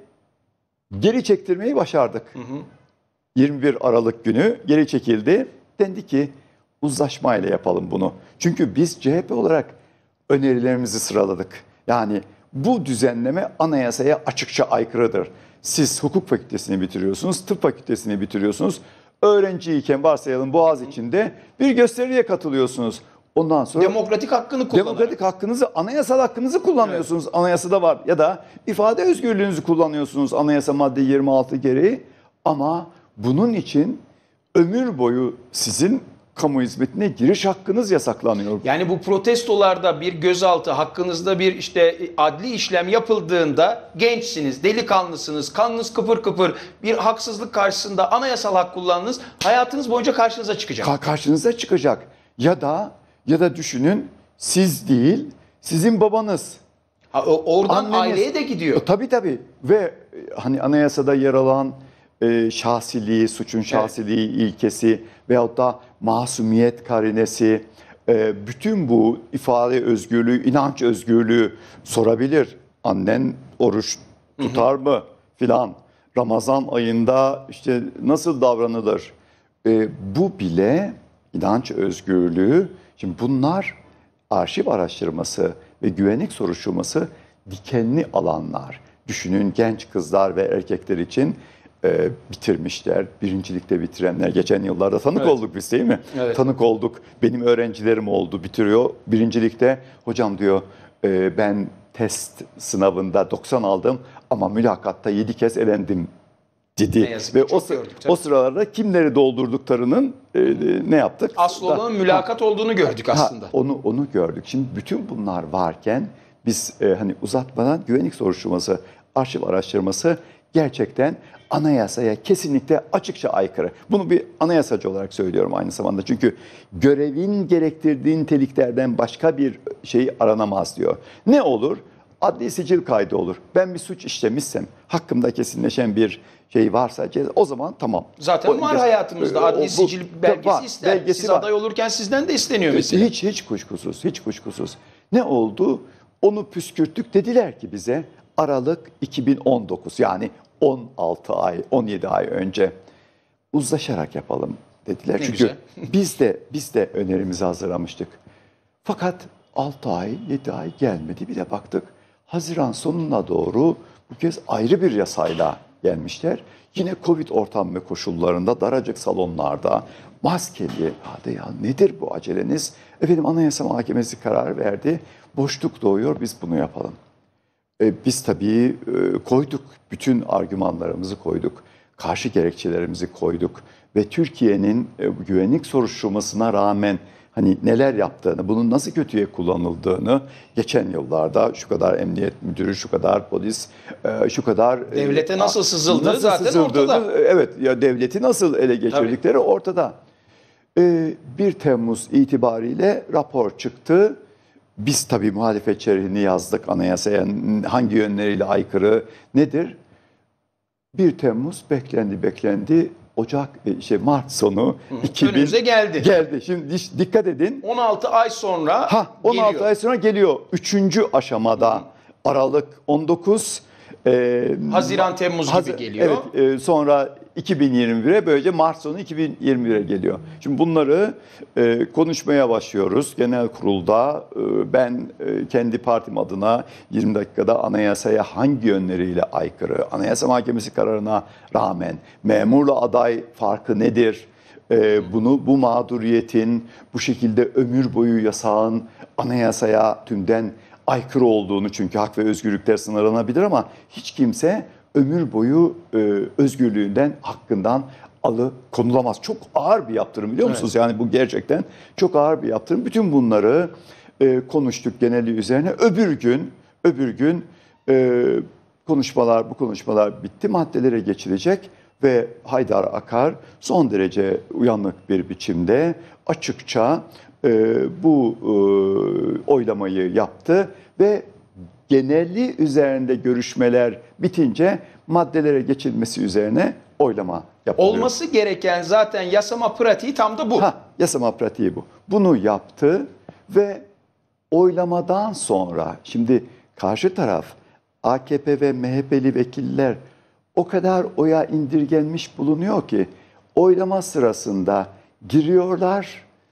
geri çektirmeyi başardık. Hı hı. yirmi bir Aralık günü geri çekildi. Dendi ki uzlaşmayla yapalım bunu. Çünkü biz C H P olarak önerilerimizi sıraladık. Yani bu düzenleme anayasaya açıkça aykırıdır. Siz hukuk fakültesini bitiriyorsunuz, tıp fakültesini bitiriyorsunuz. Öğrenciyken varsayalım Boğaziçi'nde bir gösteriye katılıyorsunuz. Ondan sonra demokratik hakkını kullanarak. Demokratik hakkınızı, anayasal hakkınızı kullanıyorsunuz. Evet. Anayasada var. Ya da ifade özgürlüğünüzü kullanıyorsunuz anayasa madde yirmi altı gereği. Ama bunun için ömür boyu sizin kamu hizmetine giriş hakkınız yasaklanıyor. Yani bu protestolarda bir gözaltı, hakkınızda bir işte adli işlem yapıldığında gençsiniz, delikanlısınız, kanınız kıpır kıpır, bir haksızlık karşısında anayasal hak kullandınız, hayatınız boyunca karşınıza çıkacak. Ka- karşınıza çıkacak. Ya da ya da düşünün siz değil, sizin babanız. Ha, oradan anneniz, aileye de gidiyor. Tabii tabii. Ve hani anayasada yer alan e, şahsiliği, suçun şahsiliği evet. ilkesi veyahut da masumiyet karinesi, e, bütün bu ifade özgürlüğü, inanç özgürlüğü sorabilir. Annen oruç tutar mı filan. Ramazan ayında işte nasıl davranılır? E, bu bile inanç özgürlüğü. Şimdi bunlar arşiv araştırması ve güvenlik soruşturması dikenli alanlar. Düşünün genç kızlar ve erkekler için e, bitirmişler. Birincilikte bitirenler. Geçen yıllarda tanık evet. olduk biz değil mi? Evet. Tanık olduk. Benim öğrencilerim oldu bitiriyor. Birincilikte hocam diyor e, ben test sınavında doksan aldım ama mülakatta yedi kez elendim dedi. Ve o, gördük, o sıralarda kimleri doldurduklarının e, ne yaptık? Asıl olanın mülakat ha, olduğunu gördük aslında. Ha, onu onu gördük. Şimdi bütün bunlar varken biz e, hani uzatmadan güvenlik soruşturması, arşiv araştırması gerçekten anayasaya kesinlikle açıkça aykırı. Bunu bir anayasacı olarak söylüyorum aynı zamanda. Çünkü görevin gerektirdiği niteliklerden başka bir şey aranamaz diyor. Ne olur? Adli sicil kaydı olur. Ben bir suç işlemişsem, hakkımda kesinleşen bir şey varsa o zaman tamam. Zaten o, var hayatımızda adli o, bu, sicil belgesi var, ister. Belgesi Siz var. aday olurken sizden de isteniyor mesela. Hiç hiç kuşkusuz, hiç kuşkusuz. Ne oldu? Onu püskürttük. Dediler ki bize Aralık iki bin on dokuz yani on altı ay, on yedi ay önce uzlaşarak yapalım dediler. Ne Çünkü güzel. biz de biz de önerimizi hazırlamıştık. Fakat altı ay, yedi ay gelmedi. Bir de baktık Haziran sonuna doğru bu kez ayrı bir yasayla gelmişler. Yine Covid ortam ve koşullarında daracık salonlarda maskeli. Hadi ya nedir bu aceleniz? Efendim Anayasa Mahkemesi karar verdi. Boşluk doğuyor biz bunu yapalım. E, biz tabii e, koyduk. Bütün argümanlarımızı koyduk. Karşı gerekçelerimizi koyduk. Ve Türkiye'nin e, güvenlik soruşturmasına rağmen hani neler yaptığını, bunun nasıl kötüye kullanıldığını geçen yıllarda şu kadar emniyet müdürü, şu kadar polis, şu kadar devlete nasıl sızıldığı nasıl zaten ortada. Evet, ya devleti nasıl ele geçirdikleri Tabii. ortada. bir Temmuz itibariyle rapor çıktı. Biz tabii muhalefet şerhini yazdık anayasaya hangi yönleriyle aykırı nedir? bir Temmuz beklendi beklendi. Ocak, şey Mart sonu iki bin önümüze geldi. Geldi. Şimdi dikkat edin. on altı ay sonra ha, on altı geliyor. ay sonra geliyor. Üçüncü aşamada Hı. Aralık on dokuz E, Haziran, Temmuz Haz- gibi geliyor. Evet, e, sonra iki bin yirmi bire, böylece Mart sonu iki bin yirmi bire geliyor. Şimdi bunları e, konuşmaya başlıyoruz. Genel kurulda e, ben e, kendi partim adına yirmi dakikada anayasaya hangi yönleriyle aykırı, Anayasa Mahkemesi kararına rağmen memurla aday farkı nedir? E, bunu bu mağduriyetin bu şekilde ömür boyu yasağın anayasaya tümden aykırı olduğunu, çünkü hak ve özgürlükler sınırlanabilir ama hiç kimse ömür boyu e, özgürlüğünden, hakkından alıkonulamaz. Çok ağır bir yaptırım, biliyor musunuz? Evet. Yani bu gerçekten çok ağır bir yaptırım. Bütün bunları e, konuştuk geneli üzerine. Öbür gün, öbür gün e, konuşmalar, bu konuşmalar bitti, maddelere geçilecek ve Haydar Akar son derece uyanık bir biçimde açıkça e, bu e, oylamayı yaptı ve geneli üzerinde görüşmeler bitince maddelere geçilmesi üzerine oylama yapılıyor. Olması gereken zaten yasama pratiği tam da bu. Ha, yasama pratiği bu. Bunu yaptı ve oylamadan sonra, şimdi karşı taraf A K P ve M H P'li vekiller o kadar oya indirgenmiş bulunuyor ki oylama sırasında giriyorlar,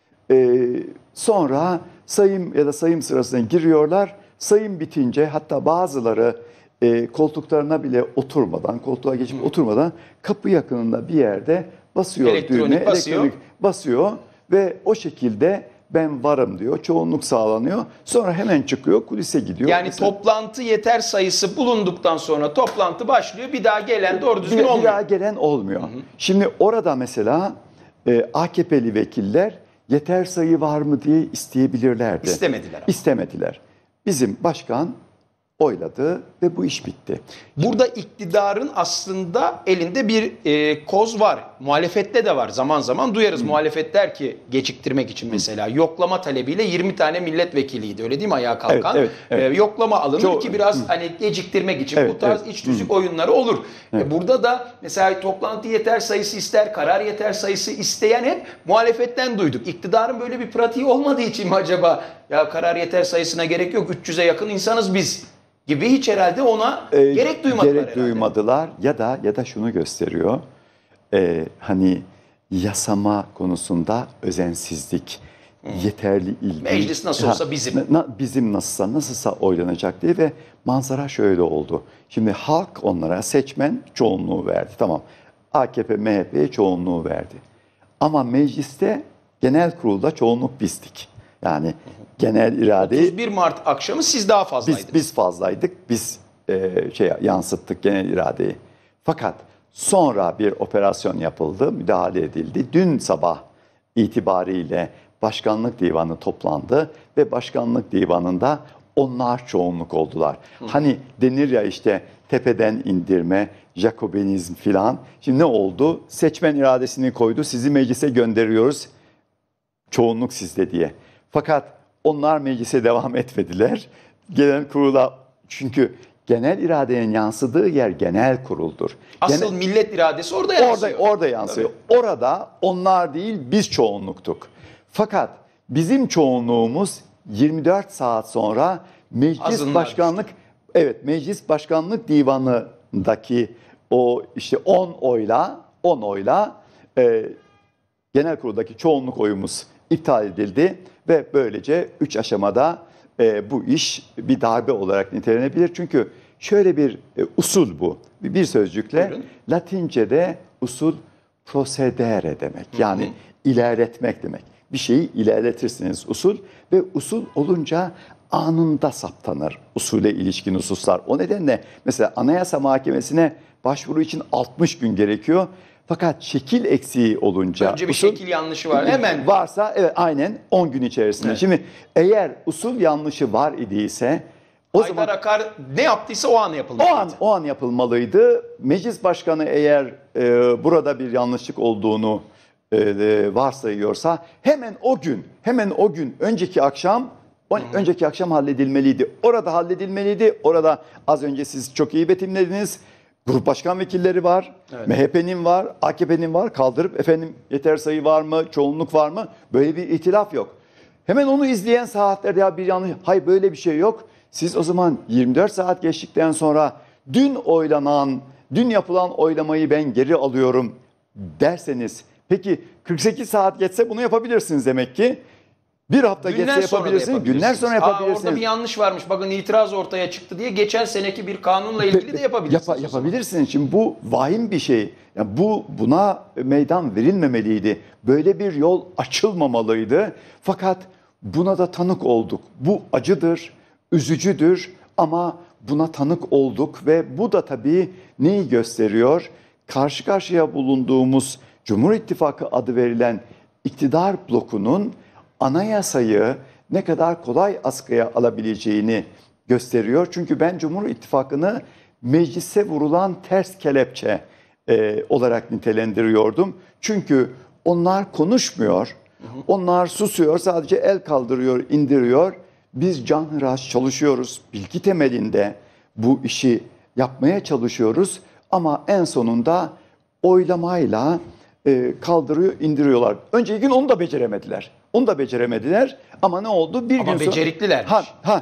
e, sonra sayım ya da sayım sırasına giriyorlar. Sayım bitince hatta bazıları e, koltuklarına bile oturmadan, koltuğa geçip oturmadan kapı yakınında bir yerde basıyor Elektronik düğme, basıyor. elektronik basıyor ve o şekilde ben varım diyor, çoğunluk sağlanıyor. Sonra hemen çıkıyor, kulise gidiyor. Yani Mesela, toplantı yeter sayısı bulunduktan sonra toplantı başlıyor. Bir daha gelen doğru düzgün bir, olmuyor. bir daha gelen olmuyor. Hı hı. Şimdi orada mesela e, A K P'li vekiller yeter sayı var mı diye isteyebilirlerdi. İstemediler ama. İstemediler. Bizim başkan oyladı ve bu iş bitti. Burada iktidarın aslında elinde bir e, koz var. Muhalefette de var. Zaman zaman duyarız. Hmm. Muhalefet der ki geçiktirmek için mesela hmm. yoklama talebiyle yirmi tane milletvekiliydi. Öyle değil mi ayağa kalkan? Evet, evet, evet. E, yoklama alınır Çok, ki biraz hmm. hani geciktirmek için evet, bu tarz evet. iç tüzük hmm. oyunları olur. Evet. E, burada da mesela toplantı yeter sayısı ister, karar yeter sayısı isteyen hep muhalefetten duyduk. İktidarın böyle bir pratiği olmadığı için mi acaba ya karar yeter sayısına gerek yok, üç yüze yakın insanız biz gibi hiç herhalde ona ee, gerek duymadılar. Gerek herhalde. duymadılar ya da ya da şunu gösteriyor. E, hani yasama konusunda özensizlik, hmm. yeterli ilgi. Meclis nasıl olsa bizim. Ha, na, bizim nasılsa nasılsa oylanacak diye ve manzara şöyle oldu. Şimdi halk onlara seçmen çoğunluğu verdi. Tamam. A K P, M H P'ye çoğunluğu verdi. Ama mecliste genel kurulda çoğunluk bizdik. Yani genel iradeyi... otuz bir Mart akşamı siz daha fazlaydınız. Biz, biz fazlaydık. Biz e, şey yansıttık genel iradeyi. Fakat sonra bir operasyon yapıldı, müdahale edildi. Dün sabah itibariyle Başkanlık Divanı toplandı ve Başkanlık Divanı'nda onlar çoğunluk oldular. Hı. Hani denir ya işte tepeden indirme, Jacobinizm filan. Şimdi ne oldu? Seçmen iradesini koydu, sizi meclise gönderiyoruz. Çoğunluk sizde diye. Fakat onlar meclise devam etmediler. Genel kurula, çünkü genel iradenin yansıdığı yer genel kuruldur. Asıl genel, millet iradesi orada yansıyor. Orada, orada yansıyor. Tabii. Orada onlar değil biz çoğunluktuk. Fakat bizim çoğunluğumuz yirmi dört saat sonra meclis Azınlar başkanlık işte. evet meclis başkanlık divanındaki o işte on oyla on oyla e, genel kuruldaki çoğunluk oyumuz iptal edildi ve böylece üç aşamada e, bu iş bir darbe olarak nitelenebilir. Çünkü şöyle bir e, usul bu. Bir sözcükle Buyurun. Latince'de usul procedere demek. Yani hı hı. ilerletmek demek. Bir şeyi ilerletirsiniz usul ve usul olunca anında saptanır usule ilişkin hususlar. O nedenle mesela Anayasa Mahkemesi'ne başvuru için altmış gün gerekiyor. Fakat şekil eksiği olunca... Önce bir usul, şekil yanlışı var hemen. Varsa evet aynen on gün içerisinde. Evet. Şimdi eğer usul yanlışı var idiyse... O Haydar zaman, Akar ne yaptıysa o an yapılmalıydı. O an, o an yapılmalıydı. Meclis Başkanı eğer e, burada bir yanlışlık olduğunu e, varsayıyorsa hemen o gün, hemen o gün önceki akşam O, önceki akşam halledilmeliydi. Orada halledilmeliydi. Orada az önce siz çok iyi betimlediniz. Grup başkan vekilleri var. Evet. M H P'nin var. A K P'nin var. Kaldırıp efendim yeter sayı var mı? Çoğunluk var mı? Böyle bir itilaf yok. Hemen onu izleyen saatlerde ya bir yanlış. Hayır böyle bir şey yok. Siz o zaman yirmi dört saat geçtikten sonra dün oylanan, dün yapılan oylamayı ben geri alıyorum derseniz, peki kırk sekiz saat geçse bunu yapabilirsiniz demek ki. Bir hafta Günler geçse sonra da yapabilirsiniz, günler sonra yapabilirsiniz. Aa, orada bir yanlış varmış, bakın itiraz ortaya çıktı diye geçen seneki bir kanunla ilgili de yapabilirsiniz. Yap, yapabilirsiniz. Şimdi bu vahim bir şey. Yani bu buna meydan verilmemeliydi. Böyle bir yol açılmamalıydı. Fakat buna da tanık olduk. Bu acıdır, üzücüdür ama buna tanık olduk ve bu da tabii neyi gösteriyor? Karşı karşıya bulunduğumuz Cumhur İttifakı adı verilen iktidar blokunun anayasayı ne kadar kolay askıya alabileceğini gösteriyor. Çünkü ben Cumhur İttifakı'nı meclise vurulan ters kelepçe e, olarak nitelendiriyordum. Çünkü onlar konuşmuyor, onlar susuyor, sadece el kaldırıyor, indiriyor. Biz canhıraş çalışıyoruz, bilgi temelinde bu işi yapmaya çalışıyoruz. Ama en sonunda oylamayla e, kaldırıyor, indiriyorlar. Önceki gün onu da beceremediler. Onu da beceremediler ama ne oldu? Bir Ama gün sonra, beceriklilermiş. Ha, ha,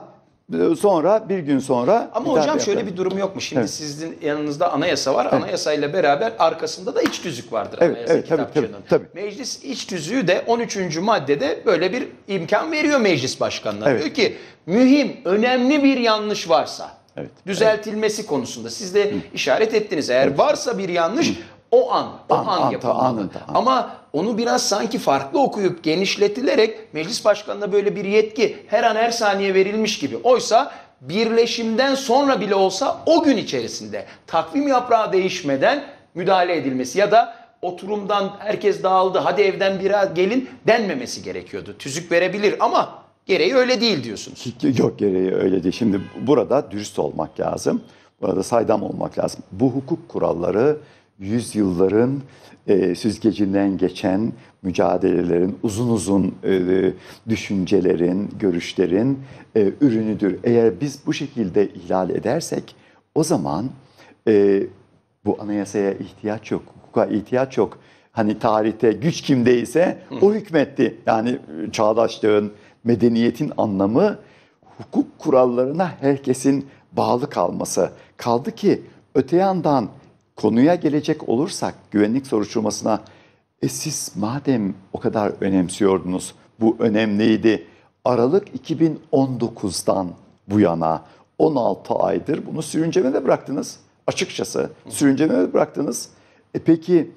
sonra bir gün sonra... Ama hocam şöyle bir durum yok mu? Şimdi evet. sizin yanınızda anayasa var. Evet. Anayasayla beraber arkasında da iç tüzük vardır. Evet, anayasa evet, tabii, kitapçığının. tabii, tabii. Meclis iç tüzüğü de on üçüncü maddede böyle bir imkan veriyor meclis başkanına. Evet. Diyor ki mühim, önemli bir yanlış varsa evet. düzeltilmesi evet. konusunda siz de Hı. işaret ettiniz. Eğer evet. varsa bir yanlış... Hı. O an, o an, an, an yapılmalı. Anında, anında. Ama onu biraz sanki farklı okuyup genişletilerek meclis başkanına böyle bir yetki her an her saniye verilmiş gibi. Oysa birleşimden sonra bile olsa o gün içerisinde takvim yaprağı değişmeden müdahale edilmesi ya da oturumdan herkes dağıldı hadi evden biraz gelin denmemesi gerekiyordu. Tüzük verebilir ama gereği öyle değil diyorsunuz. Yok, gereği öyle değil. Şimdi burada dürüst olmak lazım. Burada saydam olmak lazım. Bu hukuk kuralları yüzyılların e, süzgecinden geçen mücadelelerin, uzun uzun e, düşüncelerin, görüşlerin e, ürünüdür. Eğer biz bu şekilde ihlal edersek o zaman e, bu anayasaya ihtiyaç yok, hukuka ihtiyaç yok. Hani tarihte güç kimdeyse o hükmetti. Yani çağdaşlığın, medeniyetin anlamı hukuk kurallarına herkesin bağlı kalması. Kaldı ki öte yandan konuya gelecek olursak güvenlik soruşturmasına e siz madem o kadar önemsiyordunuz, bu önemliydi. Aralık iki bin on dokuzdan bu yana on altı aydır bunu sürüncemede bıraktınız. Açıkçası sürüncemede bıraktınız. E peki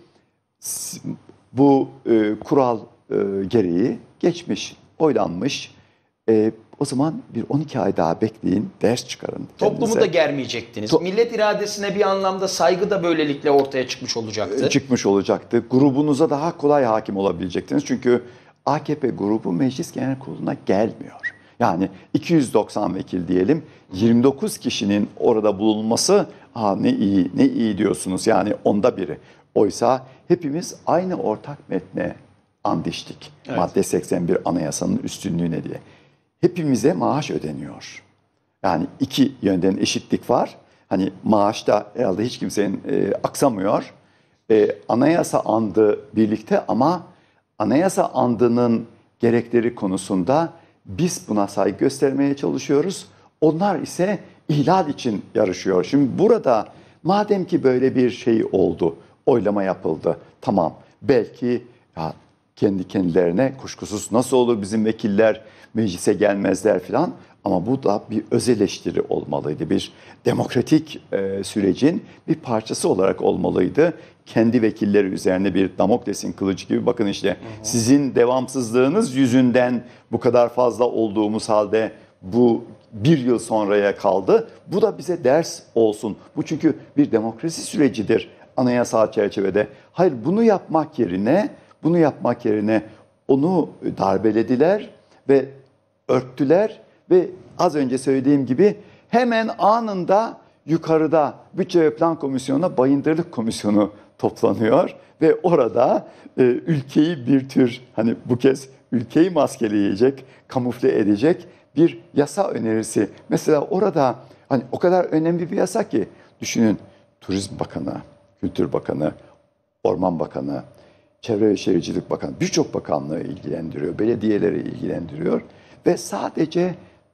bu e, kural e, gereği geçmiş, oylanmış. E, o zaman bir on iki ay daha bekleyin, ders çıkarın. Toplumu kendinize. da germeyecektiniz. To Millet iradesine bir anlamda saygı da böylelikle ortaya çıkmış olacaktı. Çıkmış olacaktı. Grubunuza daha kolay hakim olabilecektiniz. Çünkü A K P grubu Meclis Genel Kurulu'na gelmiyor. Yani iki yüz doksan vekil diyelim, yirmi dokuz kişinin orada bulunması, ha ne iyi, ne iyi diyorsunuz yani onda biri. Oysa hepimiz aynı ortak metne and içtik. Evet. Madde seksen bir anayasanın üstünlüğüne diye. Hepimize maaş ödeniyor. Yani iki yönden eşitlik var. Hani maaşta herhalde hiç kimsenin e, aksamıyor. E, anayasa andı birlikte ama anayasa andının gerekleri konusunda biz buna saygı göstermeye çalışıyoruz. Onlar ise ihlal için yarışıyor. Şimdi burada madem ki böyle bir şey oldu, oylama yapıldı. Tamam, belki ya kendi kendilerine kuşkusuz nasıl olur bizim vekiller meclise gelmezler filan. Ama bu da bir öz eleştiri olmalıydı. Bir demokratik e, sürecin bir parçası olarak olmalıydı. Kendi vekilleri üzerine bir Damokles'in kılıcı gibi bakın işte hı hı. sizin devamsızlığınız yüzünden bu kadar fazla olduğumuz halde bu bir yıl sonraya kaldı. Bu da bize ders olsun. Bu çünkü bir demokrasi sürecidir anayasal çerçevede. Hayır bunu yapmak yerine bunu yapmak yerine onu darbelediler ve örttüler. Ve az önce söylediğim gibi hemen anında yukarıda Bütçe ve Plan Komisyonu'na Bayındırlık Komisyonu toplanıyor. Ve orada e, ülkeyi bir tür hani bu kez ülkeyi maskeleyecek, kamufle edecek bir yasa önerisi. Mesela orada hani o kadar önemli bir yasa ki düşünün Turizm Bakanı, Kültür Bakanı, Orman Bakanı, Çevre ve Şehircilik Bakanı birçok bakanlığı ilgilendiriyor, belediyeleri ilgilendiriyor ve sadece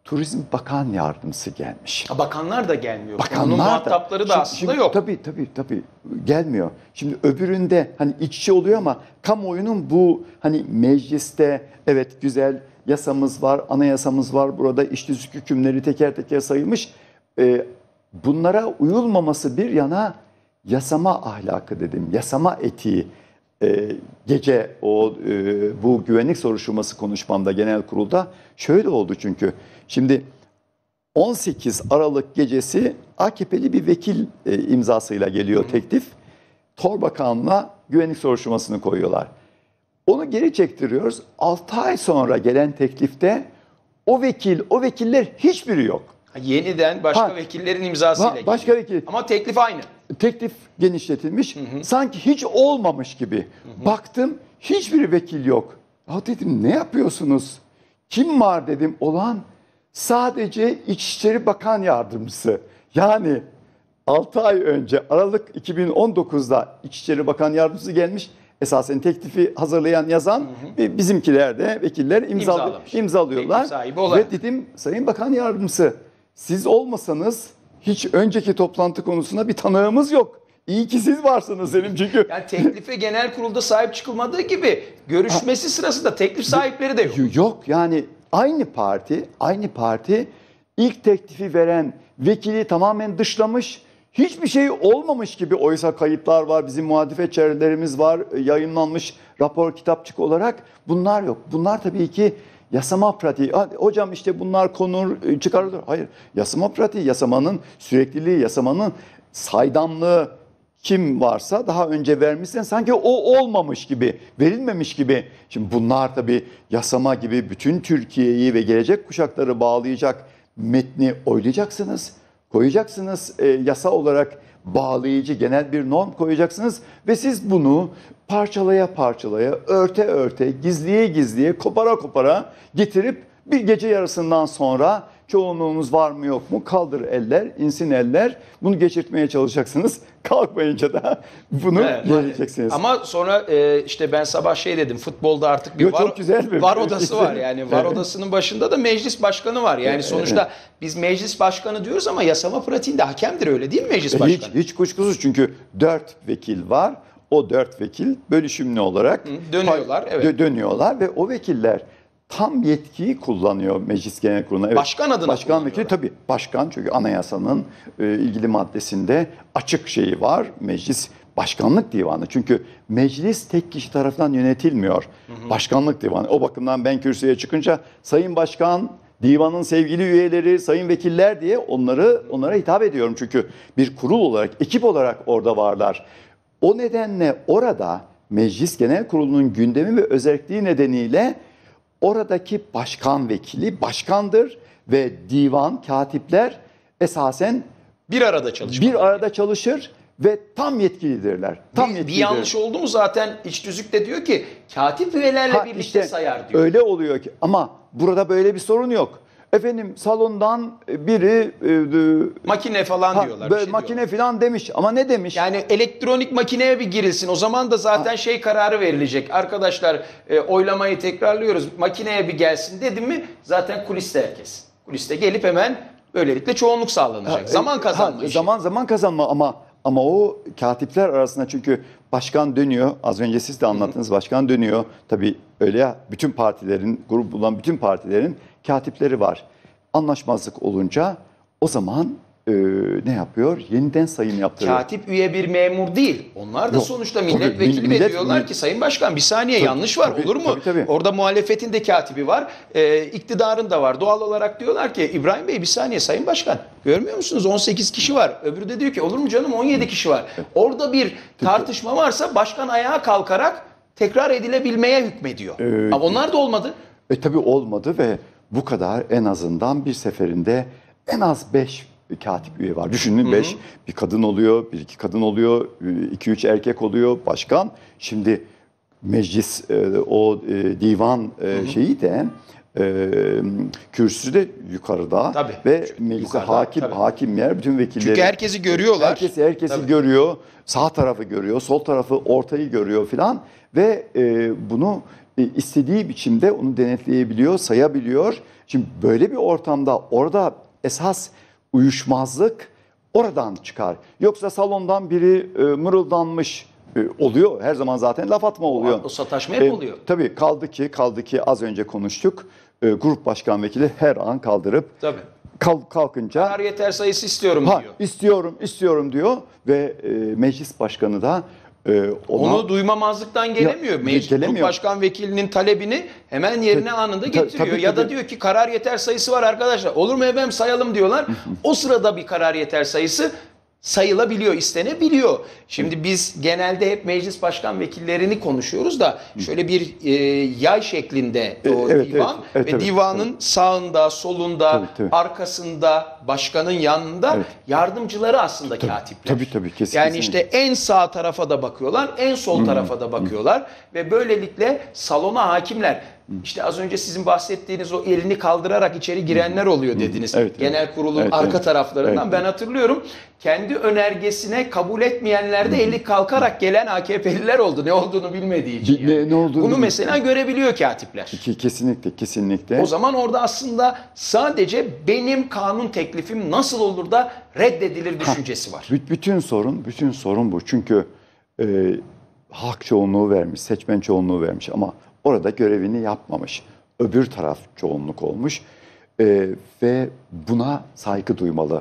Turizm Bakan Yardımcısı gelmiş. Ha, bakanlar da gelmiyor. Bakanlar Onun da- muhatapları da Şimdi- aslında şimdi yok. Tabii tabii tabii gelmiyor. Şimdi öbüründe hani iç içe oluyor ama kamuoyunun bu hani mecliste evet güzel yasamız var, anayasamız var. Burada iş tüzük hükümleri teker teker sayılmış. Ee, bunlara uyulmaması bir yana yasama ahlakı dedim, yasama etiği. Ee, gece o e, bu güvenlik soruşturması konuşmamda genel kurulda şöyle oldu çünkü. Şimdi on sekiz Aralık gecesi A K P'li bir vekil e, imzasıyla geliyor teklif. Torbakan'la güvenlik soruşturmasını koyuyorlar. Onu geri çektiriyoruz. altı ay sonra gelen teklifte o vekil, o vekiller hiçbiri yok. Ha, yeniden başka Ha, vekillerin imzasıyla va- geliyor. başka vekil. Ama teklif aynı. Teklif genişletilmiş. Sanki hiç olmamış gibi. Baktım hiçbir vekil yok. Ya dedim ne yapıyorsunuz? Kim var dedim. Olan sadece İçişleri Bakan Yardımcısı. Yani altı ay önce Aralık iki bin on dokuzda İçişleri Bakan Yardımcısı gelmiş. Esasen teklifi hazırlayan, yazan ve bizimkiler de vekiller imzal İmzalamış. imzalıyorlar. Teklif sahibi olarak. Ve dedim Sayın Bakan Yardımcısı siz olmasanız hiç önceki toplantı konusunda bir tanığımız yok. İyi ki siz varsınız dedim çünkü. Yani teklife genel kurulda sahip çıkılmadığı gibi görüşmesi sırasında teklif sahipleri de yok. Yok yani aynı parti, aynı parti ilk teklifi veren vekili tamamen dışlamış. Hiçbir şey olmamış gibi oysa kayıtlar var, bizim muhalefet çevrelerimiz var, yayınlanmış rapor kitapçık olarak bunlar yok. Bunlar tabii ki yasama pratiği. Hocam işte bunlar konur, çıkarılır. Hayır, yasama pratiği, yasamanın sürekliliği, yasamanın saydamlığı kim varsa daha önce vermişsen sanki o olmamış gibi, verilmemiş gibi. Şimdi bunlar tabii yasama gibi bütün Türkiye'yi ve gelecek kuşakları bağlayacak metni oylayacaksınız. Koyacaksınız e, yasa olarak bağlayıcı genel bir norm koyacaksınız ve siz bunu parçalaya parçalaya, örte örte, gizliye gizliye, kopara kopara getirip bir gece yarısından sonra çoğunluğunuz var mı yok mu kaldır eller, insin eller bunu geçirtmeye çalışacaksınız. Kalkmayınca da bunu Evet, yeneceksiniz. Ama sonra e, işte ben sabah şey dedim, futbolda artık bir Yo, var, çok güzel bir- var odası var. Yani var Evet. odasının başında da meclis başkanı var. Yani Evet. sonuçta biz meclis başkanı diyoruz ama yasama pratiğinde hakemdir, öyle değil mi meclis başkanı? Hiç, hiç kuşkusuz çünkü dört vekil var. O dört vekil bölüşümlü olarak dönüyorlar, evet. dö- dönüyorlar ve o vekiller tam yetkiyi kullanıyor Meclis Genel Kurulu'na. Evet. Başkan adına Başkan vekili tabii başkan çünkü anayasanın e, ilgili maddesinde açık şeyi var. Meclis Başkanlık Divanı. Çünkü meclis tek kişi tarafından yönetilmiyor. Başkanlık Divanı. O bakımdan ben kürsüye çıkınca Sayın Başkan, divanın sevgili üyeleri, sayın vekiller diye onları onlara hitap ediyorum. Çünkü bir kurul olarak, ekip olarak orada varlar. O nedenle orada Meclis Genel Kurulu'nun gündemi ve özelliği nedeniyle oradaki başkan vekili başkandır ve divan, katipler esasen bir arada çalışır. Bir arada çalışır ve tam yetkilidirler. Tam bir, bir yetkilidir. yanlış oldu mu zaten iç tüzükte diyor ki katip üyelerle Ha, birlikte işte sayar diyor. Öyle oluyor ki ama burada böyle bir sorun yok. Efendim salondan biri e, makine falan ha, diyorlar. Böyle bir şey makine falan demiş ama ne demiş? Yani elektronik makineye bir girilsin. O zaman da zaten ha. şey kararı verilecek. Arkadaşlar e, oylamayı tekrarlıyoruz. Makineye bir gelsin dedim mi zaten kuliste herkes. Kuliste gelip hemen böylelikle çoğunluk sağlanacak. Ha, zaman kazanma ha, işi. Zaman zaman kazanma ama ama o katipler arasında çünkü başkan dönüyor. Az önce siz de anlattınız. Hı-hı. Başkan dönüyor. Tabii öyle ya bütün partilerin, grup bulan bütün partilerin katipleri var. Anlaşmazlık olunca o zaman e, ne yapıyor? Yeniden sayım yaptırıyor. Katip üye bir memur değil. Onlar da Yok, sonuçta tabii, milletvekili millet- ve diyorlar millet- ki Sayın Başkan bir saniye Tabii, yanlış var tabii, olur mu? tabii, tabii. Orada muhalefetin de katibi var. E, iktidarın da var. Doğal olarak diyorlar ki İbrahim Bey bir saniye Sayın Başkan görmüyor musunuz? on sekiz kişi var. Öbürü de diyor ki olur mu canım on yedi kişi var. Orada bir tartışma varsa başkan ayağa kalkarak tekrar edilebilmeye hükmediyor. Ee, Ama onlar da olmadı. E tabii olmadı ve bu kadar en azından bir seferinde en az beş katip üye var. Düşünün beş bir kadın oluyor, bir iki kadın oluyor, iki üç erkek oluyor, başkan. Şimdi meclis e, o e, divan e, hı hı. şeyi de e, kürsüsü de yukarıda. Tabii, ve meclise yukarıda, hakim tabii. hakim yer bütün vekilleri. Çünkü herkesi görüyorlar. Herkesi herkesi tabii. görüyor. Sağ tarafı görüyor, sol tarafı ortayı görüyor filan ve e, bunu e, istediği biçimde onu denetleyebiliyor, sayabiliyor. Şimdi böyle bir ortamda orada esas uyuşmazlık oradan çıkar. Yoksa salondan biri e, mırıldanmış e, oluyor. Her zaman zaten laf atma oluyor. O sataşma hep E, oluyor. Tabii kaldı ki kaldı ki az önce konuştuk. E, grup başkan vekili her an kaldırıp Tabii. kalk, kalkınca Karar yeter sayısı istiyorum ha, diyor. istiyorum istiyorum diyor ve e, meclis başkanı da e, ona, Onu duymamazlıktan gelemiyor. Ya, Meclis gelemiyor. Grup Başkan Vekilinin talebini hemen yerine Tabii, anında tabii, getiriyor. tabii, ya da tabii. diyor ki karar yeter sayısı var arkadaşlar. Olur mu efendim sayalım diyorlar. O sırada bir karar yeter sayısı sayılabiliyor, istenebiliyor. Şimdi biz genelde hep meclis başkan vekillerini konuşuyoruz da şöyle bir e, yay şeklinde o E, evet, divan evet, evet, ve evet, divanın sağında, solunda, Tabii, tabii. arkasında, başkanın yanında Evet. yardımcıları aslında katipler. tabii tabii kesin. Yani kesinlikle. işte en sağ tarafa da bakıyorlar, en sol Hmm. tarafa da bakıyorlar ve böylelikle salona hakimler. İşte az önce sizin bahsettiğiniz o elini kaldırarak içeri girenler oluyor dediniz. Evet, evet. Genel kurulun Evet, arka evet. taraflarından Evet, ben evet. hatırlıyorum. Kendi önergesine kabul etmeyenlerde eli kalkarak gelen A K P'liler oldu. Ne olduğunu bilmediği için. Ne, ne olduğunu Bunu bilmiyorum. mesela görebiliyor katipler. Ki- Kesinlikle kesinlikle. O zaman orada aslında sadece benim kanun teklifim nasıl olur da reddedilir düşüncesi var. Bü- Bütün sorun, bütün sorun bu. Çünkü e, halk çoğunluğu vermiş, seçmen çoğunluğu vermiş ama orada görevini yapmamış. Öbür taraf çoğunluk olmuş E, ve buna saygı duymalı.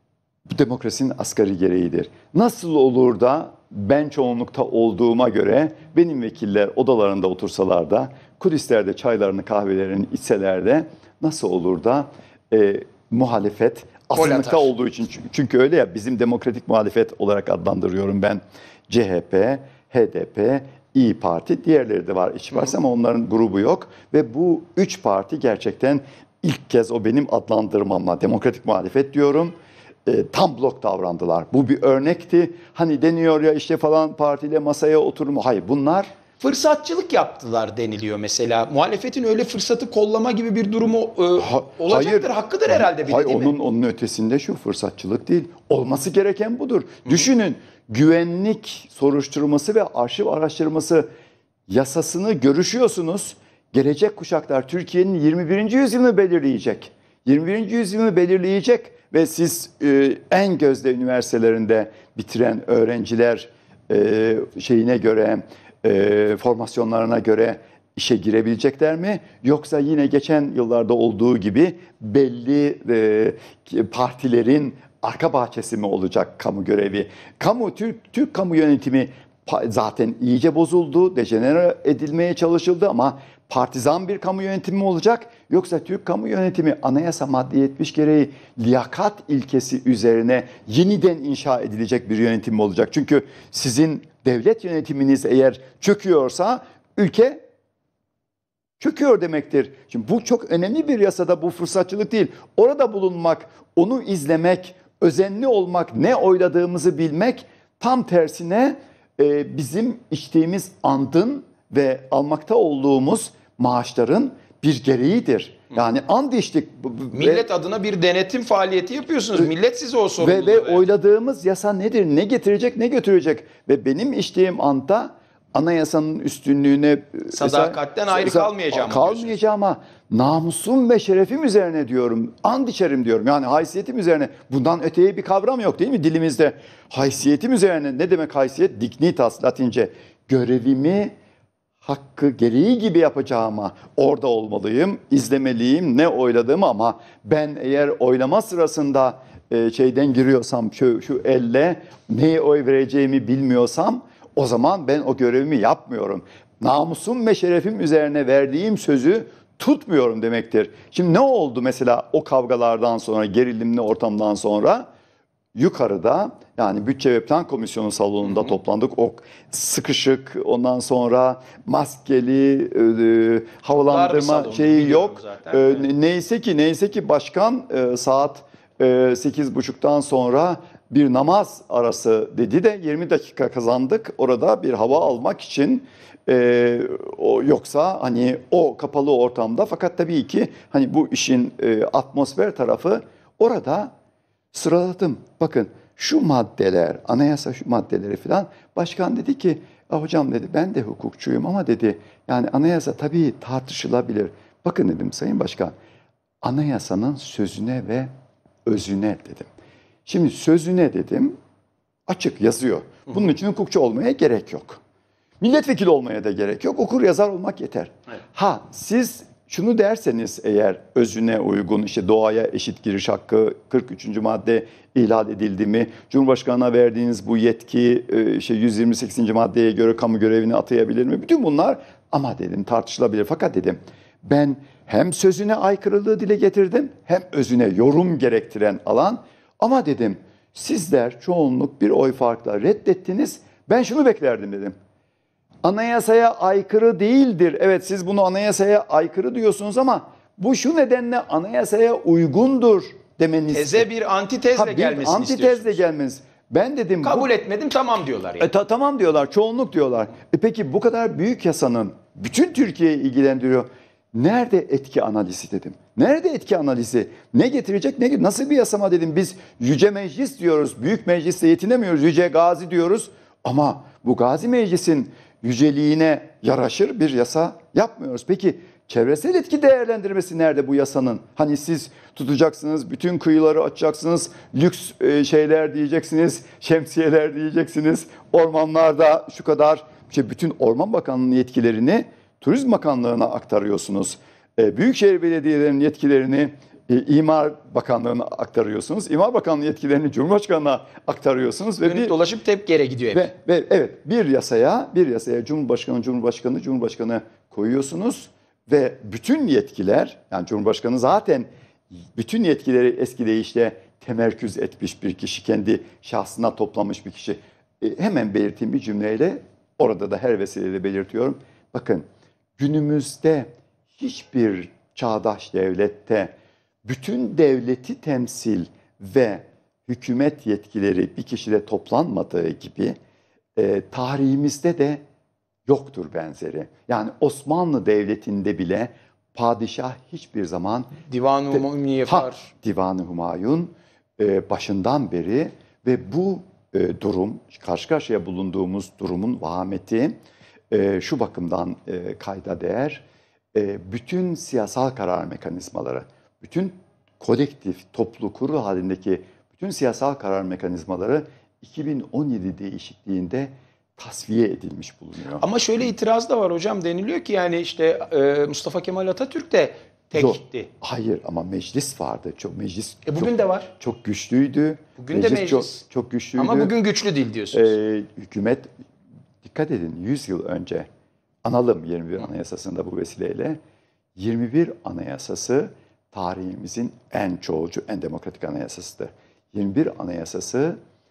Bu demokrasinin asgari gereğidir. Nasıl olur da ben çoğunlukta olduğuma göre benim vekiller odalarında otursalar da, kulislerde çaylarını kahvelerini içseler de nasıl olur da e, muhalefet Gol azınlıkta atar. olduğu için, çünkü öyle ya, bizim demokratik muhalefet olarak adlandırıyorum ben C H P, H D P, İyi Parti, diğerleri de var iç varsa ama onların grubu yok ve bu üç parti gerçekten ilk kez o benim adlandırmamla demokratik muhalefet diyorum. E, tam blok davrandılar. Bu bir örnekti. Hani deniyor ya işte falan partiyle masaya oturma. Hayır, bunlar Fırsatçılık yaptılar deniliyor mesela. Muhalefetin öyle fırsatı kollama gibi bir durumu e, olacaktır. hayır, Hakkıdır herhalde bir de, hayır, değil mi? onun, onun ötesinde şu fırsatçılık değil. Olması gereken budur. Düşünün, güvenlik soruşturması ve arşiv araştırması yasasını görüşüyorsunuz. Gelecek kuşaklar Türkiye'nin yirmi birinci yüzyılını belirleyecek. yirmi birinci yüzyılını belirleyecek ve siz e, en gözde üniversitelerinde bitiren öğrenciler e, şeyine göre, e, formasyonlarına göre işe girebilecekler mi? Yoksa yine geçen yıllarda olduğu gibi belli e, partilerin arka bahçesi mi olacak kamu görevi? Kamu, Türk, Türk kamu yönetimi zaten iyice bozuldu, dejenere edilmeye çalışıldı ama partizan bir kamu yönetimi mi olacak? Yoksa Türk kamu yönetimi anayasa madde yetmiş gereği liyakat ilkesi üzerine yeniden inşa edilecek bir yönetim mi olacak? Çünkü sizin devlet yönetiminiz eğer çöküyorsa ülke çöküyor demektir. Şimdi bu çok önemli bir yasada, bu fırsatçılık değil. Orada bulunmak, onu izlemek, özenli olmak, ne oyladığımızı bilmek, tam tersine e, bizim içtiğimiz andın ve almakta olduğumuz maaşların bir gereğidir. Yani and içtik. Millet adına bir denetim faaliyeti yapıyorsunuz. Millet size o sorumluluğu Ve, ve verdi. oyladığımız yasa nedir? Ne getirecek, ne götürecek? Ve benim içtiğim anda anayasanın üstünlüğüne Sadakatten ayrı kalmayacağım kalmayacağım ama namusum ve şerefim üzerine diyorum. And içerim diyorum. Yani haysiyetim üzerine. Bundan öteye bir kavram yok değil mi dilimizde? Haysiyetim üzerine. Ne demek haysiyet? Dignitas Latince. Görevimi hakkı gereği gibi yapacağıma orada olmalıyım, izlemeliyim, ne oyladığımı, ama ben eğer oylama sırasında e, şeyden giriyorsam, şu, şu elle neye oy vereceğimi bilmiyorsam, o zaman ben o görevimi yapmıyorum. Namusum ve şerefim üzerine verdiğim sözü tutmuyorum demektir. Şimdi ne oldu mesela o kavgalardan sonra, gerilimli ortamdan sonra? Yukarıda, yani Bütçe ve Plan Komisyonu salonunda hı hı. toplandık. O sıkışık, ondan sonra maskeli, e, havalandırma şeyi yok. E, evet. Neyse ki neyse ki başkan e, saat e, sekiz buçuktan sonra bir namaz arası dedi de yirmi dakika kazandık orada bir hava almak için. E, o yoksa hani o kapalı ortamda, fakat tabii ki hani bu işin e, atmosfer tarafı orada sıraladım. Bakın, şu maddeler, anayasa şu maddeleri falan. Başkan dedi ki, hocam dedi ben de hukukçuyum ama dedi yani anayasa tabii tartışılabilir. Bakın dedim Sayın Başkan, anayasanın sözüne ve özüne dedim. Şimdi sözüne dedim, açık yazıyor. Bunun için hukukçu olmaya gerek yok. Milletvekili olmaya da gerek yok. Okur yazar olmak yeter. Evet. Ha siz şunu derseniz eğer özüne uygun işte doğaya eşit giriş hakkı kırk üçüncü madde ihlal edildi mi? Cumhurbaşkanına verdiğiniz bu yetki işte yüz yirmi sekizinci maddeye göre kamu görevini atayabilir mi? Bütün bunlar ama dedim tartışılabilir. Fakat dedim ben hem sözüne aykırılığı dile getirdim hem özüne yorum gerektiren alan ama dedim sizler çoğunluk bir oy farkla reddettiniz. Ben şunu beklerdim dedim. Anayasaya aykırı değildir. Evet siz bunu anayasaya aykırı diyorsunuz ama bu şu nedenle anayasaya uygundur demeniz. Teze bir antitezle ha, bir gelmesini antitezle istiyorsunuz. gelmeniz. Ben dedim kabul bu, etmedim tamam diyorlar yani. E, ta, tamam diyorlar, çoğunluk diyorlar. E, peki bu kadar büyük yasanın bütün Türkiye'yi ilgilendiriyor. Nerede etki analizi dedim. Nerede etki analizi? Ne getirecek? Ne nasıl bir yasama dedim. Biz yüce meclis diyoruz. Büyük meclisle yetinemiyoruz. Yüce gazi diyoruz. Ama bu gazi meclisin yüceliğine yaraşır bir yasa yapmıyoruz. Peki çevresel etki değerlendirmesi nerede bu yasanın? Hani siz tutacaksınız, bütün kıyıları açacaksınız, lüks e, şeyler diyeceksiniz, şemsiyeler diyeceksiniz, ormanlarda şu kadar, işte bütün Orman Bakanlığı'nın yetkilerini Turizm Bakanlığı'na aktarıyorsunuz. E, Büyükşehir Belediyelerinin yetkilerini e, İmar Bakanlığı'na aktarıyorsunuz. İmar Bakanlığı yetkilerini Cumhurbaşkanı'na aktarıyorsunuz. Ve bir, dolaşıp tep geri gidiyor hep. Ve, ve evet bir yasaya, bir yasaya Cumhurbaşkanı, Cumhurbaşkanı, Cumhurbaşkanı koyuyorsunuz ve bütün yetkiler, yani Cumhurbaşkanı zaten bütün yetkileri eski deyişle temerküz etmiş bir kişi, kendi şahsına toplamış bir kişi. E, hemen belirttiğim bir cümleyle, orada da her vesileyle belirtiyorum. Bakın günümüzde hiçbir çağdaş devlette bütün devleti temsil ve hükümet yetkileri bir kişide toplanmadığı gibi e, tarihimizde de yoktur benzeri. Yani Osmanlı Devleti'nde bile padişah hiçbir zaman Divan-ı Humayun'u var. Divan-ı Humayun e, başından beri ve bu e, durum, karşı karşıya bulunduğumuz durumun vahameti e, şu bakımdan e, kayda değer. E, bütün siyasal karar mekanizmaları, bütün kolektif, toplu kurul halindeki bütün siyasal karar mekanizmaları iki bin on yedi değişikliğinde tasfiye edilmiş bulunuyor. Ama şöyle itiraz da var hocam, deniliyor ki yani işte e, Mustafa Kemal Atatürk de tekti. Yok, hayır ama meclis vardı. Çok meclis. E bugün çok, de var. Çok güçlüydü. Bugün meclis de meclis. Çok, çok güçlüydü. Ama bugün güçlü değil diyorsunuz. Ee, hükümet, dikkat edin, yüz yıl önce analım yirmi bir Anayasası'nda bu vesileyle. yirmi bir Anayasası tarihimizin en çoğulcu, en demokratik anayasasıdır. yirmi bir Anayasası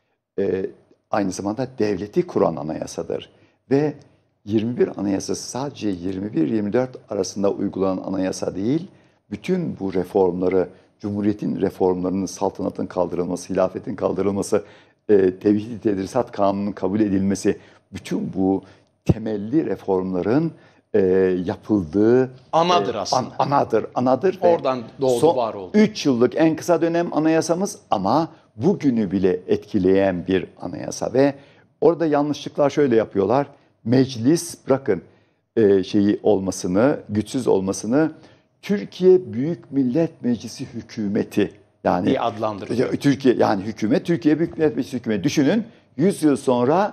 e, aynı zamanda devleti kuran anayasadır. Ve yirmi bir Anayasası sadece yirmi bir yirmi dört arasında uygulanan anayasa değil, bütün bu reformları, Cumhuriyet'in reformlarının, saltanatın kaldırılması, hilafetin kaldırılması, e, Tevhid-i Tedrisat Kanunu'nun kabul edilmesi, bütün bu temelli reformların e, yapıldığı anadır e, aslında. An, anadır, anadır. Oradan doğdu, son, var oldu. üç yıllık en kısa dönem anayasamız ama bugünü bile etkileyen bir anayasa ve orada yanlışlıklar şöyle yapıyorlar. Meclis bırakın e, şeyi olmasını, güçsüz olmasını, Türkiye Büyük Millet Meclisi hükümeti yani diye adlandırıyor. Türkiye yani hükümet, Türkiye Büyük Millet Meclisi hükümeti. Düşünün yüz yıl sonra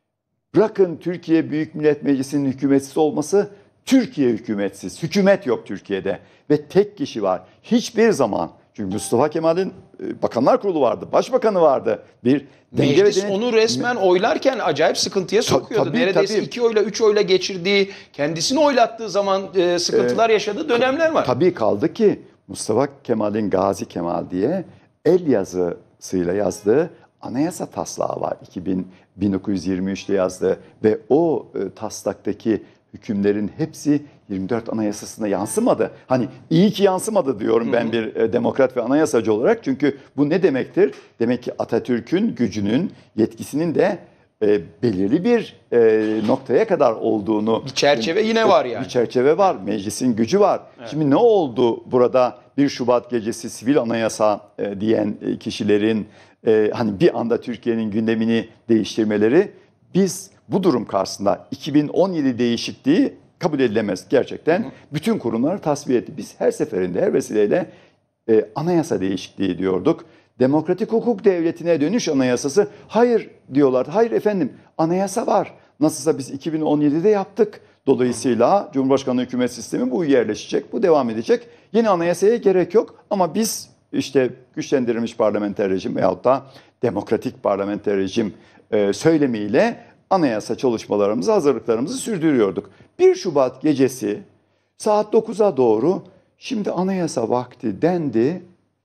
bırakın Türkiye Büyük Millet Meclisi'nin hükümetsiz olması, Türkiye hükümetsiz. Hükümet yok Türkiye'de ve tek kişi var. Hiçbir zaman. Çünkü Mustafa Kemal'in Bakanlar Kurulu vardı, Başbakanı vardı. Bir Meclis denge onu resmen oylarken acayip sıkıntıya sokuyordu. Tabii, Neredeyse tabii. iki oyla, üç oyla geçirdiği, kendisini oylattığı zaman e, sıkıntılar ee, yaşadığı dönemler var. Tabii kaldı ki Mustafa Kemal'in Gazi Kemal diye el yazısıyla yazdığı anayasa taslağı var. bin dokuz yüz yirmi üçte yazdığı ve o e, taslaktaki hükümlerin hepsi yirmi dört Anayasası'na yansımadı. Hani iyi ki yansımadı diyorum ben bir e, demokrat ve anayasacı olarak. Çünkü bu ne demektir? Demek ki Atatürk'ün gücünün, yetkisinin de e, belirli bir e, noktaya kadar olduğunu... Bir çerçeve yine var yani. Bir çerçeve var, meclisin gücü var. Evet. Şimdi ne oldu burada bir Şubat gecesi sivil anayasa e, diyen e, kişilerin e, hani bir anda Türkiye'nin gündemini değiştirmeleri, biz bu durum karşısında iki bin on yedi değişikliği kabul edilemez gerçekten. Hı hı. Bütün kurumları tasfiye etti. Biz her seferinde, her vesileyle e, anayasa değişikliği diyorduk. Demokratik hukuk devletine dönüş anayasası. Hayır diyorlardı. Hayır efendim, anayasa var. Nasılsa biz iki bin on yedide yaptık. Dolayısıyla Cumhurbaşkanlığı hükümet sistemi bu yerleşecek, bu devam edecek. Yeni anayasaya gerek yok ama biz işte güçlendirilmiş parlamenter rejim veyahut da demokratik parlamenter rejim e, söylemiyle anayasa çalışmalarımızı, hazırlıklarımızı sürdürüyorduk. bir Şubat gecesi saat dokuza doğru şimdi anayasa vakti dendi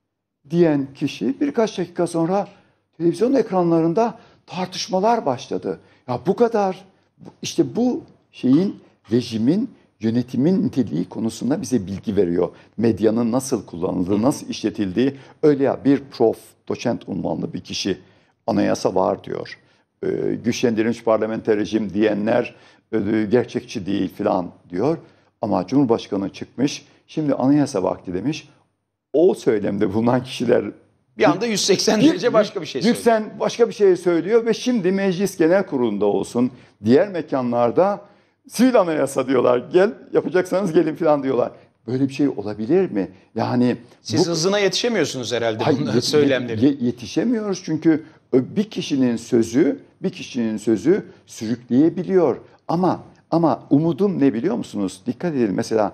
diyen kişi birkaç dakika sonra televizyon ekranlarında tartışmalar başladı. Ya bu kadar, işte bu şeyin, rejimin, yönetimin niteliği konusunda bize bilgi veriyor. Medyanın nasıl kullanıldığı, nasıl işletildiği. Öyle ya, bir prof, doçent unvanlı bir kişi anayasa var diyor. Ee, güçlendirilmiş parlamenter rejim diyenler e, gerçekçi değil falan diyor. Ama Cumhurbaşkanı çıkmış, şimdi anayasa vakti demiş. O söylemde bulunan kişiler bir anda yüz seksen derece başka bir şey söylüyor. yüz seksen başka bir şey söylüyor ve şimdi Meclis Genel Kurulu'nda olsun, diğer mekanlarda sivil anayasa diyorlar. Gel, yapacaksanız gelin falan diyorlar. Böyle bir şey olabilir mi? Yani siz bu, hızına yetişemiyorsunuz herhalde hayır, bunların söylemleri. Ye, yetişemiyoruz çünkü bir kişinin sözü, bir kişinin sözü sürükleyebiliyor. Ama ama umudum ne biliyor musunuz? Dikkat edin, mesela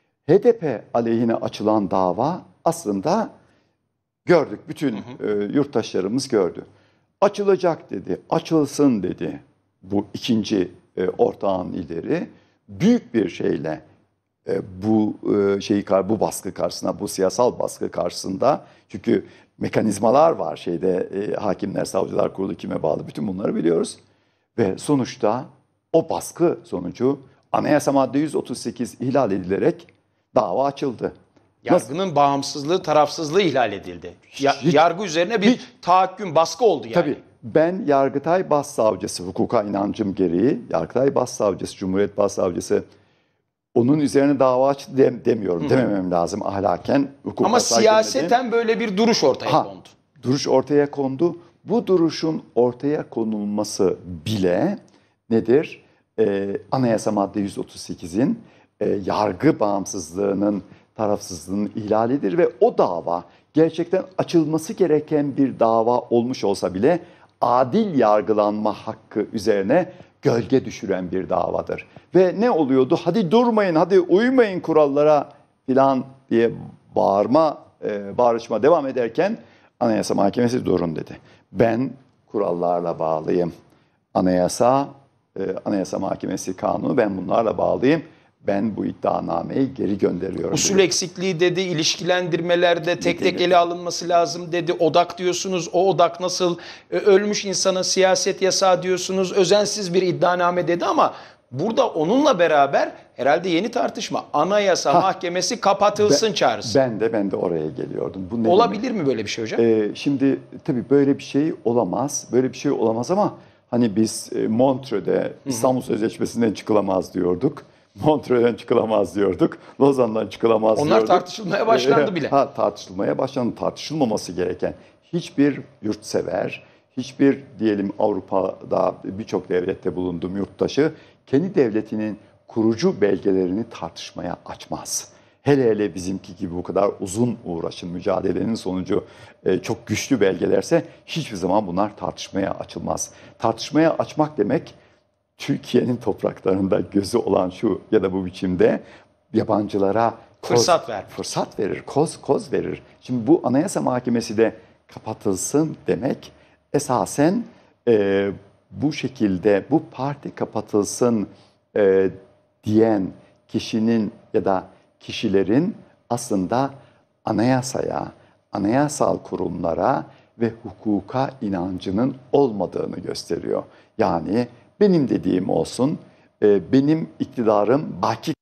H D P aleyhine açılan dava aslında gördük. Bütün hı hı. E, yurttaşlarımız gördü. Açılacak dedi, açılsın dedi bu ikinci e, ortağın lideri. Büyük bir şeyle e, bu e, şeyi bu baskı karşısında, bu siyasal baskı karşısında, çünkü mekanizmalar var şeyde, e, Hakimler Savcılar Kurulu kime bağlı, bütün bunları biliyoruz. Ve sonuçta o baskı sonucu anayasa madde yüz otuz sekiz ihlal edilerek dava açıldı. Yargının Nasıl? bağımsızlığı, tarafsızlığı ihlal edildi. Ya, hiç, yargı üzerine bir hiç, tahakküm, baskı oldu yani. Tabii. Ben Yargıtay Başsavcısı, hukuka inancım gereği, Yargıtay Başsavcısı, Cumhuriyet Başsavcısı onun üzerine dava açtı dem, demiyorum. Hı. Dememem lazım ahlaken. Ama siyaseten girmedi. Böyle bir duruş ortaya ha, kondu. Duruş ortaya kondu. Bu duruşun ortaya konulması bile nedir? Ee, Anayasa madde yüz otuz sekizin e, yargı bağımsızlığının, tarafsızlığının ihlalidir ve o dava gerçekten açılması gereken bir dava olmuş olsa bile adil yargılanma hakkı üzerine gölge düşüren bir davadır. Ve ne oluyordu? Hadi durmayın, hadi uymayın kurallara filan diye bağırma, e, bağırışma devam ederken Anayasa Mahkemesi durun dedi. Ben kurallarla bağlıyım. Anayasa, e, Anayasa Mahkemesi kanunu, ben bunlarla bağlıyım. Ben bu iddianameyi geri gönderiyorum. Usul dedi. eksikliği dedi, ilişkilendirmelerde tek tek ele alınması lazım dedi. Odak diyorsunuz, o odak nasıl? Ölmüş insana siyaset yasağı diyorsunuz, özensiz bir iddianame dedi ama burada onunla beraber herhalde yeni tartışma. Anayasa ha, Mahkemesi kapatılsın ben, çağrısı. Ben de ben de oraya geliyordum. Bu ne olabilir demek? mi böyle bir şey hocam? Ee, şimdi tabii böyle bir şey olamaz. Böyle bir şey olamaz ama hani biz e, Montreux'de İstanbul Sözleşmesi'nden çıkılamaz diyorduk. Montreux'den çıkılamaz diyorduk. Lozan'dan çıkılamaz Onlar diyorduk. Onlar tartışılmaya başlandı bile. Ha, tartışılmaya başlandı. Tartışılmaması gereken hiçbir yurtsever, hiçbir diyelim Avrupa'da birçok devlette bulunduğum yurttaşı kendi devletinin kurucu belgelerini tartışmaya açmaz. Hele hele bizimki gibi bu kadar uzun uğraşın, mücadelenin sonucu e, çok güçlü belgelerse hiçbir zaman bunlar tartışmaya açılmaz. Tartışmaya açmak demek, Türkiye'nin topraklarında gözü olan şu ya da bu biçimde yabancılara koz, fırsat ver. Fırsat verir, koz koz verir. Şimdi bu Anayasa Mahkemesi de kapatılsın demek esasen e, bu şekilde bu parti kapatılsın e, diyen kişinin ya da kişilerin aslında anayasaya, anayasal kurumlara ve hukuka inancının olmadığını gösteriyor. Yani benim dediğim olsun, benim iktidarım baki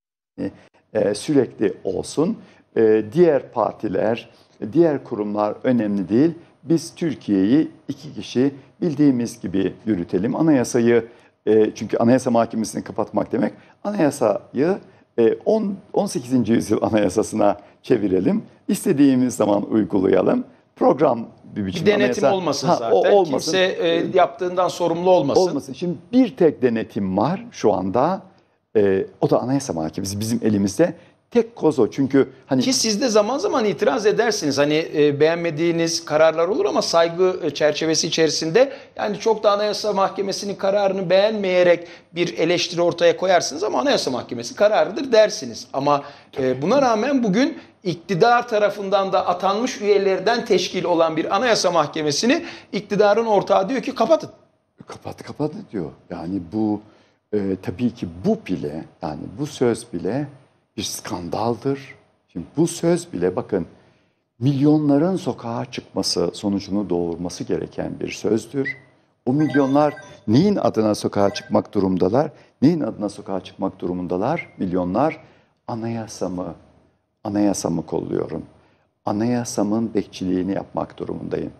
sürekli olsun, diğer partiler, diğer kurumlar önemli değil. Biz Türkiye'yi iki kişi bildiğimiz gibi yürütelim. Anayasayı, çünkü Anayasa Mahkemesi'ni kapatmak demek, anayasayı on sekizinci yüzyıl anayasasına çevirelim. İstediğimiz zaman uygulayalım. Program bir biçim Bir denetim anayasa- olmasın Ha, zaten. o olmasın. Kimse e, yaptığından sorumlu olmasın. Olmasın. Şimdi bir tek denetim var şu anda. Ee, o da Anayasa Mahkemesi bizim elimizde. Tek koz o. Çünkü hani Ki siz de zaman zaman itiraz edersiniz. Hani e, beğenmediğiniz kararlar olur ama saygı e, çerçevesi içerisinde yani çok da Anayasa Mahkemesi'nin kararını beğenmeyerek bir eleştiri ortaya koyarsınız ama Anayasa Mahkemesi kararıdır dersiniz. Ama e, buna rağmen bugün iktidar tarafından da atanmış üyelerden teşkil olan bir Anayasa Mahkemesi'ni iktidarın ortağı diyor ki kapatın. Kapat kapat diyor. Yani bu e, tabii ki bu bile yani bu söz bile bir skandaldır. Şimdi bu söz bile bakın milyonların sokağa çıkması sonucunu doğurması gereken bir sözdür. O milyonlar neyin adına sokağa çıkmak durumundalar? Neyin adına sokağa çıkmak durumundalar? Milyonlar anayasamı, anayasamı kolluyorum. Anayasamın bekçiliğini yapmak durumundayım.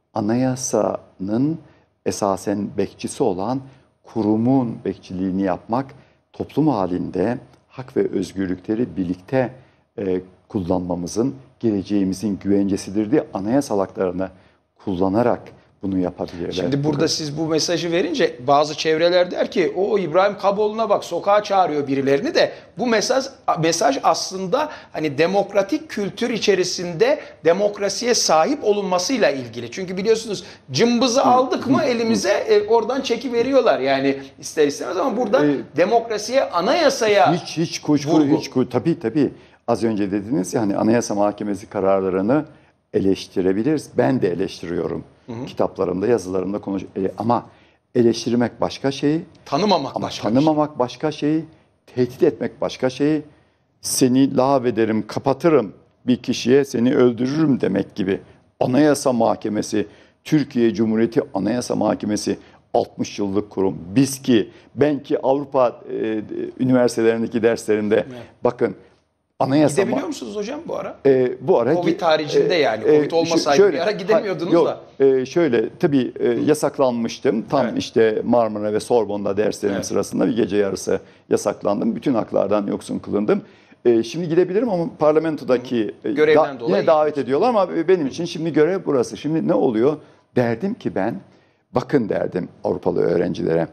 Anayasanın esasen bekçisi olan kurumun bekçiliğini yapmak toplum halinde hak ve özgürlükleri birlikte e, kullanmamızın, geleceğimizin güvencesidir diye anayasal haklarını kullanarak bunu yapabilirler. Şimdi burada siz bu mesajı verince bazı çevreler der ki o İbrahim Kaboğlu'na bak sokağa çağırıyor birilerini de bu mesaj mesaj aslında hani demokratik kültür içerisinde demokrasiye sahip olunmasıyla ilgili. Çünkü biliyorsunuz cımbızı aldık mı elimize e, oradan çekiveriyorlar yani ister istemez ama burada Ee, demokrasiye, anayasaya hiç hiç kuşku vurgu. hiç kuşku tabii tabii az önce dediniz ya hani Anayasa Mahkemesi kararlarını eleştirebiliriz. Ben de eleştiriyorum. Hı hı. Kitaplarımda, yazılarımda konuş e, ama eleştirmek başka şey, tanımamak ama başka tanımamak şey. başka şey, tehdit etmek başka şey. Seni lağvederim, kapatırım bir kişiye, seni öldürürüm demek gibi. Anayasa Mahkemesi, Türkiye Cumhuriyeti Anayasa Mahkemesi altmış yıllık kurum. Biz ki ben ki Avrupa e, üniversitelerindeki derslerimde evet. bakın Anayasa Gidebiliyor musunuz hocam bu ara? E, bu ara Covid haricinde e, yani. Covid olmasaydı şöyle, bir ara gidemiyordunuz yok, da. E, şöyle tabii e, yasaklanmıştım. Tam evet. işte Marmara ve Sorbon'da derslerim evet. sırasında bir gece yarısı yasaklandım. Bütün haklardan yoksun kılındım. E, şimdi gidebilirim ama parlamentodaki e, görevden da, dolayı yine davet ediyorlar ama benim için şimdi görev burası. Şimdi ne oluyor? Derdim ki ben bakın derdim Avrupalı öğrencilere.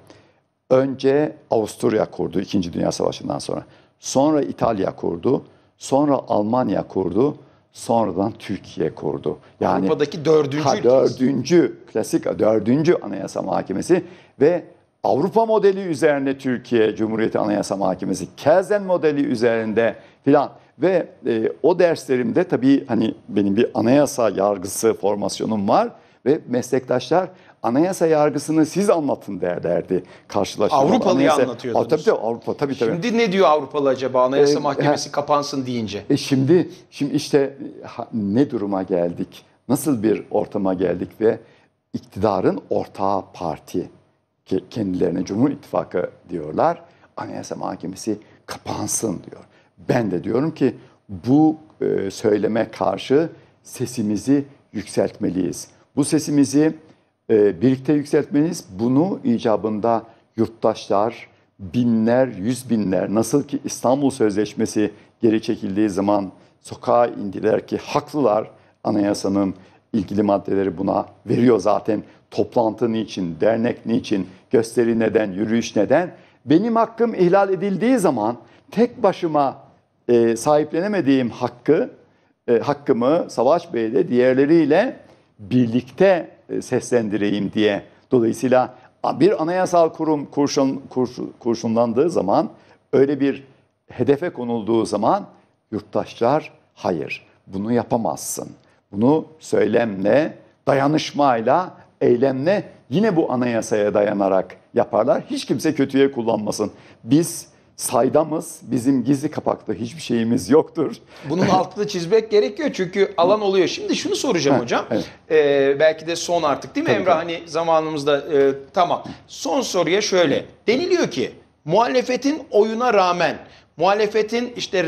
Önce Avusturya kurdu İkinci Dünya Savaşı'ndan sonra. Sonra İtalya kurdu. Sonra Almanya kurdu. Sonradan Türkiye kurdu. Yani Avrupa'daki dördüncü ha, dördüncü klasik dördüncü Anayasa Mahkemesi ve Avrupa modeli üzerine Türkiye Cumhuriyeti Anayasa Mahkemesi, Kelsen modeli üzerinde filan ve e, o derslerimde tabii hani benim bir anayasa yargısı formasyonum var ve meslektaşlar anayasa yargısını siz anlatın derlerdi karşılaştığımda. Avrupalıyı anayasa... anlatıyordunuz. Tabii tabii Avrupa tabii tabii. Şimdi ne diyor Avrupalı acaba Anayasa Ee, Mahkemesi he, kapansın deyince? E şimdi şimdi işte ha, ne duruma geldik? Nasıl bir ortama geldik ve iktidarın ortağı parti ki kendilerine Cumhur İttifakı diyorlar. Anayasa Mahkemesi kapansın diyor. Ben de diyorum ki bu e, söyleme karşı sesimizi yükseltmeliyiz. Bu sesimizi e, birlikte yükseltmeliyiz. Bunu icabında yurttaşlar, binler, yüz binler nasıl ki İstanbul Sözleşmesi geri çekildiği zaman sokağa indiler ki haklılar, anayasanın ilgili maddeleri buna veriyor zaten. Toplantı niçin, dernek niçin, gösteri neden, yürüyüş neden? Benim hakkım ihlal edildiği zaman tek başıma e, sahiplenemediğim hakkı, e, hakkımı Savaş Bey'le diğerleriyle birlikte e, seslendireyim diye. Dolayısıyla bir anayasal kurum kurşun, kurşun, kurşunlandığı zaman, öyle bir hedefe konulduğu zaman yurttaşlar hayır bunu yapamazsın. Bunu söylemle, dayanışmayla, eylemle yine bu anayasaya dayanarak yaparlar. Hiç kimse kötüye kullanmasın. Biz saydamız, bizim gizli kapaklı hiçbir şeyimiz yoktur. Bunun altını çizmek gerekiyor çünkü alan oluyor. Şimdi şunu soracağım Ha, hocam. evet. Ee, belki de son artık değil mi Tabii, Emrah? tabii. Hani zamanımızda e, tamam. Son soruya şöyle. Deniliyor ki muhalefetin oyuna rağmen, muhalefetin işte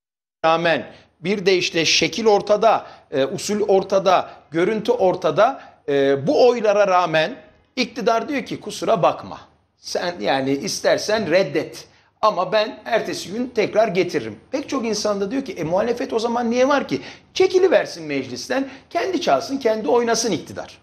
rağmen bir de işte şekil ortada, e, usul ortada, görüntü ortada. E, bu oylara rağmen iktidar diyor ki kusura bakma. Sen yani istersen reddet. Ama ben ertesi gün tekrar getiririm. Pek çok insan da diyor ki e, muhalefet o zaman niye var ki? Çekiliversin meclisten, kendi çalsın, kendi oynasın iktidar.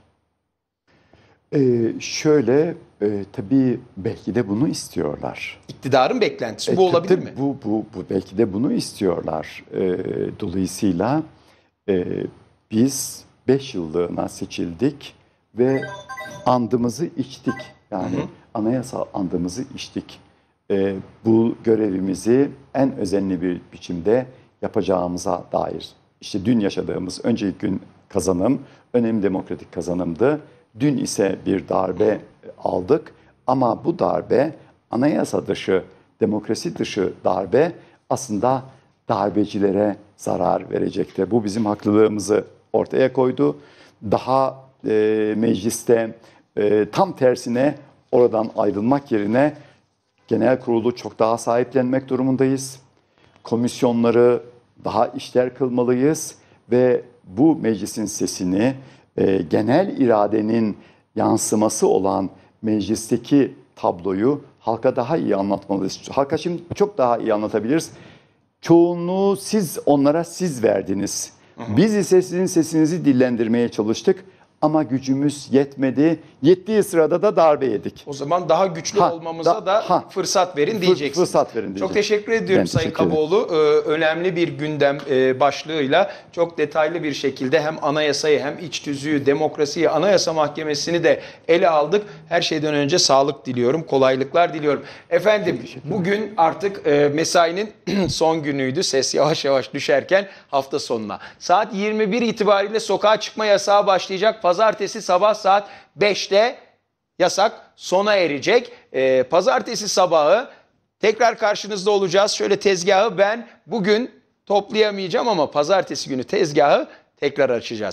Ee, şöyle e, tabii belki de bunu istiyorlar. İktidarın beklentisi E, bu olabilir tabii mi? Bu, bu, bu belki de bunu istiyorlar. E, dolayısıyla e, biz beş yıllığına seçildik ve andımızı içtik. Yani hı hı. anayasal andımızı içtik. E, bu görevimizi en özenli bir biçimde yapacağımıza dair. İşte dün yaşadığımız önceki gün kazanım önemli demokratik kazanımdı. Dün ise bir darbe aldık ama bu darbe anayasa dışı, demokrasi dışı darbe aslında darbecilere zarar verecekti. Bu bizim haklılığımızı ortaya koydu. Daha e, mecliste e, tam tersine oradan ayrılmak yerine genel kurulu çok daha sahiplenmek durumundayız. Komisyonları daha işler kılmalıyız ve bu meclisin sesini e, genel iradenin yansıması olan meclisteki tabloyu halka daha iyi anlatmalıyız. Halka şimdi çok daha iyi anlatabiliriz. Çoğunluğu siz onlara siz verdiniz. Hı hı. Biz ise sizin sesinizi dillendirmeye çalıştık ama gücümüz yetmedi. Yettiği sırada da darbe yedik. O zaman daha güçlü ha, olmamıza da, da ha, fırsat verin diyeceksiniz. Fırsat verin diyeceksiniz. Çok teşekkür ediyorum ben Sayın teşekkür Kaboğlu. Ee, önemli bir gündem e, başlığıyla çok detaylı bir şekilde hem anayasayı hem iç tüzüğü, demokrasiyi, Anayasa Mahkemesi'ni de ele aldık. Her şeyden önce sağlık diliyorum, kolaylıklar diliyorum. Efendim bugün artık e, mesainin son günüydü. Ses yavaş yavaş düşerken hafta sonuna. Saat yirmi bir itibariyle sokağa çıkma yasağı başlayacak. Pazartesi sabah saat beşte yasak sona erecek. Ee, pazartesi sabahı tekrar karşınızda olacağız. Şöyle tezgahı ben bugün toplayamayacağım ama pazartesi günü tezgahı tekrar açacağız.